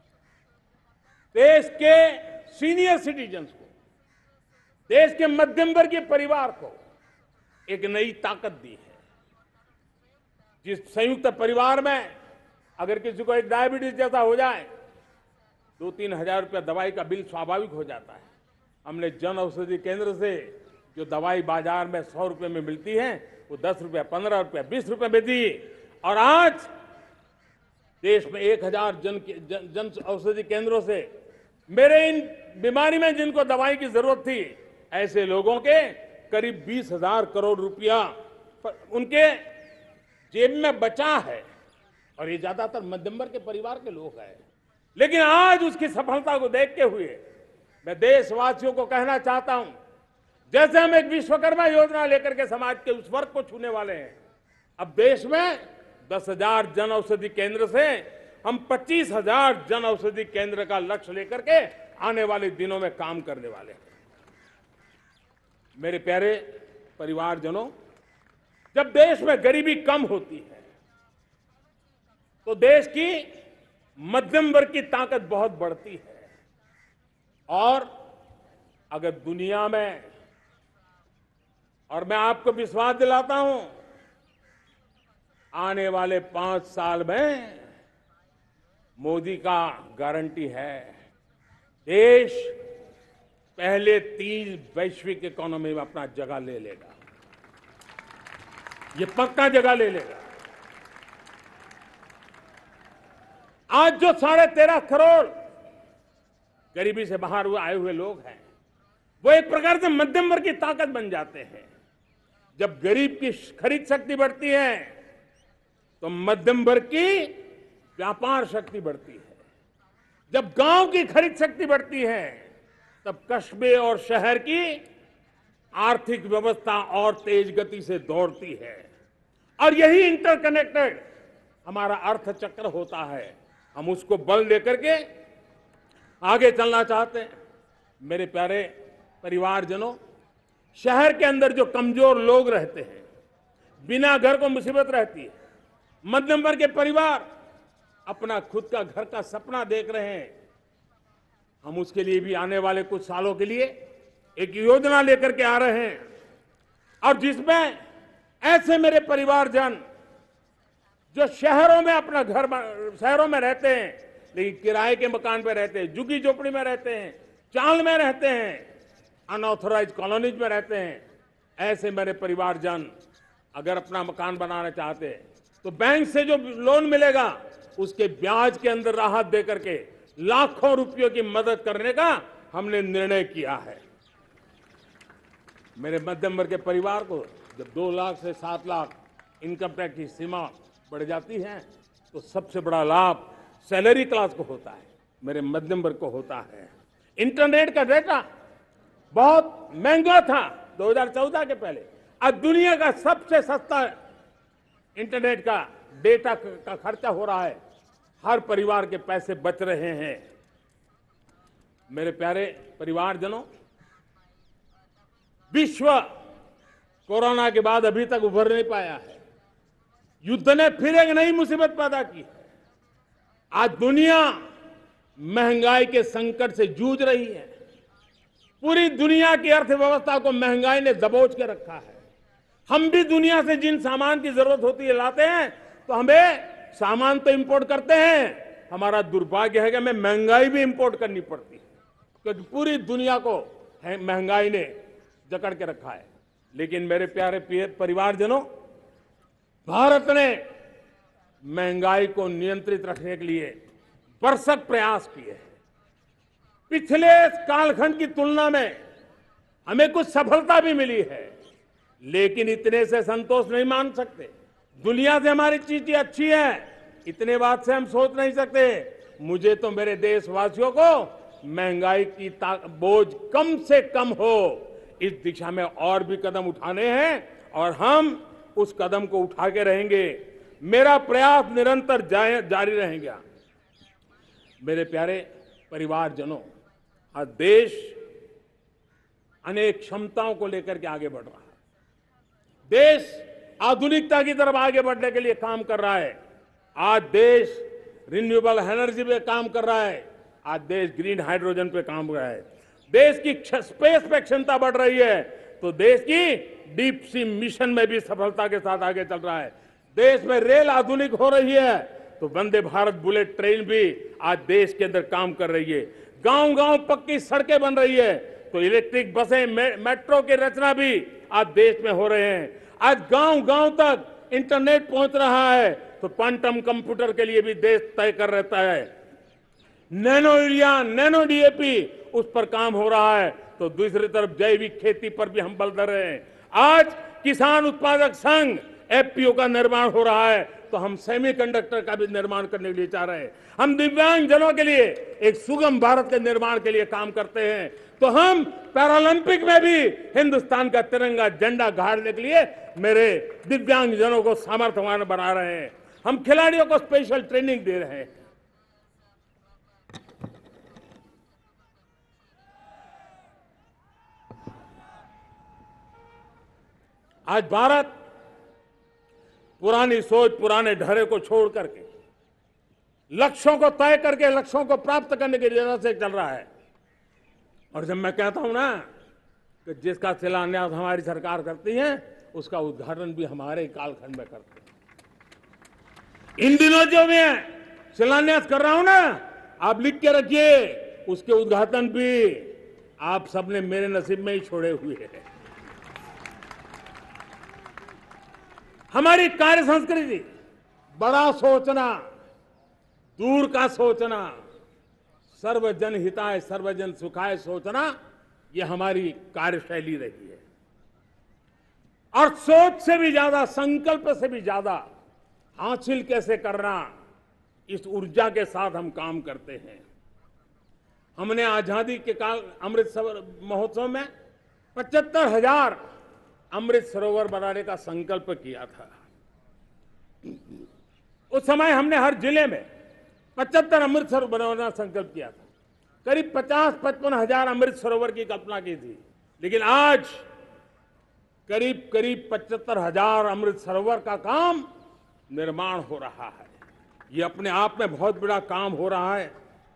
देश के सीनियर सिटीजन्स को, देश के मध्यम वर्गीय परिवार को एक नई ताकत दी है। जिस संयुक्त परिवार में अगर किसी को एक डायबिटीज जैसा हो जाए, 2-3 हजार रुपया दवाई का बिल स्वाभाविक हो जाता है। हमने जन औषधि केंद्र से जो दवाई बाजार में 100 रुपए में मिलती है, वो 10 रुपया, 15 रुपया, 20 रुपए में दी। और आज देश में 1000 जन औषधि केंद्रों से मेरे इन बीमारी में जिनको दवाई की जरूरत थी, ऐसे लोगों के करीब 20,000 करोड़ रुपया उनके जेब में बचा है। और ये ज्यादातर मध्यम वर्ग के परिवार के लोग हैं। लेकिन आज उसकी सफलता को देखते हुए मैं देशवासियों को कहना चाहता हूं, जैसे हम एक विश्वकर्मा योजना लेकर के समाज के उस वर्ग को छूने वाले हैं, अब देश में 10,000 जन औषधि केंद्र से हम 25,000 जन औषधि केंद्र का लक्ष्य लेकर के आने वाले दिनों में काम करने वाले हैं। मेरे प्यारे परिवारजनों, जब देश में गरीबी कम होती है तो देश की मध्यम वर्ग की ताकत बहुत बढ़ती है। और अगर दुनिया में, और मैं आपको विश्वास दिलाता हूं, आने वाले 5 साल में मोदी का गारंटी है, देश पहले 3 वैश्विक इकोनॉमी में अपना जगह ले लेगा। ये पक्का जगह ले लेगा। आज जो 13.5 करोड़ गरीबी से बाहर आए हुए लोग हैं, वो एक प्रकार से मध्यम वर्ग की ताकत बन जाते हैं। जब गरीब की खरीद शक्ति बढ़ती है तो मध्यम वर्ग की व्यापार शक्ति बढ़ती है। जब गांव की खरीद शक्ति बढ़ती है तब कस्बे और शहर की आर्थिक व्यवस्था और तेज गति से दौड़ती है। और यही इंटरकनेक्टेड हमारा अर्थ चक्र होता है। हम उसको बल लेकर के आगे चलना चाहते हैं। मेरे प्यारे परिवारजनों, शहर के अंदर जो कमजोर लोग रहते हैं, बिना घर को मुसीबत रहती है, मध्यम वर्ग के परिवार अपना खुद का घर का सपना देख रहे हैं, हम उसके लिए भी आने वाले कुछ सालों के लिए एक योजना लेकर के आ रहे हैं। और जिसमें ऐसे मेरे परिवारजन जो शहरों में अपना घर, शहरों में रहते हैं लेकिन किराए के मकान पे रहते हैं, झुग्गी झोपड़ी में रहते हैं, चाल में रहते हैं, अनऑथराइज्ड कॉलोनीज में रहते हैं, ऐसे मेरे परिवारजन अगर अपना मकान बनाना चाहते हैं तो बैंक से जो लोन मिलेगा उसके ब्याज के अंदर राहत दे करके लाखों रुपयों की मदद करने का हमने निर्णय किया है। मेरे मध्यम वर्ग के परिवार को जब 2 लाख से 7 लाख इनकम टैक्स की सीमा बढ़ जाती है तो सबसे बड़ा लाभ सैलरी क्लास को होता है, मेरे मध्यम वर्ग को होता है। इंटरनेट का डेटा बहुत महंगा था 2014 के पहले, आज दुनिया का सबसे सस्ता इंटरनेट का डेटा का खर्चा हो रहा है, हर परिवार के पैसे बच रहे हैं। मेरे प्यारे परिवारजनों, विश्व कोरोना के बाद अभी तक उभर नहीं पाया है। युद्ध ने फिर एक नई मुसीबत पैदा की है। आज दुनिया महंगाई के संकट से जूझ रही है। पूरी दुनिया की अर्थव्यवस्था को महंगाई ने दबोच के रखा है। हम भी दुनिया से जिन सामान की जरूरत होती है लाते हैं, तो हमें सामान तो इंपोर्ट करते हैं, हमारा दुर्भाग्य है कि हमें महंगाई भी इंपोर्ट करनी पड़ती है, क्योंकि पूरी दुनिया को महंगाई ने जकड़ के रखा है। लेकिन मेरे प्यारे परिवारजनों, भारत ने महंगाई को नियंत्रित रखने के लिए भरसक प्रयास किए हैं। पिछले कालखंड की तुलना में हमें कुछ सफलता भी मिली है, लेकिन इतने से संतोष नहीं मान सकते। दुनिया से हमारी चीजें अच्छी है, इतने बात से हम सोच नहीं सकते। मुझे तो मेरे देशवासियों को महंगाई की बोझ कम से कम हो, इस दिशा में और भी कदम उठाने हैं और हम उस कदम को उठा के रहेंगे। मेरा प्रयास निरंतर जारी रहेगा। मेरे प्यारे परिवारजनों, आज देश अनेक क्षमताओं को लेकर के आगे बढ़ रहा है। देश आधुनिकता की तरफ आगे बढ़ने के लिए काम कर रहा है। आज देश रिन्यूएबल एनर्जी पे काम कर रहा है, आज देश ग्रीन हाइड्रोजन पे काम कर रहा है। देश की स्पेस पे क्षमता बढ़ रही है, तो देश की डीप सी मिशन में भी सफलता के साथ आगे चल रहा है। देश में रेल आधुनिक हो रही है, तो वंदे भारत बुलेट ट्रेन भी आज देश के अंदर काम कर रही है। गांव गांव पक्की सड़कें बन रही है, तो इलेक्ट्रिक बसें, मेट्रो की रचना भी आज देश में हो रहे हैं। आज गांव गांव तक इंटरनेट पहुंच रहा है, तो क्वांटम कंप्यूटर के लिए भी देश तय कर रहता है। नैनो यूरिया, नैनो डीएपी, उस पर काम हो रहा है, तो दूसरी तरफ जैविक खेती पर भी हम बल दे रहे हैं। आज किसान उत्पादक संघ एफपीओ का निर्माण हो रहा है, तो हम सेमीकंडक्टर का भी निर्माण करने के लिए चाह रहे हैं। हम दिव्यांग जनों के लिए एक सुगम भारत के निर्माण के लिए काम करते हैं, तो हम पैरालंपिक में भी हिंदुस्तान का तिरंगा झंडा गाड़ने के लिए मेरे दिव्यांग जनों को सामर्थ्यवान बना रहे हैं। हम खिलाड़ियों को स्पेशल ट्रेनिंग दे रहे हैं। आज भारत पुरानी सोच, पुराने ढर्रे को छोड़ करके लक्ष्यों को तय करके लक्ष्यों को प्राप्त करने की दिशा से चल रहा है। और जब मैं कहता हूं ना कि जिसका शिलान्यास हमारी सरकार करती है, उसका उद्घाटन भी हमारे कालखंड में करते हैं। इन दिनों जो मैं शिलान्यास कर रहा हूं ना, आप लिख के रखिए, उसके उद्घाटन भी आप सबने मेरे नसीब में ही छोड़े हुए हैं। हमारी कार्य संस्कृति बड़ा सोचना, दूर का सोचना, सर्वजन हिताय सर्वजन सुखाय सोचना, यह हमारी कार्यशैली रही है। और सोच से भी ज्यादा, संकल्प से भी ज्यादा हासिल कैसे करना, इस ऊर्जा के साथ हम काम करते हैं। हमने आजादी के काल अमृत महोत्सव में 75,000 अमृत सरोवर बनाने का संकल्प किया था। उस समय हमने हर जिले में 75 अमृत सरोवर बनाने का संकल्प किया था। करीब 50-55 हजार अमृत सरोवर की कल्पना की थी, लेकिन आज करीब 75,000 अमृत सरोवर का काम निर्माण हो रहा है। ये अपने आप में बहुत बड़ा काम हो रहा है।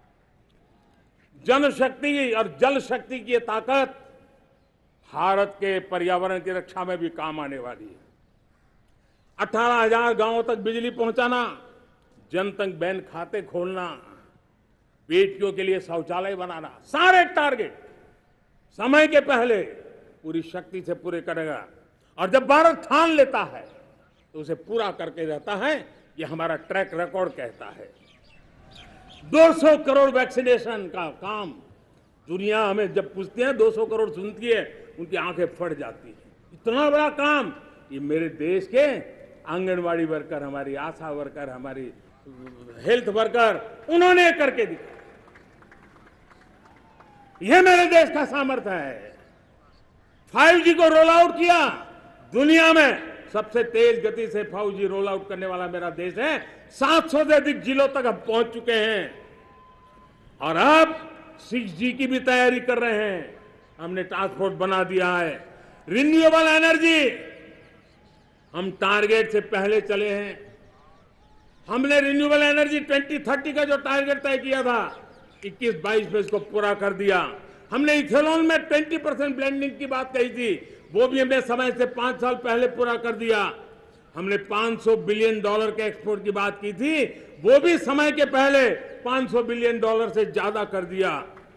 जनशक्ति और जल शक्ति की ताकत भारत के पर्यावरण की रक्षा में भी काम आने वाली है। 18,000 गांवों तक बिजली पहुंचाना, जनधन बैंक खाते खोलना, बेटियों के लिए शौचालय बनाना, सारे टारगेट समय के पहले पूरी शक्ति से पूरे करेगा। और जब भारत ठान लेता है तो उसे पूरा करके रहता है। ये हमारा ट्रैक रिकॉर्ड कहता है। 200 करोड़ वैक्सीनेशन का काम, दुनिया हमें जब पूछती है 200 करोड़ सुनती है, उनकी आंखें फट जाती है। इतना बड़ा काम ये मेरे देश के आंगनवाड़ी वर्कर, हमारी आशा वर्कर, हमारी हेल्थ वर्कर, उन्होंने करके दिखाया। यह मेरे देश का सामर्थ्य है। 5G को रोल आउट किया, दुनिया में सबसे तेज गति से 5G रोल आउट करने वाला मेरा देश है। 700 से अधिक जिलों तक हम पहुंच चुके हैं और अब 6G की भी तैयारी कर रहे हैं। हमने टास्क फोर्स बना दिया है। रिन्यूएबल एनर्जी, हम टारगेट से पहले चले हैं। हमने रिन्यूएबल एनर्जी 2030 का जो टारगेट तय किया था 21-22 में इसको पूरा कर दिया। हमने इथेनॉल में 20% ब्लेंडिंग की बात कही थी, वो भी हमने समय से 5 साल पहले पूरा कर दिया। हमने $500 बिलियन के एक्सपोर्ट की बात की थी, वो भी समय के पहले $500 बिलियन से ज्यादा कर दिया।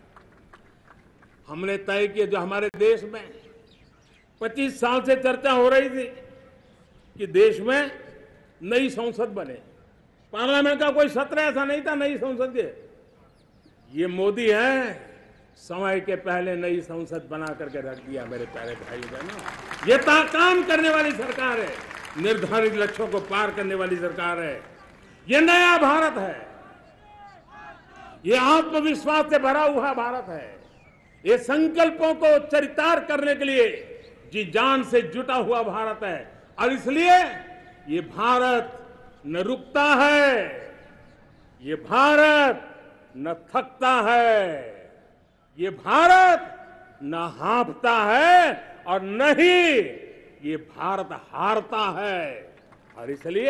हमने तय किया, जो हमारे देश में 25 साल से चर्चा हो रही थी कि देश में नई संसद बने, पार्लियामेंट का कोई सत्र ऐसा नहीं था नई संसद के। ये मोदी है, समय के पहले नई संसद बना करके रख दिया। मेरे प्यारे भाई बहनों, ये काम करने वाली सरकार है, निर्धारित लक्ष्यों को पार करने वाली सरकार है। ये नया भारत है, ये आत्मविश्वास से भरा हुआ भारत है, ये संकल्पों को चरितार्थ करने के लिए जी जान से जुटा हुआ भारत है। और इसलिए ये भारत न रुकता है, ये भारत न थकता है, ये भारत न हाँफता है और न ही ये भारत हारता है। और इसलिए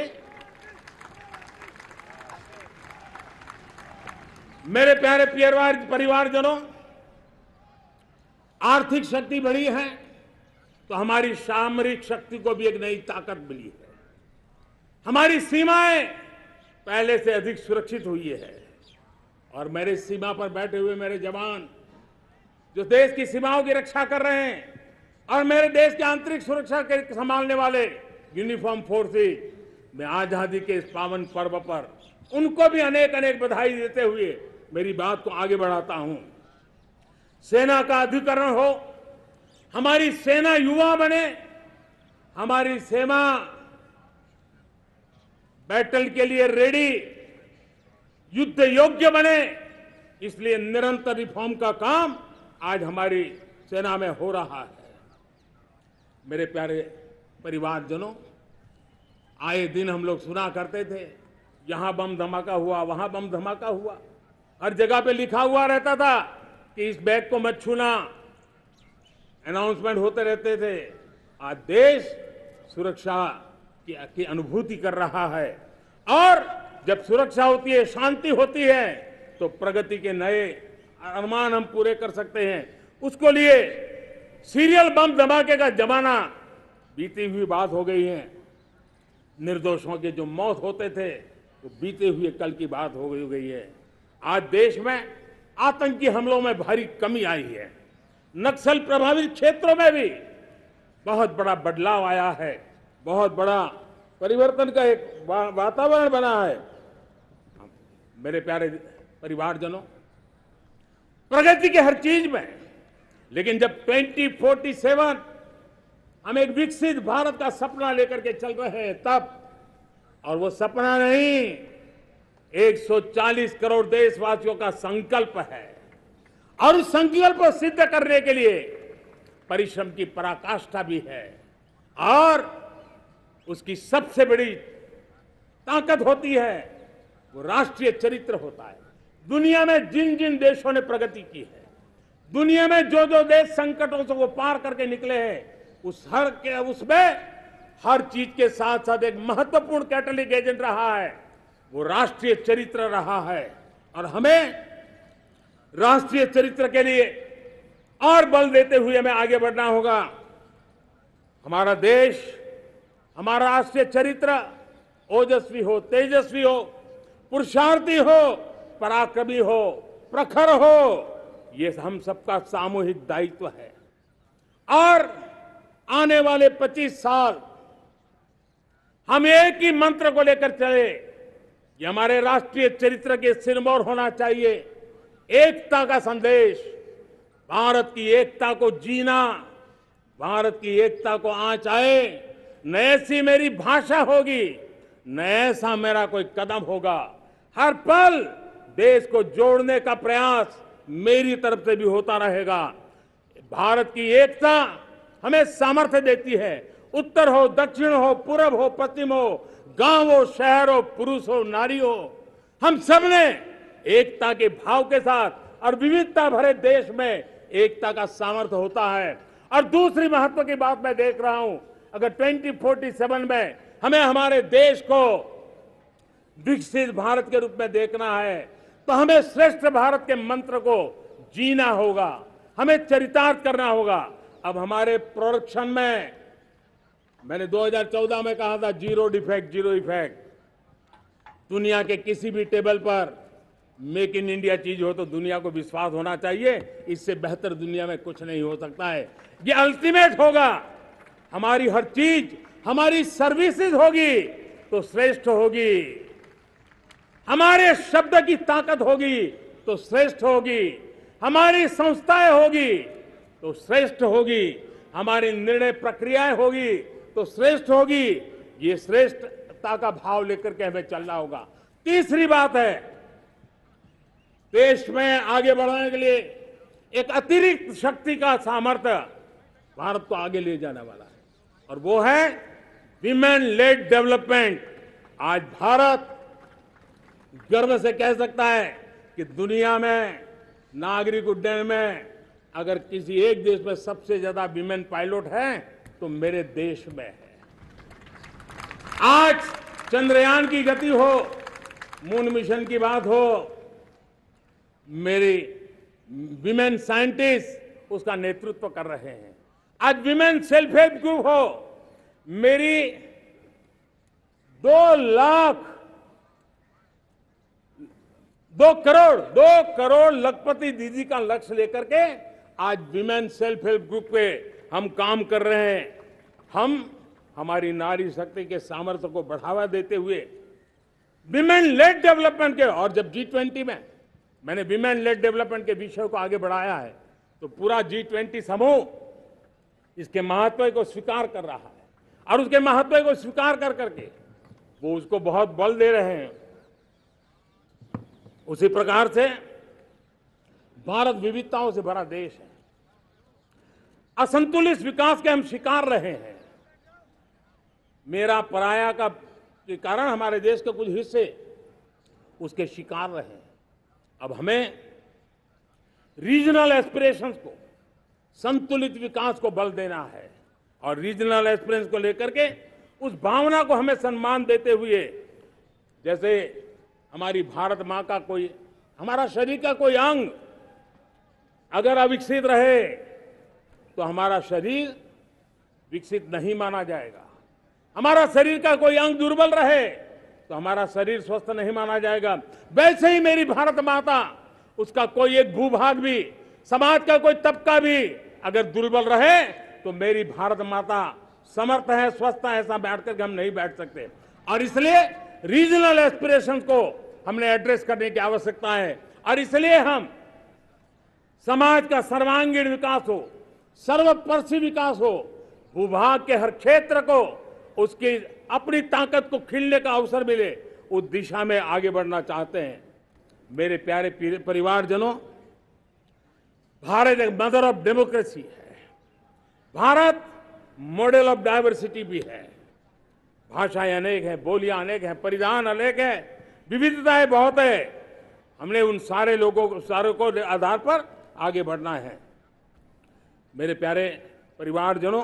मेरे प्यारे परिवारजनों, आर्थिक शक्ति बढ़ी है तो हमारी सामरिक शक्ति को भी एक नई ताकत मिली है। हमारी सीमाएं पहले से अधिक सुरक्षित हुई है और मेरे सीमा पर बैठे हुए मेरे जवान जो देश की सीमाओं की रक्षा कर रहे हैं और मेरे देश की आंतरिक सुरक्षा के संभालने वाले यूनिफॉर्म फोर्सेस, मैं आजादी के इस पावन पर्व पर उनको भी अनेक अनेक बधाई देते हुए मेरी बात को आगे बढ़ाता हूं। सेना का अधिकरण हो, हमारी सेना युवा बने, हमारी सेना बैटल के लिए रेडी, युद्ध योग्य बने, इसलिए निरंतर रिफॉर्म का काम आज हमारी सेना में हो रहा है। मेरे प्यारे परिवारजनों, आए दिन हम लोग सुना करते थे, यहां बम धमाका हुआ, वहां बम धमाका हुआ, हर जगह पे लिखा हुआ रहता था कि इस बैग को मत छूना, अनाउंसमेंट होते रहते थे। आज देश सुरक्षा की अनुभूति कर रहा है और जब सुरक्षा होती है, शांति होती है, तो प्रगति के नए अरमान हम पूरे कर सकते हैं। उसको लिए सीरियल बम धमाके का जमाना बीती हुई बात हो गई है। निर्दोषों के जो मौत होते थे वो बीते हुए कल की बात हो गई है। आज देश में आतंकी हमलों में भारी कमी आई है। नक्सल प्रभावित क्षेत्रों में भी बहुत बड़ा बदलाव आया है, बहुत बड़ा परिवर्तन का एक वातावरण बना है। मेरे प्यारे परिवारजनों, प्रगति के हर चीज में, लेकिन जब 2047 हम एक विकसित भारत का सपना लेकर के चल रहे हैं तब, और वो सपना नहीं 140 करोड़ देशवासियों का संकल्प है और उस संकल्प को सिद्ध करने के लिए परिश्रम की पराकाष्ठा भी है और उसकी सबसे बड़ी ताकत होती है वो राष्ट्रीय चरित्र होता है। दुनिया में जिन जिन देशों ने प्रगति की है, दुनिया में जो जो देश संकटों से वो पार करके निकले हैं, उसमें हर चीज के साथ साथ एक महत्वपूर्ण कैटलिक एजेंट रहा है, वो राष्ट्रीय चरित्र रहा है। और हमें राष्ट्रीय चरित्र के लिए और बल देते हुए हमें आगे बढ़ना होगा। हमारा देश, हमारा राष्ट्रीय चरित्र ओजस्वी हो, तेजस्वी हो, पुरुषार्थी हो, पराक्रमी हो, प्रखर हो, ये हम सबका सामूहिक दायित्व है। और आने वाले 25 साल हम एक ही मंत्र को लेकर चले। ये हमारे राष्ट्रीय चरित्र के सिरमौर होना चाहिए। एकता का संदेश, भारत की एकता को जीना, भारत की एकता को आंच आए, न ऐसी मेरी भाषा होगी, न ऐसा मेरा कोई कदम होगा। हर पल देश को जोड़ने का प्रयास मेरी तरफ से भी होता रहेगा। भारत की एकता हमें सामर्थ्य देती है। उत्तर हो, दक्षिण हो, पूरब हो, पश्चिम हो, गांव हो, शहर हो, पुरुष हो, नारी हो, हम सब ने एकता के भाव के साथ और विविधता भरे देश में एकता का सामर्थ्य होता है। और दूसरी महत्व की बात मैं देख रहा हूं, अगर 2047 में हमें हमारे देश को विकसित भारत के रूप में देखना है तो हमें श्रेष्ठ भारत के मंत्र को जीना होगा, हमें चरितार्थ करना होगा। अब हमारे प्रोडक्शन में मैंने 2014 में कहा था जीरो डिफेक्ट, जीरो इफेक्ट। दुनिया के किसी भी टेबल पर मेक इन इंडिया चीज हो तो दुनिया को विश्वास होना चाहिए, इससे बेहतर दुनिया में कुछ नहीं हो सकता है। ये अल्टीमेट होगा। हमारी हर चीज, हमारी सर्विसेज होगी तो श्रेष्ठ होगी, हमारे शब्द की ताकत होगी तो श्रेष्ठ होगी, हमारी संस्थाएं होगी तो श्रेष्ठ होगी, हमारी निर्णय प्रक्रियाएं होगी तो श्रेष्ठ होगी। ये श्रेष्ठता का भाव लेकर के हमें चलना होगा। तीसरी बात है, देश में आगे बढ़ाने के लिए एक अतिरिक्त शक्ति का सामर्थ्य भारत को आगे ले जाने वाला है, और वो है विमेन लेड डेवलपमेंट। आज भारत गर्व से कह सकता है कि दुनिया में नागरिक उड्डयन में अगर किसी एक देश में सबसे ज्यादा विमेन पायलट हैं तो मेरे देश में है। आज चंद्रयान की गति हो, मून मिशन की बात हो, मेरी विमेन साइंटिस्ट उसका नेतृत्व कर रहे हैं। आज विमेन सेल्फ हेल्प ग्रुप हो, मेरी 2 करोड़ लखपति दीदी का लक्ष्य लेकर के आज विमेन सेल्फ हेल्प ग्रुप पे हम काम कर रहे हैं। हम हमारी नारी शक्ति के सामर्थ्य को बढ़ावा देते हुए विमेन लेड डेवलपमेंट के, और जब G20 में मैंने विमेन लेड डेवलपमेंट के विषय को आगे बढ़ाया है तो पूरा G20 समूह इसके महत्व को स्वीकार कर रहा है, और उसके महत्व को स्वीकार कर करके वो उसको बहुत बल दे रहे हैं। उसी प्रकार से भारत विविधताओं से भरा देश है। असंतुलित विकास के हम शिकार रहे हैं। मेरा पराया का के कारण हमारे देश के कुछ हिस्से उसके शिकार रहे हैं। अब हमें रीजनल एस्पिरेशंस को, संतुलित विकास को बल देना है, और रीजनल एस्पिरेशंस को लेकर के उस भावना को हमें सम्मान देते हुए, जैसे हमारी भारत मां का कोई, हमारा शरीर का कोई अंग अगर अविकसित रहे तो हमारा शरीर विकसित नहीं माना जाएगा। हमारा शरीर का कोई अंग दुर्बल रहे तो हमारा शरीर स्वस्थ नहीं माना जाएगा। वैसे ही मेरी भारत माता, उसका कोई एक भूभाग भी, समाज का कोई तबका भी अगर दुर्बल रहे तो मेरी भारत माता समर्थ है, स्वस्थ है, ऐसा बैठ करके हम नहीं बैठ सकते। और इसलिए रीजनल एस्पिरेशंस को हमने एड्रेस करने की आवश्यकता है, और इसलिए हम समाज का सर्वांगीण विकास हो, सर्वस्पर्शी विकास हो, भूभाग के हर क्षेत्र को उसकी अपनी ताकत को खिलने का अवसर मिले, उस दिशा में आगे बढ़ना चाहते हैं। मेरे प्यारे परिवारजनों, भारत एक मदर ऑफ डेमोक्रेसी है। भारत मॉडल ऑफ डाइवर्सिटी भी है। भाषाएं अनेक हैं, बोलियां अनेक हैं, परिधान अनेक हैं, विविधताएं बहुत है। हमने उन सारे को आधार पर आगे बढ़ना है। मेरे प्यारे परिवारजनों,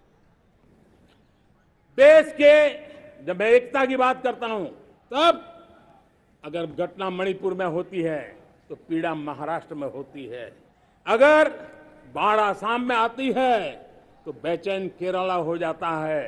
देश के जब मैं एकता की बात करता हूं तब अगर घटना मणिपुर में होती है तो पीड़ा महाराष्ट्र में होती है, अगर बाढ़ आसाम में आती है तो बेचैन केरला हो जाता है।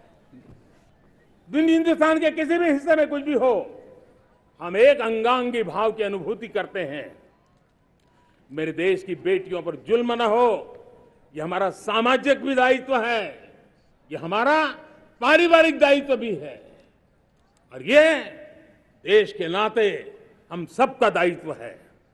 हिंदुस्तान के किसी भी हिस्से में कुछ भी हो, हम एक अंगांगी भाव की अनुभूति करते हैं। मेरे देश की बेटियों पर जुल्म न हो, ये हमारा सामाजिक भी दायित्व है, ये हमारा पारिवारिक दायित्व भी है, और ये देश के नाते हम सबका दायित्व है।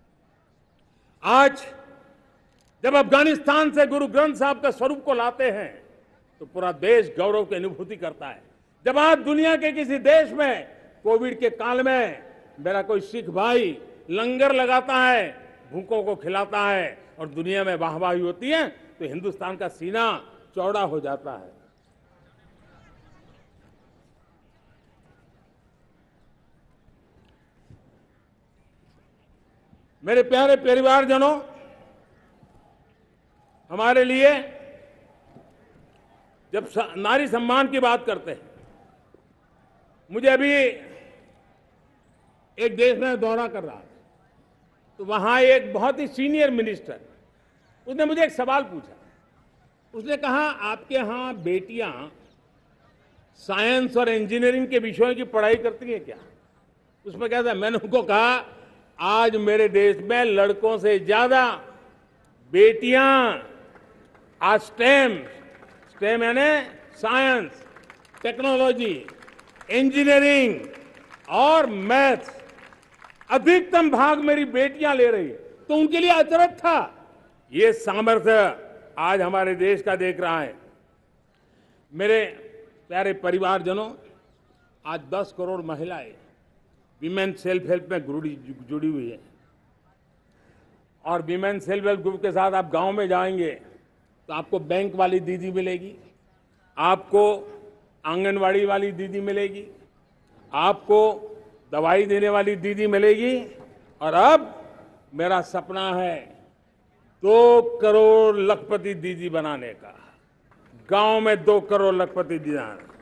आज जब अफगानिस्तान से गुरु ग्रंथ साहब के स्वरूप को लाते हैं तो पूरा देश गौरव की अनुभूति करता है। जब आज दुनिया के किसी देश में कोविड के काल में मेरा कोई सिख भाई लंगर लगाता है, भूखों को खिलाता है और दुनिया में वाहवाही होती है, तो हिंदुस्तान का सीना चौड़ा हो जाता है। मेरे प्यारे परिवारजनों, हमारे लिए जब नारी सम्मान की बात करते हैं, मुझे अभी एक देश में दौरा कर रहा था, तो वहां एक बहुत ही सीनियर मिनिस्टर, उसने मुझे एक सवाल पूछा। उसने कहा, आपके यहां बेटियां साइंस और इंजीनियरिंग के विषयों की पढ़ाई करती हैं क्या? उसमें क्या था? मैंने उनको कहा, आज मेरे देश में लड़कों से ज्यादा बेटियां आज स्टेम यानी साइंस, टेक्नोलॉजी, इंजीनियरिंग और मैथ्स, अधिकतम भाग मेरी बेटियां ले रही है। तो उनके लिए अचरज था। ये सामर्थ्य आज हमारे देश का देख रहा है। मेरे प्यारे परिवारजनों, आज 10 करोड़ महिलाएं विमेन सेल्फ हेल्प में जुड़ी हुई है, और विमेन सेल्फ हेल्प ग्रुप के साथ आप गांव में जाएंगे तो आपको बैंक वाली दीदी मिलेगी, आपको आंगनवाड़ी वाली दीदी मिलेगी, आपको दवाई देने वाली दीदी मिलेगी, और अब मेरा सपना है 2 करोड़ लखपति दीदी बनाने का, गांव में 2 करोड़ लखपति दीदी,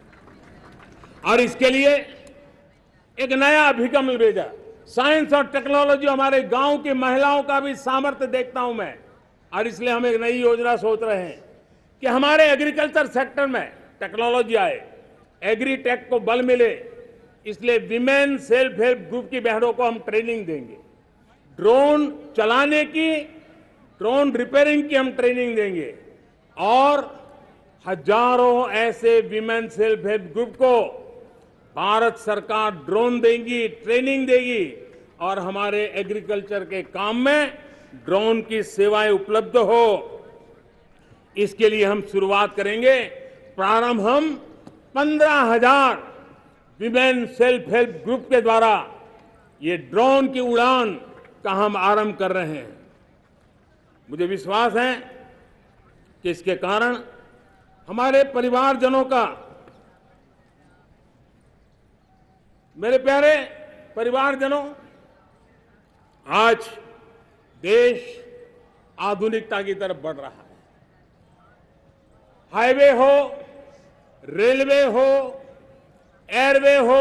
और इसके लिए एक नया अभिगम भेजा। साइंस और टेक्नोलॉजी, हमारे गांव की महिलाओं का भी सामर्थ्य देखता हूं मैं, और इसलिए हम एक नई योजना सोच रहे हैं कि हमारे एग्रीकल्चर सेक्टर में टेक्नोलॉजी आए, एग्री टेक को बल मिले। इसलिए विमेन सेल्फ हेल्प ग्रुप की बहनों को हम ट्रेनिंग देंगे, ड्रोन चलाने की, ड्रोन रिपेयरिंग की हम ट्रेनिंग देंगे, और हजारों ऐसे विमेन सेल्फ हेल्प ग्रुप को भारत सरकार ड्रोन देगी, ट्रेनिंग देगी, और हमारे एग्रीकल्चर के काम में ड्रोन की सेवाएं उपलब्ध हो। इसके लिए हम शुरुआत करेंगे। प्रारंभ हम 15,000 विमेन सेल्फ हेल्प ग्रुप के द्वारा ये ड्रोन की उड़ान का हम आरंभ कर रहे हैं। मुझे विश्वास है कि इसके कारण हमारे परिवारजनों का, मेरे प्यारे परिवारजनों, आज देश आधुनिकता की तरफ बढ़ रहा है। हाईवे हो, रेलवे हो, एयरवे हो,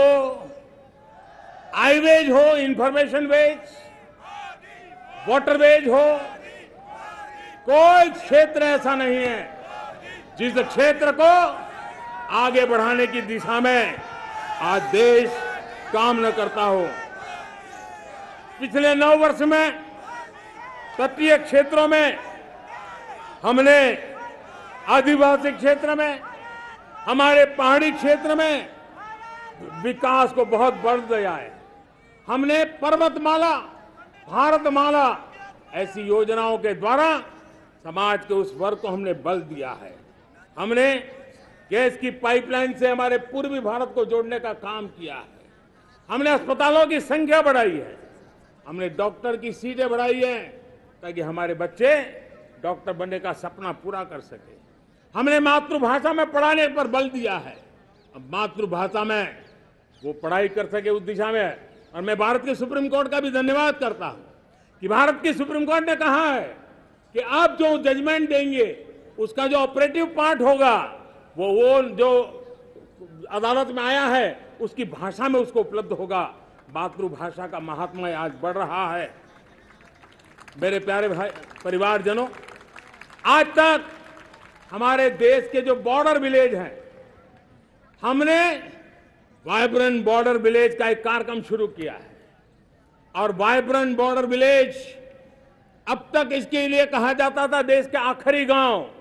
हाईवेज हो, इंफॉर्मेशन वेज, वाटरवेज हो, कोई क्षेत्र ऐसा नहीं है जिस क्षेत्र को आगे बढ़ाने की दिशा में आज देश काम न करता हो। पिछले 9 वर्ष में तटीय क्षेत्रों में हमने, आदिवासी क्षेत्र में, हमारे पहाड़ी क्षेत्र में विकास को बहुत बढ़ दिया है। हमने पर्वतमाला, भारतमाला ऐसी योजनाओं के द्वारा समाज के उस वर्ग को हमने बल दिया है। हमने गैस की पाइपलाइन से हमारे पूर्वी भारत को जोड़ने का काम किया है। हमने अस्पतालों की संख्या बढ़ाई है, हमने डॉक्टर की सीटें बढ़ाई है ताकि हमारे बच्चे डॉक्टर बनने का सपना पूरा कर सके। हमने मातृभाषा में पढ़ाने पर बल दिया है, अब मातृभाषा में वो पढ़ाई कर सके उस दिशा में। और मैं भारत के सुप्रीम कोर्ट का भी धन्यवाद करता हूं कि भारत की सुप्रीम कोर्ट ने कहा है कि आप जो जजमेंट देंगे उसका जो ऑपरेटिव पार्ट होगा वो जो अदालत में आया है उसकी भाषा में उसको उपलब्ध होगा। मातृभाषा का महात्म्य आज बढ़ रहा है। मेरे प्यारे भाई परिवारजनों, आज तक हमारे देश के जो बॉर्डर विलेज हैं, हमने वाइब्रेंट बॉर्डर विलेज का एक कार्यक्रम शुरू किया है। और वाइब्रेंट बॉर्डर विलेज, अब तक इसके लिए कहा जाता था देश के आखिरी गांव,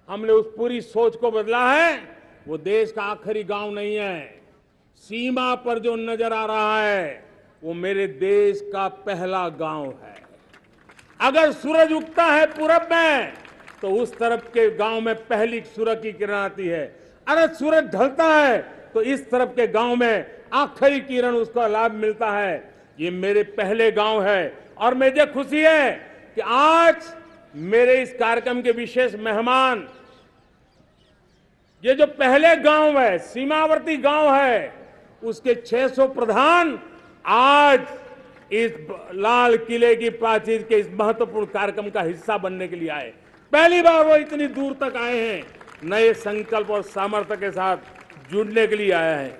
हमने उस पूरी सोच को बदला है। वो देश का आखिरी गांव नहीं है, सीमा पर जो नजर आ रहा है वो मेरे देश का पहला गांव है। अगर सूरज उगता है पूरब में तो उस तरफ के गांव में पहली सूरज की किरण आती है। अगर सूरज ढलता है तो इस तरफ के गांव में आखिरी किरण उसका लाभ मिलता है। ये मेरे पहले गांव है और मुझे खुशी है कि आज मेरे इस कार्यक्रम के विशेष मेहमान, ये जो पहले गांव है, सीमावर्ती गांव है, उसके 600 प्रधान आज इस लाल किले की प्राचीर के इस महत्वपूर्ण कार्यक्रम का हिस्सा बनने के लिए आए। पहली बार वो इतनी दूर तक आए हैं, नए संकल्प और सामर्थ्य के साथ जुड़ने के लिए आया है।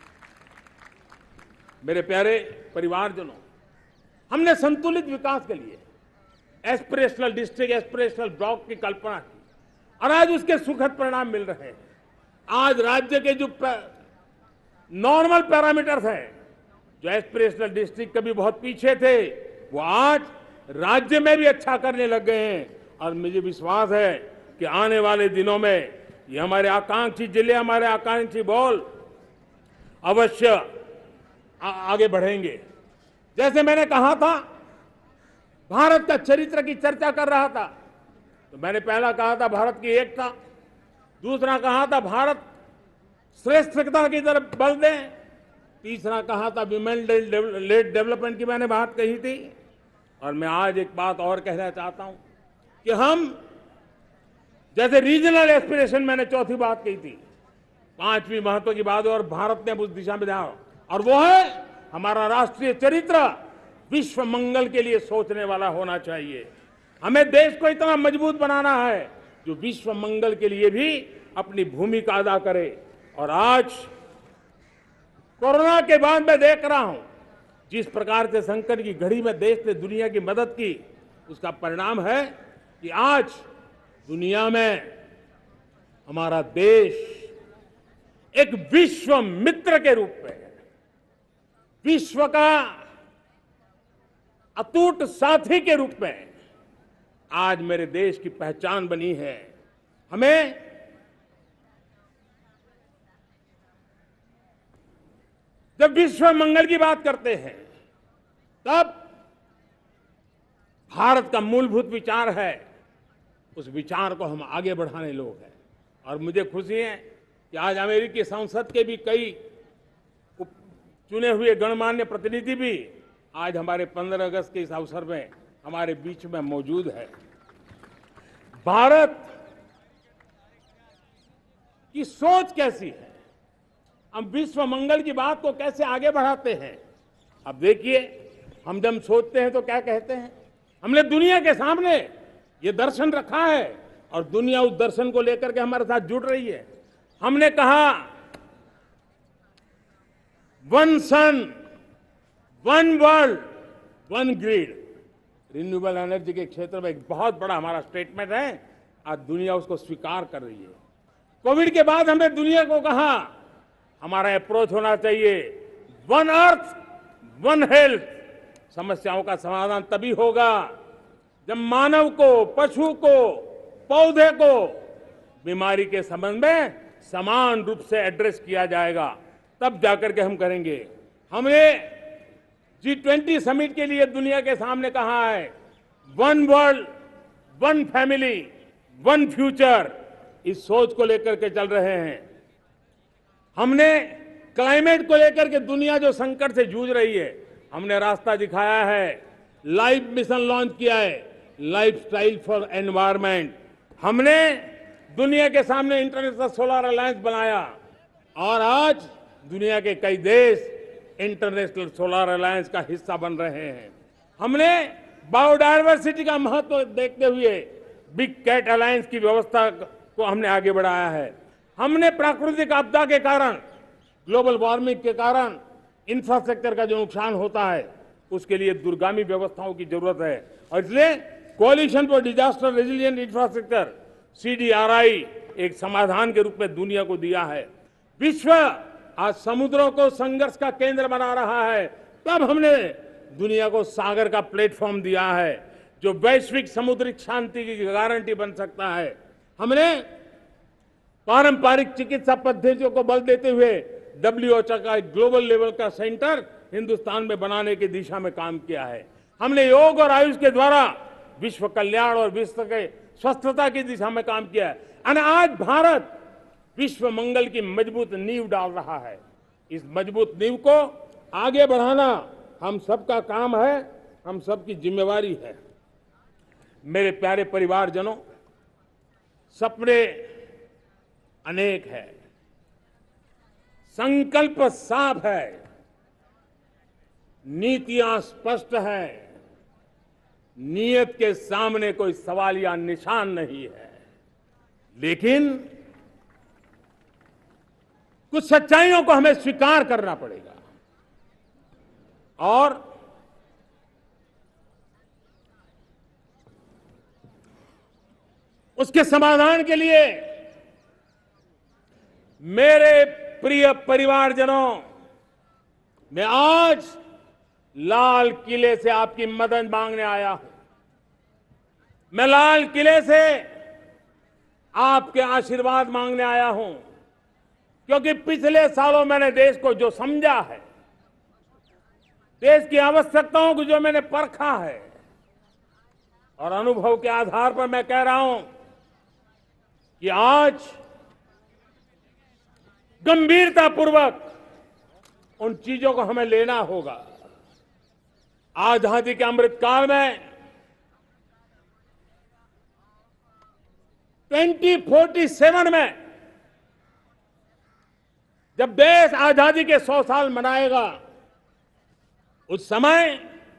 मेरे प्यारे परिवारजनों, हमने संतुलित विकास के लिए एस्पिरेशनल डिस्ट्रिक्ट, एस्पिरेशनल ब्लॉक की कल्पना की और आज उसके सुखद परिणाम मिल रहे हैं। आज राज्य के जो नॉर्मल पैरामीटर्स हैं, जो एस्पिरेशनल डिस्ट्रिक्ट कभी बहुत पीछे थे, वो आज राज्य में भी अच्छा करने लग गए हैं। और मुझे विश्वास है कि आने वाले दिनों में ये हमारे आकांक्षी जिले, हमारे आकांक्षी बॉल अवश्य आगे बढ़ेंगे। जैसे मैंने कहा था, भारत का चरित्र की चर्चा कर रहा था, तो मैंने पहला कहा था भारत की एकता, दूसरा कहा था भारत श्रेष्ठता की तरफ बल दें, तीसरा कहा था विमेन लेड डेवलपमेंट की मैंने बात कही थी। और मैं आज एक बात और कहना चाहता हूं कि हम जैसे रीजनल एस्पिरेशन, मैंने चौथी बात कही थी, पांचवी महत्व की बात, और भारत ने उस दिशा में जाओ, और वो है हमारा राष्ट्रीय चरित्र विश्व मंगल के लिए सोचने वाला होना चाहिए। हमें देश को इतना मजबूत बनाना है जो विश्व मंगल के लिए भी अपनी भूमिका अदा करे। और आज कोरोना के बाद मैं देख रहा हूं जिस प्रकार से संकट की घड़ी में देश ने दुनिया की मदद की, उसका परिणाम है कि आज दुनिया में हमारा देश एक विश्व मित्र के रूप में, विश्व का अटूट साथी के रूप में आज मेरे देश की पहचान बनी है। हमें जब विश्व मंगल की बात करते हैं तब भारत का मूलभूत विचार है, उस विचार को हम आगे बढ़ाने लोग हैं। और मुझे खुशी है कि आज अमेरिकी संसद के भी कई चुने हुए गणमान्य प्रतिनिधि भी आज हमारे 15 अगस्त के इस अवसर में हमारे बीच में मौजूद है। भारत की सोच कैसी है, हम विश्व मंगल की बात को कैसे आगे बढ़ाते हैं। अब देखिए, हम जब सोचते हैं तो क्या कहते हैं, हमने दुनिया के सामने ये दर्शन रखा है और दुनिया उस दर्शन को लेकर के हमारे साथ जुड़ रही है। हमने कहा one sun, one world, one grid. Renewable energy के क्षेत्र में एक बहुत बड़ा हमारा स्टेटमेंट है, आज दुनिया उसको स्वीकार कर रही है। कोविड के बाद हमने दुनिया को कहा हमारा अप्रोच होना चाहिए वन अर्थ, वन हेल्थ। समस्याओं का समाधान तभी होगा जब मानव को, पशु को, पौधे को बीमारी के संबंध में समान रूप से एड्रेस किया जाएगा, तब जाकर के हम करेंगे। हमने G20 समिट के लिए दुनिया के सामने कहा है one world, one family, one future. इस सोच को लेकर के चल रहे हैं। हमने क्लाइमेट को लेकर के दुनिया जो संकट से जूझ रही है, हमने रास्ता दिखाया है, लाइफ मिशन लॉन्च किया है, लाइफस्टाइल फॉर एनवायरमेंट। हमने दुनिया के सामने इंटरनेशनल सोलर अलायंस बनाया और आज दुनिया के कई देश इंटरनेशनल सोलर अलायंस का हिस्सा बन रहे हैं। हमने बायोडायवर्सिटी का महत्व देखते हुए बिग कैट अलायंस की व्यवस्था को हमने आगे बढ़ाया है। हमने प्राकृतिक आपदा के कारण, ग्लोबल वार्मिंग के कारण इंफ्रास्ट्रक्चर का जो नुकसान होता है, उसके लिए दूरगामी व्यवस्थाओं की जरूरत है और इसलिए coalition for disaster resilient infrastructure CDRI एक समाधान के रूप में दुनिया को दिया है। विश्व आज समुद्रों को संघर्ष का केंद्र बना रहा है, तब हमने दुनिया को सागर का प्लेटफॉर्म दिया है जो वैश्विक समुद्री शांति की गारंटी बन सकता है। हमने पारंपरिक चिकित्सा पद्धतियों को बल देते हुए WHO का एक ग्लोबल लेवल का सेंटर हिंदुस्तान में बनाने की दिशा में काम किया है। हमने योग और आयुष के द्वारा विश्व कल्याण और विश्व के स्वस्थता की दिशा में काम किया है और आज भारत विश्व मंगल की मजबूत नींव डाल रहा है। इस मजबूत नींव को आगे बढ़ाना हम सबका काम है, हम सबकी जिम्मेवारी है। मेरे प्यारे परिवारजनों, सपने अनेक है, संकल्प साफ है, नीतियां स्पष्ट है, नियत के सामने कोई सवाल या निशान नहीं है, लेकिन कुछ सच्चाइयों को हमें स्वीकार करना पड़ेगा और उसके समाधान के लिए मेरे प्रिय परिवारजनों, मैं आज लाल किले से आपकी मदद मांगने आया हूं। मैं लाल किले से आपके आशीर्वाद मांगने आया हूं, क्योंकि पिछले सालों मैंने देश को जो समझा है, देश की आवश्यकताओं को जो मैंने परखा है और अनुभव के आधार पर मैं कह रहा हूं कि आज गंभीरतापूर्वक उन चीजों को हमें लेना होगा। आजादी के अमृतकाल में 2047 में जब देश आजादी के 100 साल मनाएगा, उस समय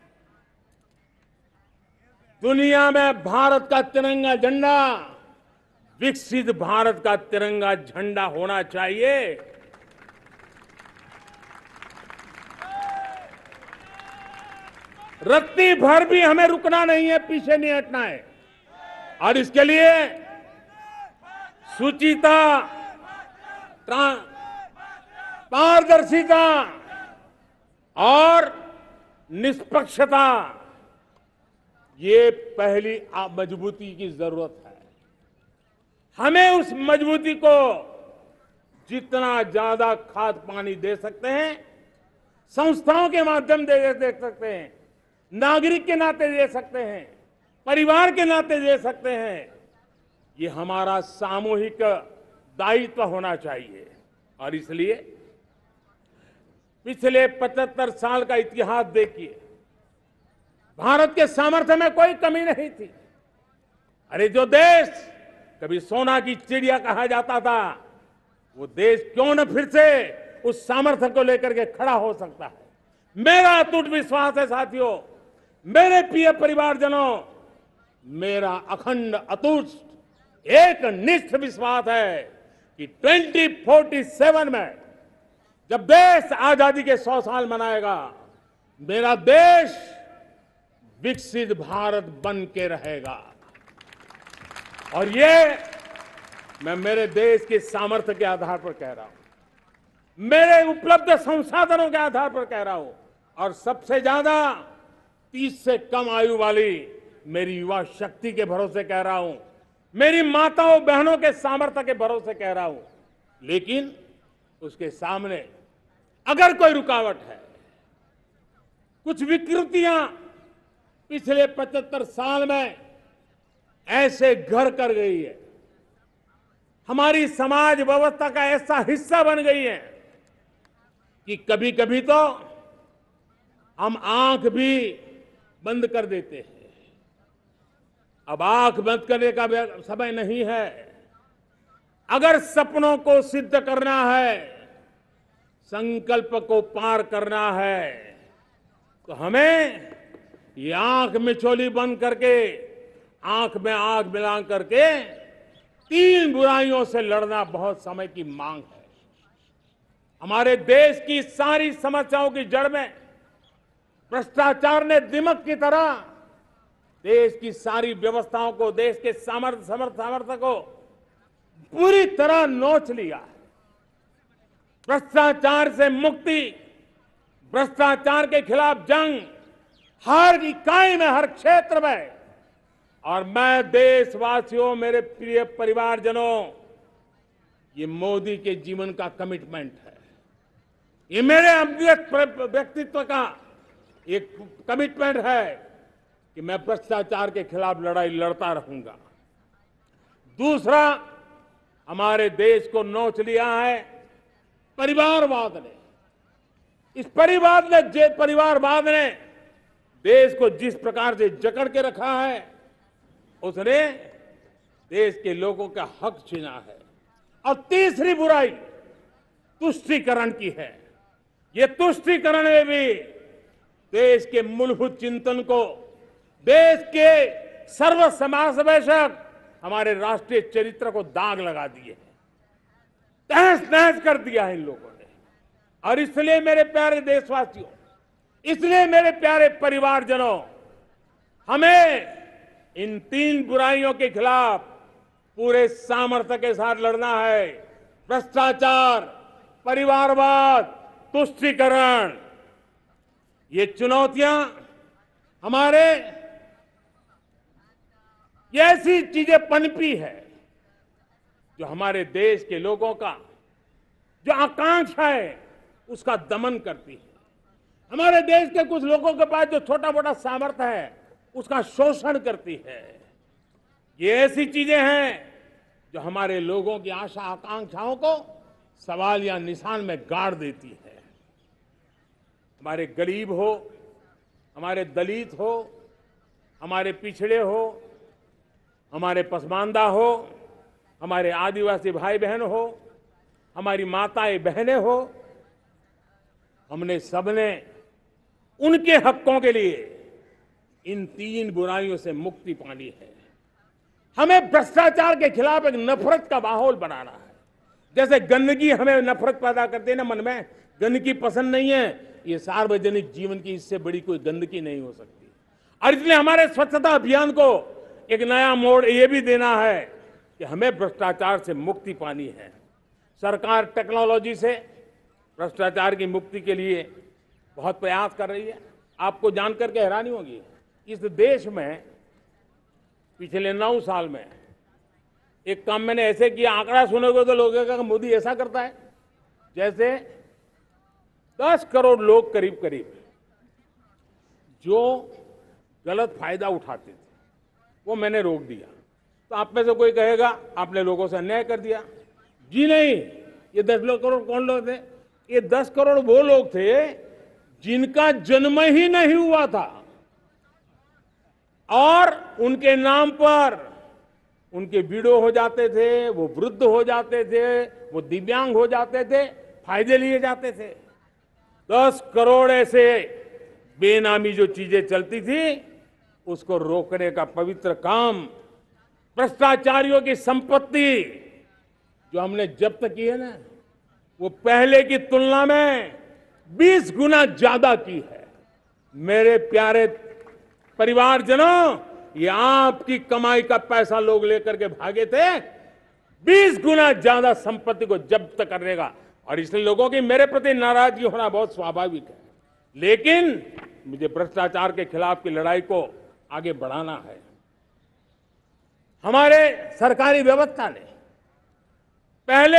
दुनिया में भारत का तिरंगा झंडा विकसित भारत का तिरंगा झंडा होना चाहिए। रत्ती भर भी हमें रुकना नहीं है, पीछे नहीं हटना है और इसके लिए शुचिता, पारदर्शिता और निष्पक्षता, ये पहली मजबूती की जरूरत है। हमें उस मजबूती को जितना ज्यादा खाद पानी दे सकते हैं, संस्थाओं के माध्यम से दे सकते हैं, नागरिक के नाते दे सकते हैं, परिवार के नाते दे सकते हैं, ये हमारा सामूहिक दायित्व होना चाहिए। और इसलिए पिछले 75 साल का इतिहास देखिए, भारत के सामर्थ्य में कोई कमी नहीं थी। अरे जो देश कभी सोना की चिड़िया कहा जाता था, वो देश क्यों न फिर से उस सामर्थ्य को लेकर के खड़ा हो सकता है। मेरा अटूट विश्वास है साथियों, मेरे प्रिय परिवारजनों, मेरा अखंड अटूट एक निष्ठ विश्वास है कि 2047 में जब देश आजादी के 100 साल मनाएगा, मेरा देश विकसित भारत बन के रहेगा। और ये मैं मेरे देश के सामर्थ्य के आधार पर कह रहा हूं, मेरे उपलब्ध संसाधनों के आधार पर कह रहा हूं और सबसे ज्यादा 30 से कम आयु वाली मेरी युवा शक्ति के भरोसे कह रहा हूं, मेरी माताओं बहनों के सामर्थ्य के भरोसे कह रहा हूं। लेकिन उसके सामने अगर कोई रुकावट है, कुछ विकृतियां पिछले 75 साल में ऐसे घर कर गई है, हमारी समाज व्यवस्था का ऐसा हिस्सा बन गई है कि कभी कभी तो हम आंख भी बंद कर देते हैं। अब आंख बंद करने का समय नहीं है। अगर सपनों को सिद्ध करना है, संकल्प को पार करना है, तो हमें ये आंख मिचौली बंद करके, आंख में आंख मिला करके 3 बुराइयों से लड़ना बहुत समय की मांग है। हमारे देश की सारी समस्याओं की जड़ में भ्रष्टाचार ने दिमक की तरह देश की सारी व्यवस्थाओं को, देश के सामर्थ्य को पूरी तरह नोच लिया है। भ्रष्टाचार से मुक्ति, भ्रष्टाचार के खिलाफ जंग हर इकाई में, हर क्षेत्र में और मैं देशवासियों, मेरे प्रिय परिवारजनों, ये मोदी के जीवन का कमिटमेंट है। ये मेरे व्यक्तित्व का एक कमिटमेंट है कि मैं भ्रष्टाचार के खिलाफ लड़ाई लड़ता रहूंगा। दूसरा, हमारे देश को नोच लिया है परिवारवाद ने। इस परिवारवाद ने देश को जिस प्रकार से जकड़ के रखा है, उसने देश के लोगों का हक छीना है। और तीसरी बुराई तुष्टीकरण की है। ये तुष्टीकरण में भी देश के मूलभूत चिंतन को, देश के सर्व समावेशक हमारे राष्ट्रीय चरित्र को दाग लगा दिए हैं, तहस नहस कर दिया है इन लोगों ने। और इसलिए मेरे प्यारे देशवासियों, इसलिए मेरे प्यारे परिवारजनों, हमें इन तीन बुराइयों के खिलाफ पूरे सामर्थ्य के साथ लड़ना है। भ्रष्टाचार, परिवारवाद, तुष्टीकरण, ये चुनौतियां हमारे ये ऐसी चीजें पनपी है जो हमारे देश के लोगों का जो आकांक्षा है उसका दमन करती है। हमारे देश के कुछ लोगों के पास जो छोटा मोटा सामर्थ्य है उसका शोषण करती है। ये ऐसी चीजें हैं जो हमारे लोगों की आशा आकांक्षाओं को सवाल या निशान में गाड़ देती है। हमारे गरीब हो, हमारे दलित हो, हमारे पिछड़े हो, हमारे पसमानदा हो, हमारे आदिवासी भाई बहन हो, हमारी माताएं बहनें हो, हमने सबने उनके हकों के लिए इन तीन बुराइयों से मुक्ति पानी है। हमें भ्रष्टाचार के खिलाफ एक नफरत का माहौल बनाना है। जैसे गंदगी हमें नफरत पैदा करती है ना मन में, गंदगी पसंद नहीं है, ये सार्वजनिक जीवन की इससे बड़ी कोई गंदगी नहीं हो सकती। और इसलिए हमारे स्वच्छता अभियान को एक नया मोड़ ये भी देना है कि हमें भ्रष्टाचार से मुक्ति पानी है। सरकार टेक्नोलॉजी से भ्रष्टाचार की मुक्ति के लिए बहुत प्रयास कर रही है। आपको जानकर के हैरानी होगी, इस देश में पिछले 9 साल में एक काम मैंने ऐसे किया, आंकड़ा सुनोगे तो लोग कहेंगे मोदी ऐसा करता है, जैसे 10 करोड़ लोग करीब करीब जो गलत फायदा उठाते थे वो मैंने रोक दिया। तो आप में से कोई कहेगा आपने लोगों से अन्याय कर दिया। जी नहीं, ये 10 करोड़ कौन लोग थे? ये 10 करोड़ वो लोग थे जिनका जन्म ही नहीं हुआ था और उनके नाम पर उनके विडो हो जाते थे, वो वृद्ध हो जाते थे, वो दिव्यांग हो जाते थे, फायदे लिए जाते थे। 10 करोड़ ऐसे बेनामी जो चीजें चलती थी उसको रोकने का पवित्र काम, भ्रष्टाचारियों की संपत्ति जो हमने जब्त की है ना, वो पहले की तुलना में 20 गुना ज्यादा की है। मेरे प्यारे परिवारजनों, ये आपकी कमाई का पैसा लोग लेकर के भागे थे, 20 गुना ज्यादा संपत्ति को जब्त करने का। और इसलिए लोगों की मेरे प्रति नाराजगी होना बहुत स्वाभाविक है, लेकिन मुझे भ्रष्टाचार के खिलाफ की लड़ाई को आगे बढ़ाना है। हमारे सरकारी व्यवस्था ने पहले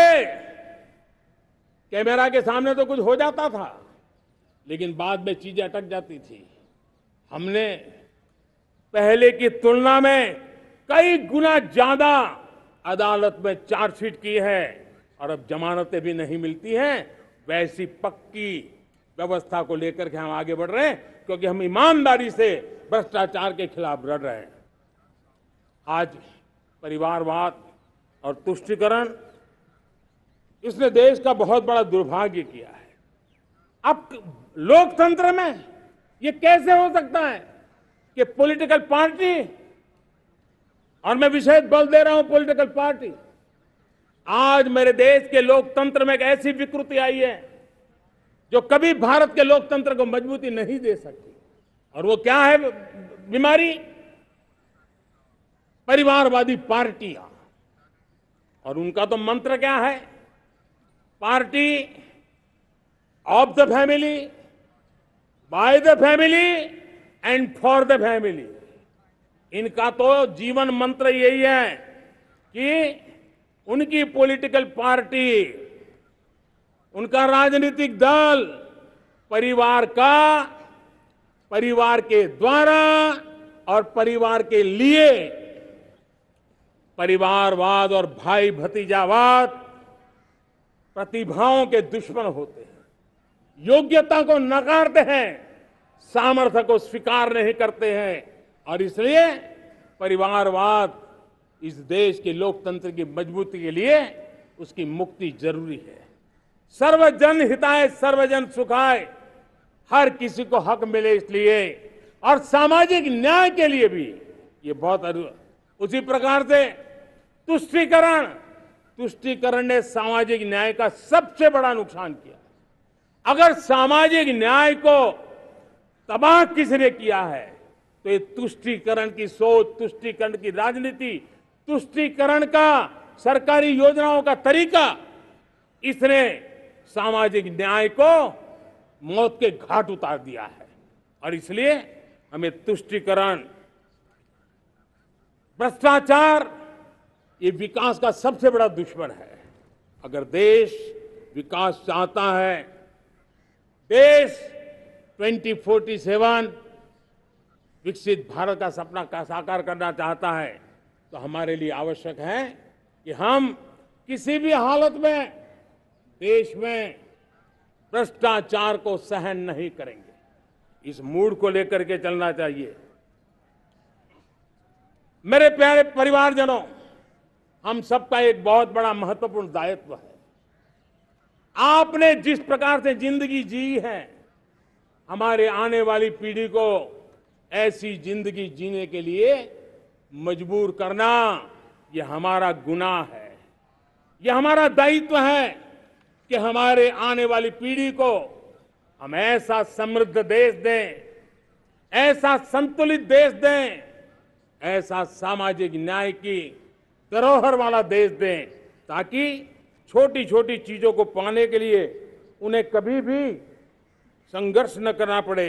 कैमरा के सामने तो कुछ हो जाता था, लेकिन बाद में चीजें अटक जाती थी। हमने पहले की तुलना में कई गुना ज्यादा अदालत में चार्जशीट की है और अब जमानतें भी नहीं मिलती हैं। वैसी पक्की व्यवस्था को लेकर के हम आगे बढ़ रहे हैं, क्योंकि हम ईमानदारी से भ्रष्टाचार के खिलाफ लड़ रहे हैं। आज परिवारवाद और तुष्टीकरण, इसने देश का बहुत बड़ा दुर्भाग्य किया है। अब लोकतंत्र में ये कैसे हो सकता है कि पॉलिटिकल पार्टी, और मैं विशेष बल दे रहा हूं पॉलिटिकल पार्टी, आज मेरे देश के लोकतंत्र में एक ऐसी विकृति आई है जो कभी भारत के लोकतंत्र को मजबूती नहीं दे सकती। और वो क्या है बीमारी? परिवारवादी पार्टियां। और उनका तो मंत्र क्या है? Party of the family, by the family and for the family. इनका तो जीवन मंत्र यही है कि उनकी पॉलिटिकल पार्टी, उनका राजनीतिक दल परिवार के द्वारा और परिवार के लिए परिवारवाद और भाई भतीजावाद प्रतिभाओं के दुश्मन होते हैं, योग्यता को नकारते हैं, सामर्थ्य को स्वीकार नहीं करते हैं और इसलिए परिवारवाद इस देश के लोकतंत्र की मजबूती के लिए उसकी मुक्ति जरूरी है। सर्वजन हिताय सर्वजन सुखाय, हर किसी को हक मिले इसलिए, और सामाजिक न्याय के लिए भी ये बहुत उसी प्रकार से तुष्टीकरण ने सामाजिक न्याय का सबसे बड़ा नुकसान किया। अगर सामाजिक न्याय को तबाह किसने किया है तो ये तुष्टीकरण की सोच, तुष्टीकरण की राजनीति, तुष्टीकरण का सरकारी योजनाओं का तरीका, इसने सामाजिक न्याय को मौत के घाट उतार दिया है। और इसलिए हमें तुष्टीकरण, भ्रष्टाचार ये विकास का सबसे बड़ा दुश्मन है। अगर देश विकास चाहता है, देश 2047 विकसित भारत का सपना का साकार करना चाहता है, तो हमारे लिए आवश्यक है कि हम किसी भी हालत में देश में भ्रष्टाचार को सहन नहीं करेंगे। इस मूड को लेकर के चलना चाहिए। मेरे प्यारे परिवारजनों, हम सबका एक बहुत बड़ा महत्वपूर्ण दायित्व है। आपने जिस प्रकार से जिंदगी जी है, हमारे आने वाली पीढ़ी को ऐसी जिंदगी जीने के लिए मजबूर करना, यह हमारा गुनाह है। यह हमारा दायित्व है कि हमारे आने वाली पीढ़ी को हम ऐसा समृद्ध देश दें, ऐसा संतुलित देश दें, ऐसा सामाजिक न्याय की धरोहर वाला देश दें, ताकि छोटी छोटी चीजों को पाने के लिए उन्हें कभी भी संघर्ष न करना पड़े।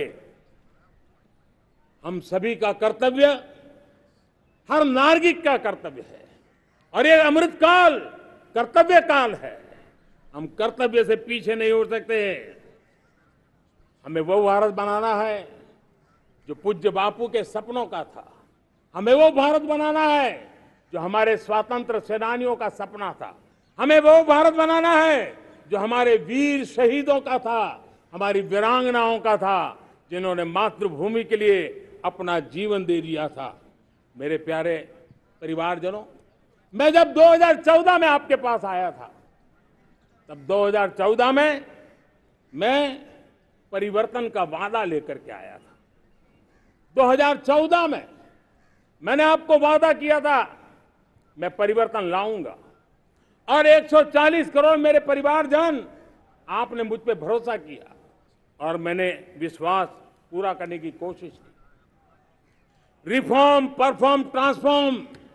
हम सभी का कर्तव्य, हर नागरिक का कर्तव्य है, और ये अमृत काल कर्तव्य काल है। हम कर्तव्य से पीछे नहीं हो सकते। हमें वो भारत बनाना है जो पूज्य बापू के सपनों का था। हमें वो भारत बनाना है जो हमारे स्वतंत्र सेनानियों का सपना था। हमें वो भारत बनाना है जो हमारे वीर शहीदों का था, हमारी वीरांगनाओं का था, जिन्होंने मातृभूमि के लिए अपना जीवन दे दिया था। मेरे प्यारे परिवारजनों, मैं जब 2014 में आपके पास आया था, तब 2014 में मैं परिवर्तन का वादा लेकर के आया था। 2014 में मैंने आपको वादा किया था मैं परिवर्तन लाऊंगा, और 140 करोड़ मेरे परिवारजन, आपने मुझ पे भरोसा किया और मैंने विश्वास पूरा करने की कोशिश की। रिफॉर्म, परफॉर्म, ट्रांसफॉर्म,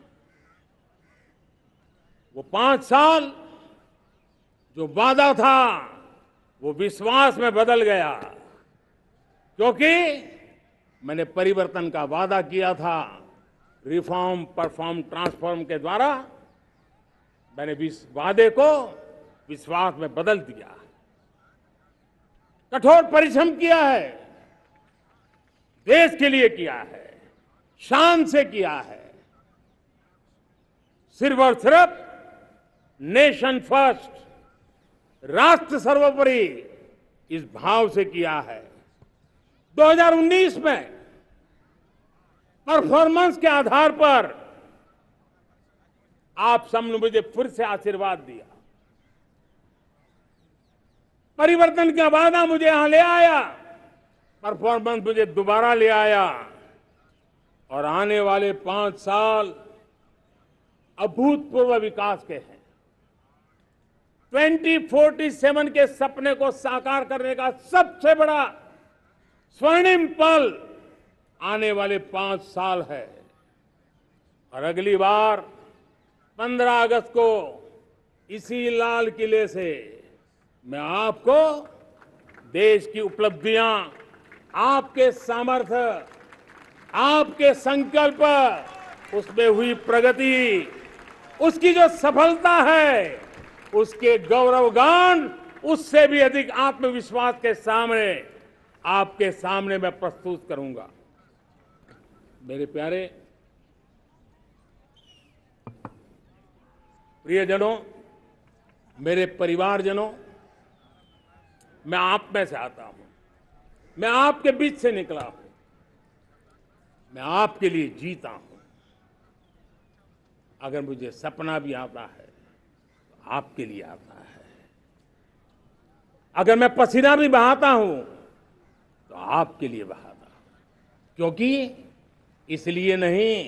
वो 5 साल जो वादा था वो विश्वास में बदल गया, क्योंकि मैंने परिवर्तन का वादा किया था। रिफॉर्म, परफॉर्म, ट्रांसफॉर्म के द्वारा मैंने इस वादे को विश्वास में बदल दिया। कठोर परिश्रम किया है, देश के लिए किया है, शान से किया है, सिर्फ और सिर्फ नेशन फर्स्ट, राष्ट्र सर्वोपरि, इस भाव से किया है। 2019 में परफॉर्मेंस के आधार पर आप सबने मुझे फिर से आशीर्वाद दिया। परिवर्तन का वादा मुझे यहां ले आया, परफॉर्मेंस मुझे दोबारा ले आया, और आने वाले 5 साल अभूतपूर्व विकास के हैं। 2047 के सपने को साकार करने का सबसे बड़ा स्वर्णिम पल आने वाले 5 साल है। और अगली बार 15 अगस्त को इसी लाल किले से मैं आपको देश की उपलब्धियां, आपके सामर्थ्य, आपके संकल्प, उसमें हुई प्रगति, उसकी जो सफलता है, उसके गौरवगान उससे भी अधिक आत्मविश्वास के सामने आपके सामने मैं प्रस्तुत करूंगा। मेरे प्यारे प्रियजनों, मेरे परिवारजनों, मैं आप में से आता हूं, मैं आपके बीच से निकला हूं, मैं आपके लिए जीता हूं। अगर मुझे सपना भी आता है तो आपके लिए आता है। अगर मैं पसीना भी बहाता हूं तो आपके लिए बहाता हूं। क्योंकि इसलिए नहीं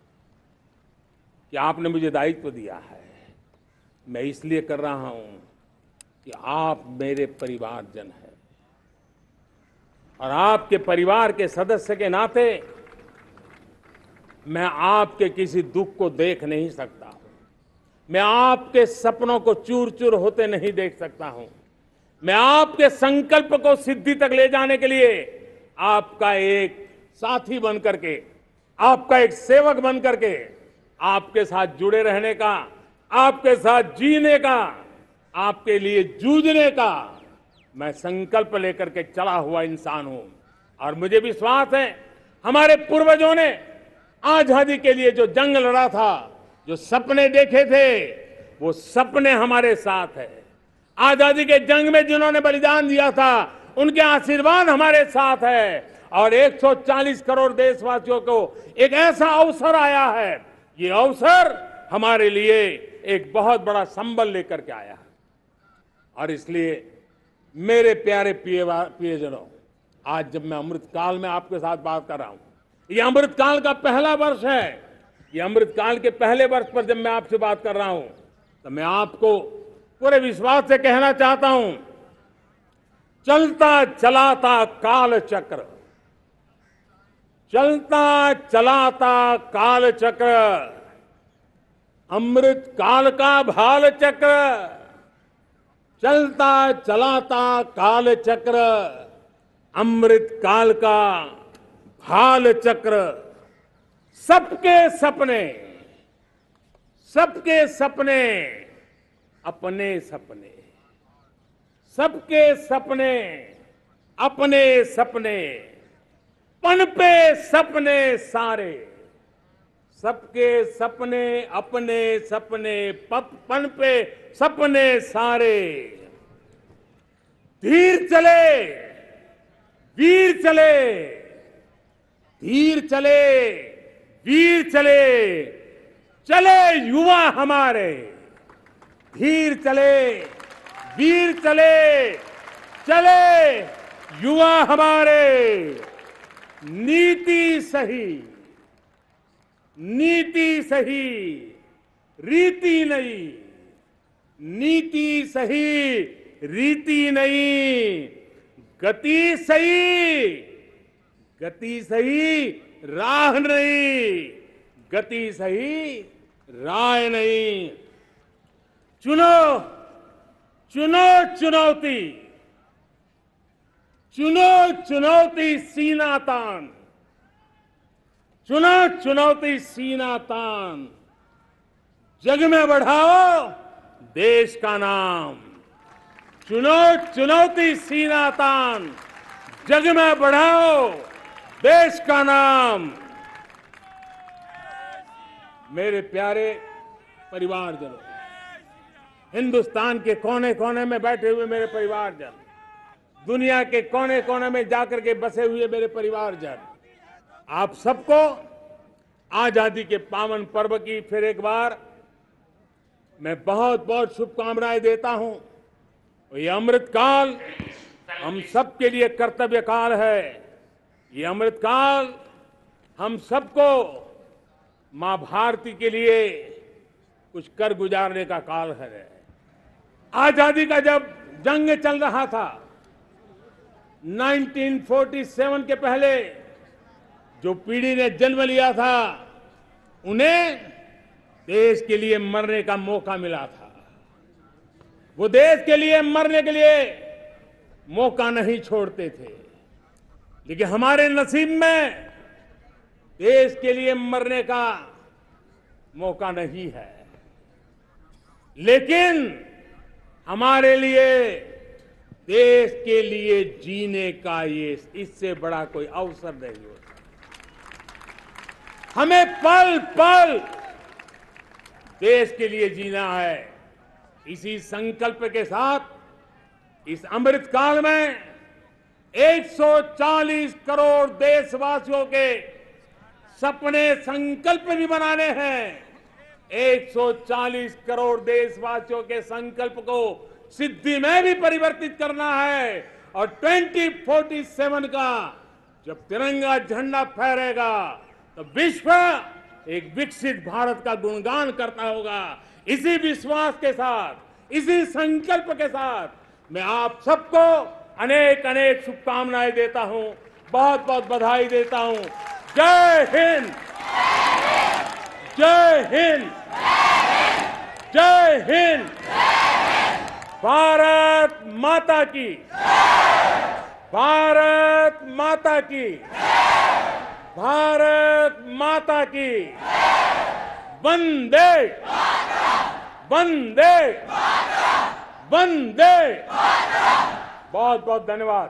कि आपने मुझे दायित्व दिया है, मैं इसलिए कर रहा हूं कि आप मेरे परिवारजन हैं और आपके परिवार के सदस्य के नाते मैं आपके किसी दुख को देख नहीं सकता हूं, मैं आपके सपनों को चूर चूर होते नहीं देख सकता हूं, मैं आपके संकल्प को सिद्धि तक ले जाने के लिए आपका एक साथी बन करके, आपका एक सेवक बन करके, आपके साथ जुड़े रहने का, आपके साथ जीने का, आपके लिए जूझने का मैं संकल्प लेकर के चला हुआ इंसान हूं। और मुझे विश्वास है हमारे पूर्वजों ने आजादी के लिए जो जंग लड़ा था, जो सपने देखे थे, वो सपने हमारे साथ है। आजादी के जंग में जिन्होंने बलिदान दिया था, उनके आशीर्वाद हमारे साथ है। और 140 करोड़ देशवासियों को एक ऐसा अवसर आया है, ये अवसर हमारे लिए एक बहुत बड़ा संबल लेकर के आया है। और इसलिए मेरे प्यारे प्रियजनों, आज जब मैं अमृतकाल में आपके साथ बात कर रहा हूं, ये अमृतकाल का पहला वर्ष है। ये अमृतकाल के पहले वर्ष पर जब मैं आपसे बात कर रहा हूं, तो मैं आपको पूरे विश्वास से कहना चाहता हूं, चलता चलाता काल चक्र, चलता चलाता काल चक्र, अमृत काल का भाल चक्र, चलता चलाता काल चक्र, अमृत काल का भाल चक्र, सबके सपने, सबके सपने अपने सपने, सबके सपने अपने सपने, पनपे सपने सारे, सबके सपने अपने सपने, पनपे सपने सारे, धीर चले वीर चले, धीर चले वीर चले, चले युवा हमारे, धीर चले वीर चले, चले युवा हमारे, नीति सही, नीति सही, रीति नहीं, नीति सही, रीति नहीं, गति सही, गति सही, राह नहीं, गति सही, राह नहीं। चुनो चुनो चुनौती, चुनो चुनौती सीना तान, चुनो चुनौती सीना तान, जग में बढ़ाओ देश का नाम, चुनो चुनौती सीना तान, जग में बढ़ाओ देश का नाम। मेरे प्यारे परिवारजनों, हिंदुस्तान के कोने कोने में बैठे हुए मेरे परिवारजन, दुनिया के कोने कोने में जाकर के बसे हुए मेरे परिवारजन, आप सबको आजादी के पावन पर्व की फिर एक बार मैं बहुत बहुत शुभकामनाएं देता हूं। ये अमृतकाल हम सबके लिए कर्तव्य काल है। ये अमृतकाल हम सबको मां भारती के लिए कुछ कर गुजारने का काल है। आजादी का जब जंग चल रहा था 1947 के पहले जो पीढ़ी ने जन्म लिया था, उन्हें देश के लिए मरने का मौका मिला था। वो देश के लिए मरने के लिए मौका नहीं छोड़ते थे, लेकिन हमारे नसीब में देश के लिए मरने का मौका नहीं है, लेकिन हमारे लिए देश के लिए जीने का ये इससे बड़ा कोई अवसर नहीं होता। हमें पल पल देश के लिए जीना है। इसी संकल्प के साथ इस अमृत काल में 140 करोड़ देशवासियों के सपने संकल्प भी बनाने हैं। 140 करोड़ देशवासियों के संकल्प को सिद्धि में भी परिवर्तित करना है और 2047 का जब तिरंगा झंडा फहरेगा तो विश्व एक विकसित भारत का गुणगान करता होगा। इसी विश्वास के साथ, इसी संकल्प के साथ मैं आप सबको अनेक अनेक शुभकामनाएं देता हूं, बहुत बहुत बधाई देता हूं। जय हिंद, जय हिंद, जय हिंद। भारत माता की, भारत माता की, भारत माता की। वंदे, वंदे, वंदे। बहुत बहुत धन्यवाद।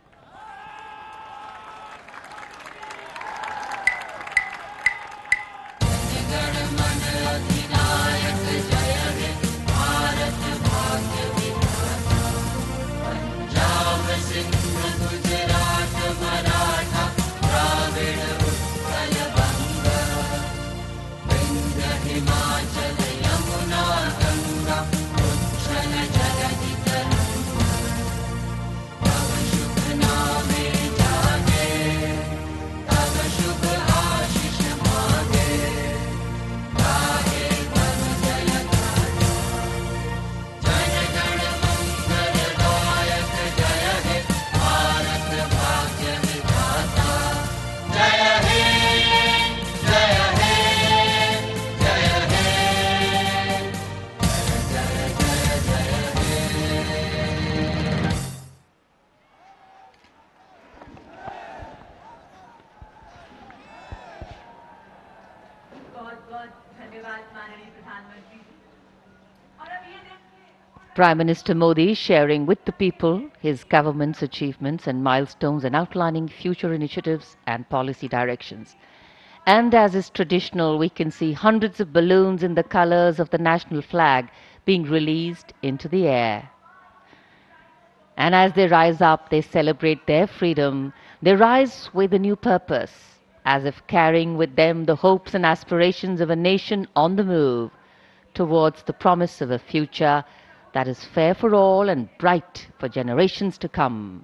Prime Minister Modi sharing with the people his government's achievements and milestones and outlining future initiatives and policy directions. And as is traditional, we can see hundreds of balloons in the colors of the national flag being released into the air. And as they rise up, they celebrate their freedom. They rise with a new purpose, as if carrying with them the hopes and aspirations of a nation on the move towards the promise of a future that is fair for all and bright for generations to come.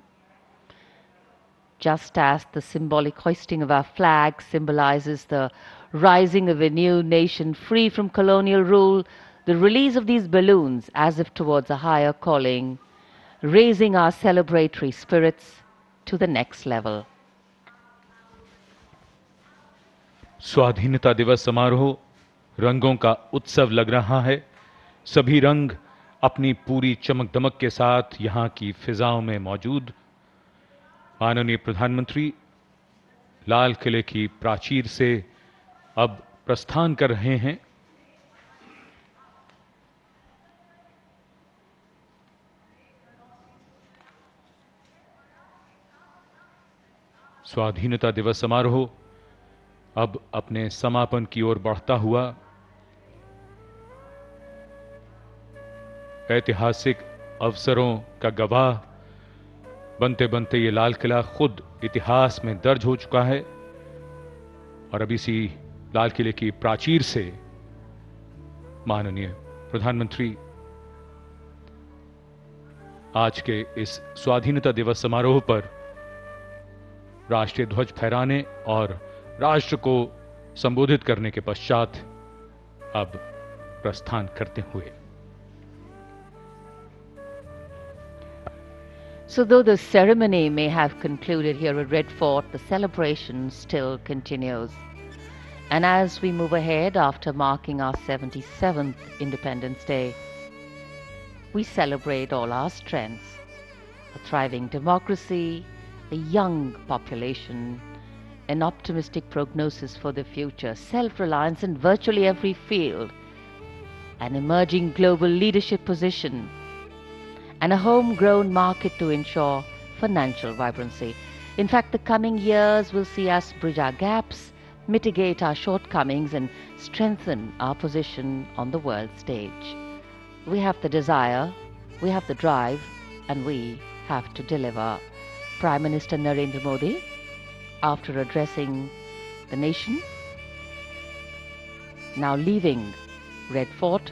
Just as the symbolic hoisting of our flag symbolizes the rising of a new nation free from colonial rule, the release of these balloons as if towards a higher calling, raising our celebratory spirits to the next level. स्वाधीनता दिवस समारोह रंगों का उत्सव लग रहा है। सभी रंग अपनी पूरी चमक दमक के साथ यहां की फिजाओं में मौजूद। माननीय प्रधानमंत्री लाल किले की प्राचीर से अब प्रस्थान कर रहे हैं। स्वाधीनता दिवस समारोह अब अपने समापन की ओर बढ़ता हुआ ऐतिहासिक अवसरों का गवाह बनते बनते ये लाल किला खुद इतिहास में दर्ज हो चुका है और अब इसी लाल किले की प्राचीर से माननीय प्रधानमंत्री आज के इस स्वाधीनता दिवस समारोह पर राष्ट्रीय ध्वज फहराने और राष्ट्र को संबोधित करने के पश्चात अब प्रस्थान करते हुए। So though the ceremony may have concluded here at Red Fort, the celebration still continues. And as we move ahead after marking our 77th Independence Day, we celebrate all our strengths, a thriving democracy, a young population, an optimistic prognosis for the future, self-reliance in virtually every field, an emerging global leadership position, and a homegrown market to ensure financial vibrancy. In fact, the coming years will see us bridge our gaps, mitigate our shortcomings, and strengthen our position on the world stage. We have the desire, we have the drive, and we have to deliver. Prime Minister Narendra Modi, after addressing the nation, now leaving Red Fort,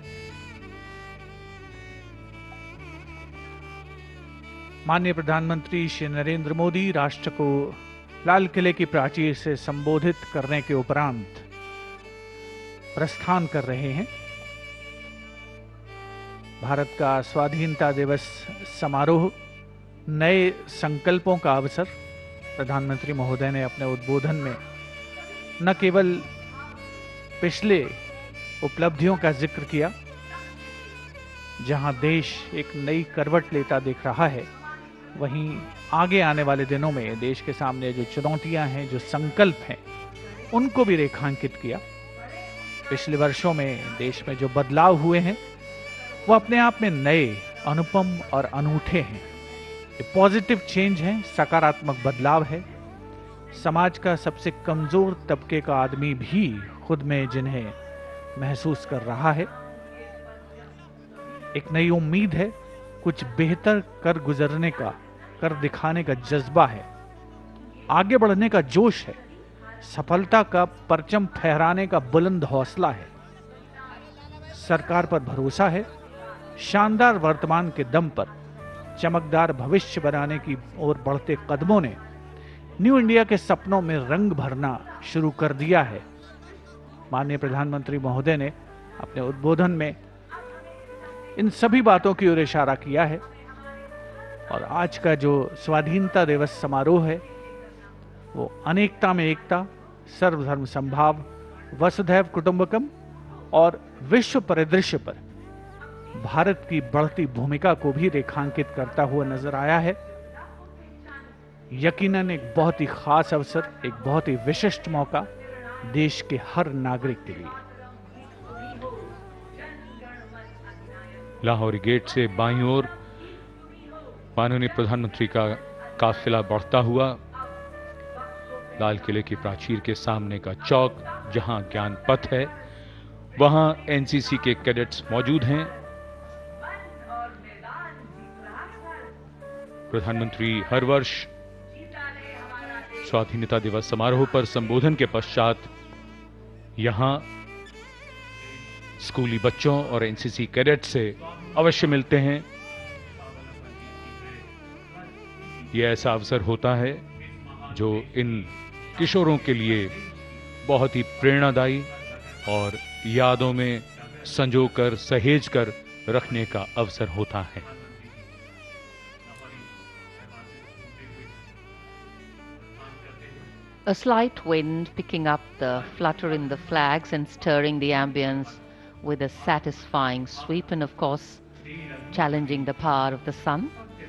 माननीय प्रधानमंत्री श्री नरेंद्र मोदी राष्ट्र को लाल किले की प्राचीर से संबोधित करने के उपरांत प्रस्थान कर रहे हैं। भारत का स्वाधीनता दिवस समारोह नए संकल्पों का अवसर। प्रधानमंत्री महोदय ने अपने उद्बोधन में न केवल पिछले उपलब्धियों का जिक्र किया, जहां देश एक नई करवट लेता दिख रहा है, वहीं आगे आने वाले दिनों में देश के सामने जो चुनौतियां हैं, जो संकल्प हैं, उनको भी रेखांकित किया। पिछले वर्षों में देश में जो बदलाव हुए हैं वो अपने आप में नए, अनुपम और अनूठे हैं। ये पॉजिटिव चेंज है, सकारात्मक बदलाव है। समाज का सबसे कमजोर तबके का आदमी भी खुद में जिन्हें महसूस कर रहा है। एक नई उम्मीद है, कुछ बेहतर कर गुजरने का, कर दिखाने का जज्बा है, आगे बढ़ने का जोश है, सफलता का परचम फहराने का बुलंद हौसला है। सरकार पर भरोसा है, शानदार वर्तमान के दम पर चमकदार भविष्य बनाने की ओर बढ़ते कदमों ने न्यू इंडिया के सपनों में रंग भरना शुरू कर दिया है। माननीय प्रधानमंत्री महोदय ने अपने उद्बोधन में इन सभी बातों की ओर इशारा किया है और आज का जो स्वाधीनता दिवस समारोह है वो अनेकता में एकता, सर्वधर्म समभाव, वसुधैव कुटुंबकम और विश्व परिदृश्य पर भारत की बढ़ती भूमिका को भी रेखांकित करता हुआ नजर आया है। यकीनन एक बहुत ही खास अवसर, एक बहुत ही विशिष्ट मौका देश के हर नागरिक के लिए। लाहौरी गेट से बाईं ओर माननीय प्रधानमंत्री का काफिला बढ़ता हुआ लाल किले की प्राचीर के सामने का चौक, जहां ज्ञान पथ है, वहां एनसीसी के कैडेट्स मौजूद हैं। प्रधानमंत्री हर वर्ष स्वाधीनता दिवस समारोह पर संबोधन के पश्चात यहां स्कूली बच्चों और एनसीसी कैडेट से अवश्य मिलते हैं। यह ऐसा अवसर होता है जो इन किशोरों के लिए बहुत ही प्रेरणादायी और यादों में संजोकर, सहेजकर रखने का अवसर होता है। A slight wind picking up the flutter in the flags and stirring the ambience with a satisfying sweep, and of course challenging the power of the sun.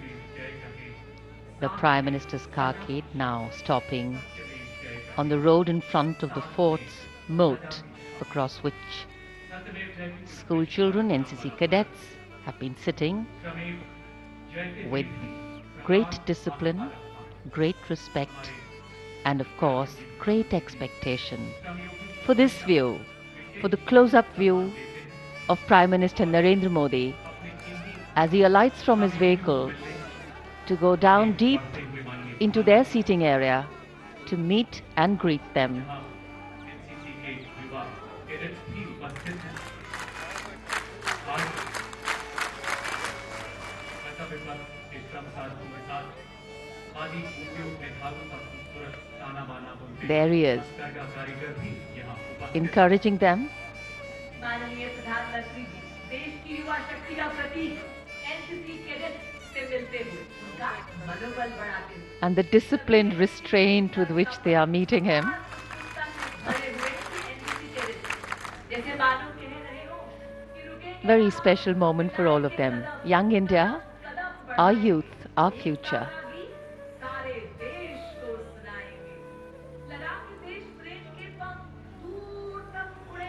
The Prime Minister's carcade now stopping on the road in front of the fort's moat, across which school children, NCC cadets have been sitting with great discipline, great respect, and of course great expectation for this view, for the close-up view of Prime Minister Narendra Modi as he alights from his vehicle to go down deep into their seating area to meet and greet them. There he is, encouraging them. And the disciplined restraint with which they are meeting him. Very special moment for all of them. Young India, our youth, our future.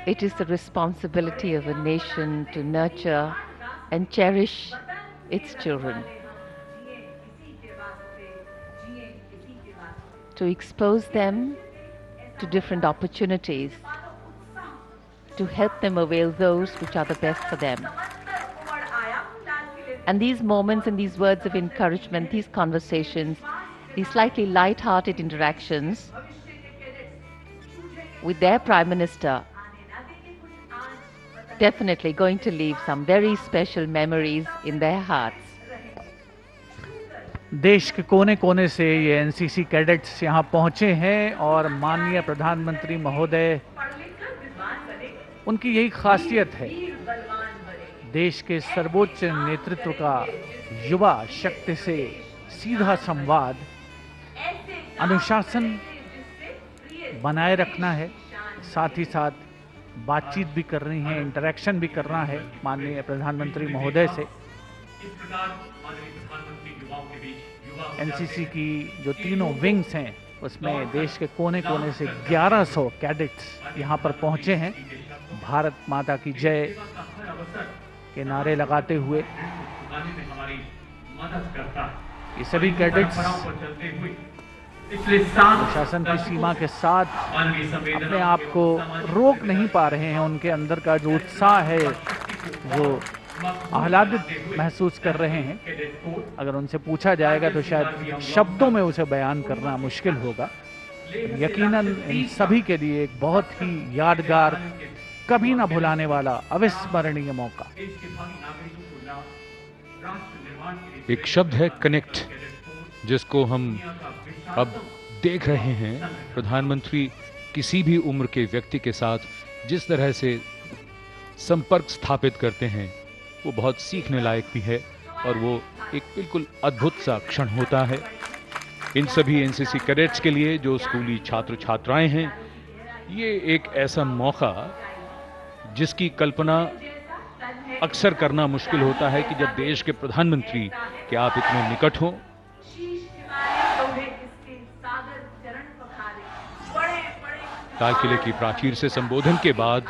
It is the responsibility of a nation to nurture and cherish its children, to expose them to different opportunities, to help them avail those which are the best for them. And these moments and these words of encouragement, these conversations, these slightly light-hearted interactions with their Prime Minister, definitely going to leave some very special memories in their hearts. देश के कोने कोने से ये NCC cadets यहाँ पहुँचे हैं और माननीय प्रधानमंत्री महोदय, उनकी यही खासियत है, देश के सर्वोच्च नेतृत्व का युवा शक्ति से सीधा संवाद, अनुशासन बनाए रखना है, साथ ही साथ बातचीत भी करनी है, इंटरेक्शन भी करना है माननीय प्रधानमंत्री महोदय से। एनसीसी की जो तीनों विंग्स हैं उसमें देश के कोने कोने से 1100 कैडेट्स यहाँ पर पहुँचे हैं, भारत माता की जय के नारे लगाते हुए। ये सभी कैडेट्स प्रशासन की सीमा के साथ अपने आप को रोक नहीं पा रहे हैं, उनके अंदर का जो उत्साह है, जो आह्लादित महसूस कर रहे हैं, अगर उनसे पूछा जाएगा तो शायद शब्दों में उसे बयान करना मुश्किल होगा। यकीनन इन सभी के लिए एक बहुत ही यादगार, कभी ना भुलाने वाला, अविस्मरणीय मौका। एक शब्द है कनेक्ट, जिसको हम अब देख रहे हैं। प्रधानमंत्री किसी भी उम्र के व्यक्ति के साथ जिस तरह से संपर्क स्थापित करते हैं, वो बहुत सीखने लायक भी है और वो एक बिल्कुल अद्भुत सा क्षण होता है। इन सभी एनसीसी कैडेट्स के लिए, जो स्कूली छात्र छात्राएं हैं, ये एक ऐसा मौका जिसकी कल्पना अक्सर करना मुश्किल होता है कि जब देश के प्रधानमंत्री के आप इतने निकट हों, लाल किले की प्राचीर से संबोधन के बाद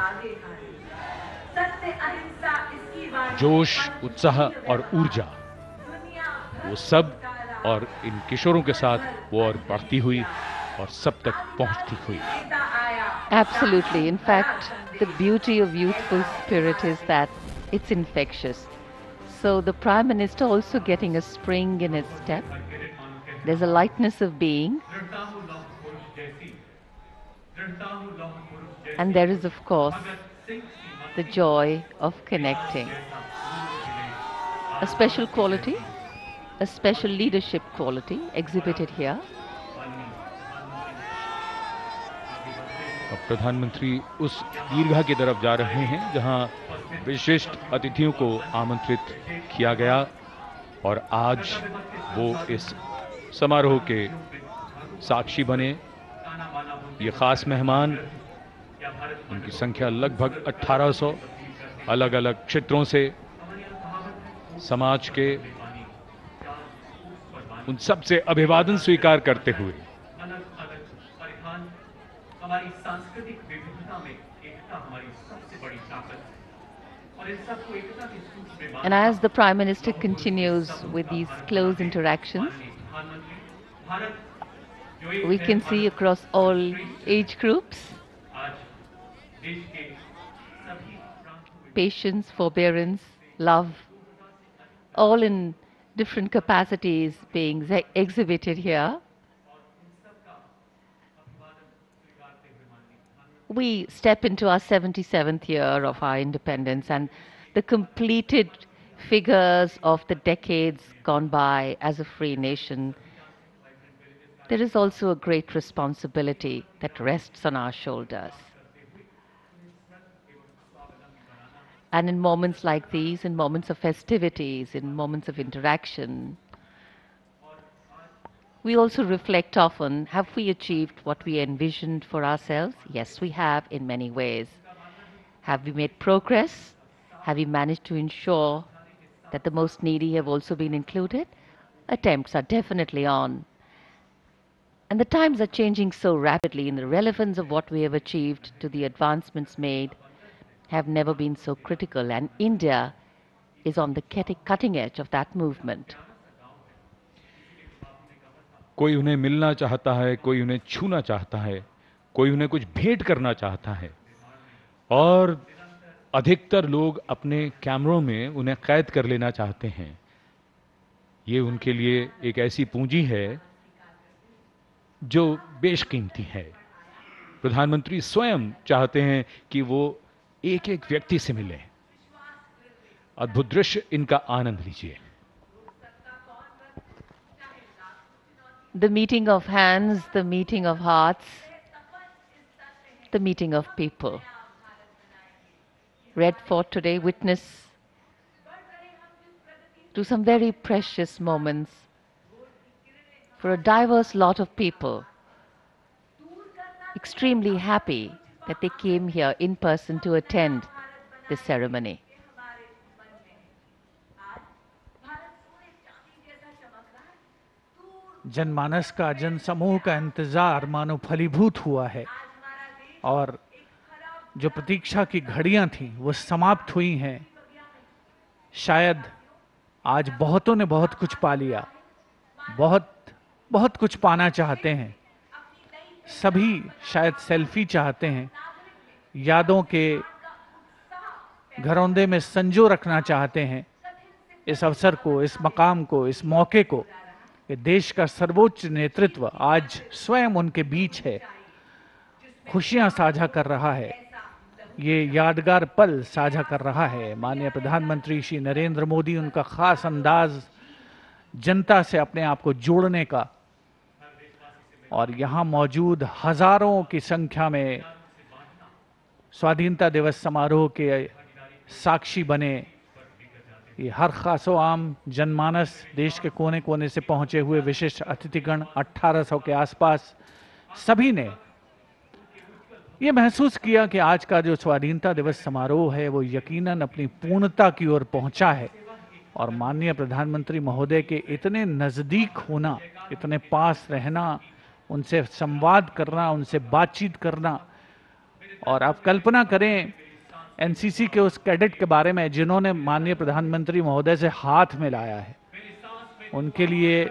जोश, उत्साह और ऊर्जा, वो सब और इन किशोरों के साथ वो और बढ़ती हुई और सब तक पहुंचती हुई। Absolutely. In fact, the beauty of youthful spirit is that it's infectious. So the Prime Minister also getting a spring in his step. There's a lightness of being. And there is, of course, the joy of connecting. A special quality, a special leadership quality exhibited here. अब प्रधानमंत्री उस दीर्घा की तरफ जा रहे हैं जहां विशिष्ट अतिथियों को आमंत्रित किया गया और आज वो इस समारोह के साक्षी बने। ये खास मेहमान, उनकी संख्या लगभग 1800, अलग अलग क्षेत्रों से समाज के, उन सब से अभिवादन स्वीकार करते हुए हमारी सांस्कृतिक विविधता में एकता हमारी सबसे बड़ी ताकत और इस सबको एकता के सूत्र में। And as the Prime Minister continues with these close interactions, we can see across all age groups patience, forbearance, love, all in different capacities being exhibited here. We step into our 77th year of our independence, and the completed figures of the decades gone by as a free nation. There is also a great responsibility that rests on our shoulders. And in moments like these, in moments of festivities, in moments of interaction, we also reflect often, have we achieved what we envisioned for ourselves? Yes, we have in many ways. Have we made progress? Have we managed to ensure that the most needy have also been included? Attempts are definitely on. And the times are changing so rapidly, and the relevance of what we have achieved to the advancements made have never been so critical, and India is on the cutting edge of that movement. कोई उन्हें मिलना चाहता है, कोई उन्हें छूना चाहता है, कोई उन्हें कुछ भेंट करना चाहता है, और अधिकतर लोग अपने कैमरों में उन्हें कैद कर लेना चाहते हैं। ये उनके लिए एक ऐसी पूंजी है जो बेशकीमती है। प्रधानमंत्री स्वयं चाहते हैं कि वो एक एक व्यक्ति से मिलें। अद्भुत दृश्य, इनका आनंद लीजिए। The meeting of hands, the meeting of hearts, the meeting of people. Red Fort today witness to some very precious moments for a diverse lot of people. Extremely happy that they came here in person to attend this ceremony. जनमानस का, जनसमूह का इंतजार मानो फलीभूत हुआ है और जो प्रतीक्षा की घड़ियां थीं वो समाप्त हुई हैं। शायद आज बहुतों ने बहुत कुछ पा लिया, बहुत कुछ पाना चाहते हैं। सभी शायद सेल्फी चाहते हैं, यादों के घरौंदे में संजो रखना चाहते हैं इस अवसर को, इस मकाम को, इस मौके को। कि देश का सर्वोच्च नेतृत्व आज स्वयं उनके बीच है, खुशियां साझा कर रहा है, ये यादगार पल साझा कर रहा है। माननीय प्रधानमंत्री श्री नरेंद्र मोदी, उनका खास अंदाज जनता से अपने आप को जोड़ने का, और यहाँ मौजूद हजारों की संख्या में स्वाधीनता दिवस समारोह के साक्षी बने ये हर खासो आम जनमानस, देश के कोने कोने से पहुंचे हुए विशिष्ट अतिथिगण 1800 के आसपास, सभी ने ये महसूस किया कि आज का जो स्वाधीनता दिवस समारोह है वो यकीनन अपनी पूर्णता की ओर पहुंचा है। और माननीय प्रधानमंत्री महोदय के इतने नज़दीक होना, इतने पास रहना, उनसे संवाद करना, उनसे बातचीत करना, और आप कल्पना करें एनसीसी के उस कैडेट के बारे में जिन्होंने माननीय प्रधानमंत्री महोदय से हाथ मिलाया है, उनके लिए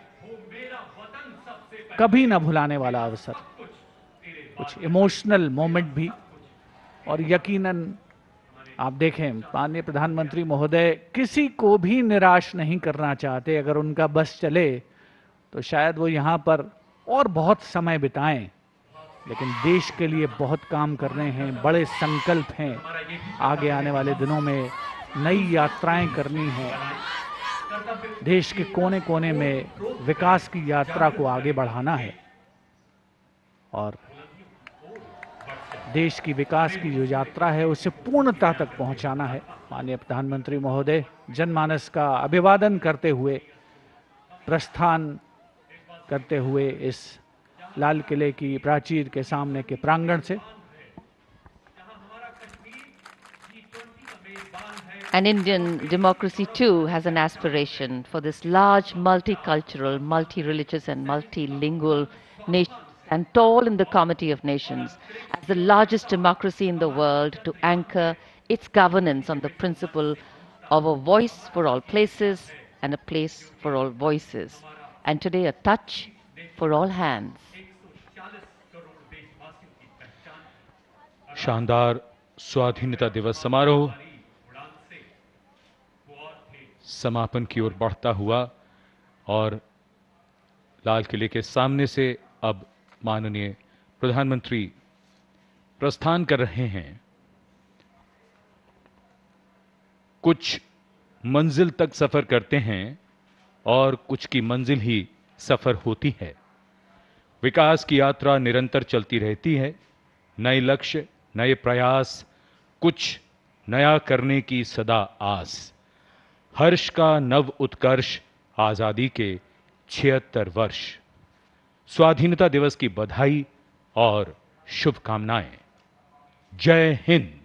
कभी न भुलाने वाला अवसर, कुछ इमोशनल मोमेंट भी। और यकीनन आप देखें माननीय प्रधानमंत्री महोदय किसी को भी निराश नहीं करना चाहते। अगर उनका बस चले तो शायद वो यहाँ पर और बहुत समय बिताएं, लेकिन देश के लिए बहुत काम कर रहे हैं, बड़े संकल्प हैं। आगे आने वाले दिनों में नई यात्राएं करनी है, देश के कोने कोने में विकास की यात्रा को आगे बढ़ाना है, और देश की विकास की जो यात्रा है उसे पूर्णता तक पहुंचाना है। माननीय प्रधानमंत्री महोदय जनमानस का अभिवादन करते हुए, प्रस्थान करते हुए इस लाल किले की प्राचीर के सामने के प्रांगण से। And Indian democracy too has an aspiration for this large multicultural, multi-religious and multilingual nation, and tall in the Comity of Nations, as the largest democracy in the world, to anchor its governance on the principle of a voice for all places and a place for all voices. And today a touch for all hands. शानदार स्वाधीनता दिवस समारोह समापन की ओर बढ़ता हुआ, और लाल किले के सामने से अब माननीय प्रधानमंत्री प्रस्थान कर रहे हैं। कुछ मंजिल तक सफर करते हैं और कुछ की मंजिल ही सफर होती है। विकास की यात्रा निरंतर चलती रहती है। नए लक्ष्य, नए प्रयास, कुछ नया करने की सदा आस। हर्ष का नव उत्कर्ष, आजादी के 76 वर्ष। स्वाधीनता दिवस की बधाई और शुभकामनाएं। जय हिंद।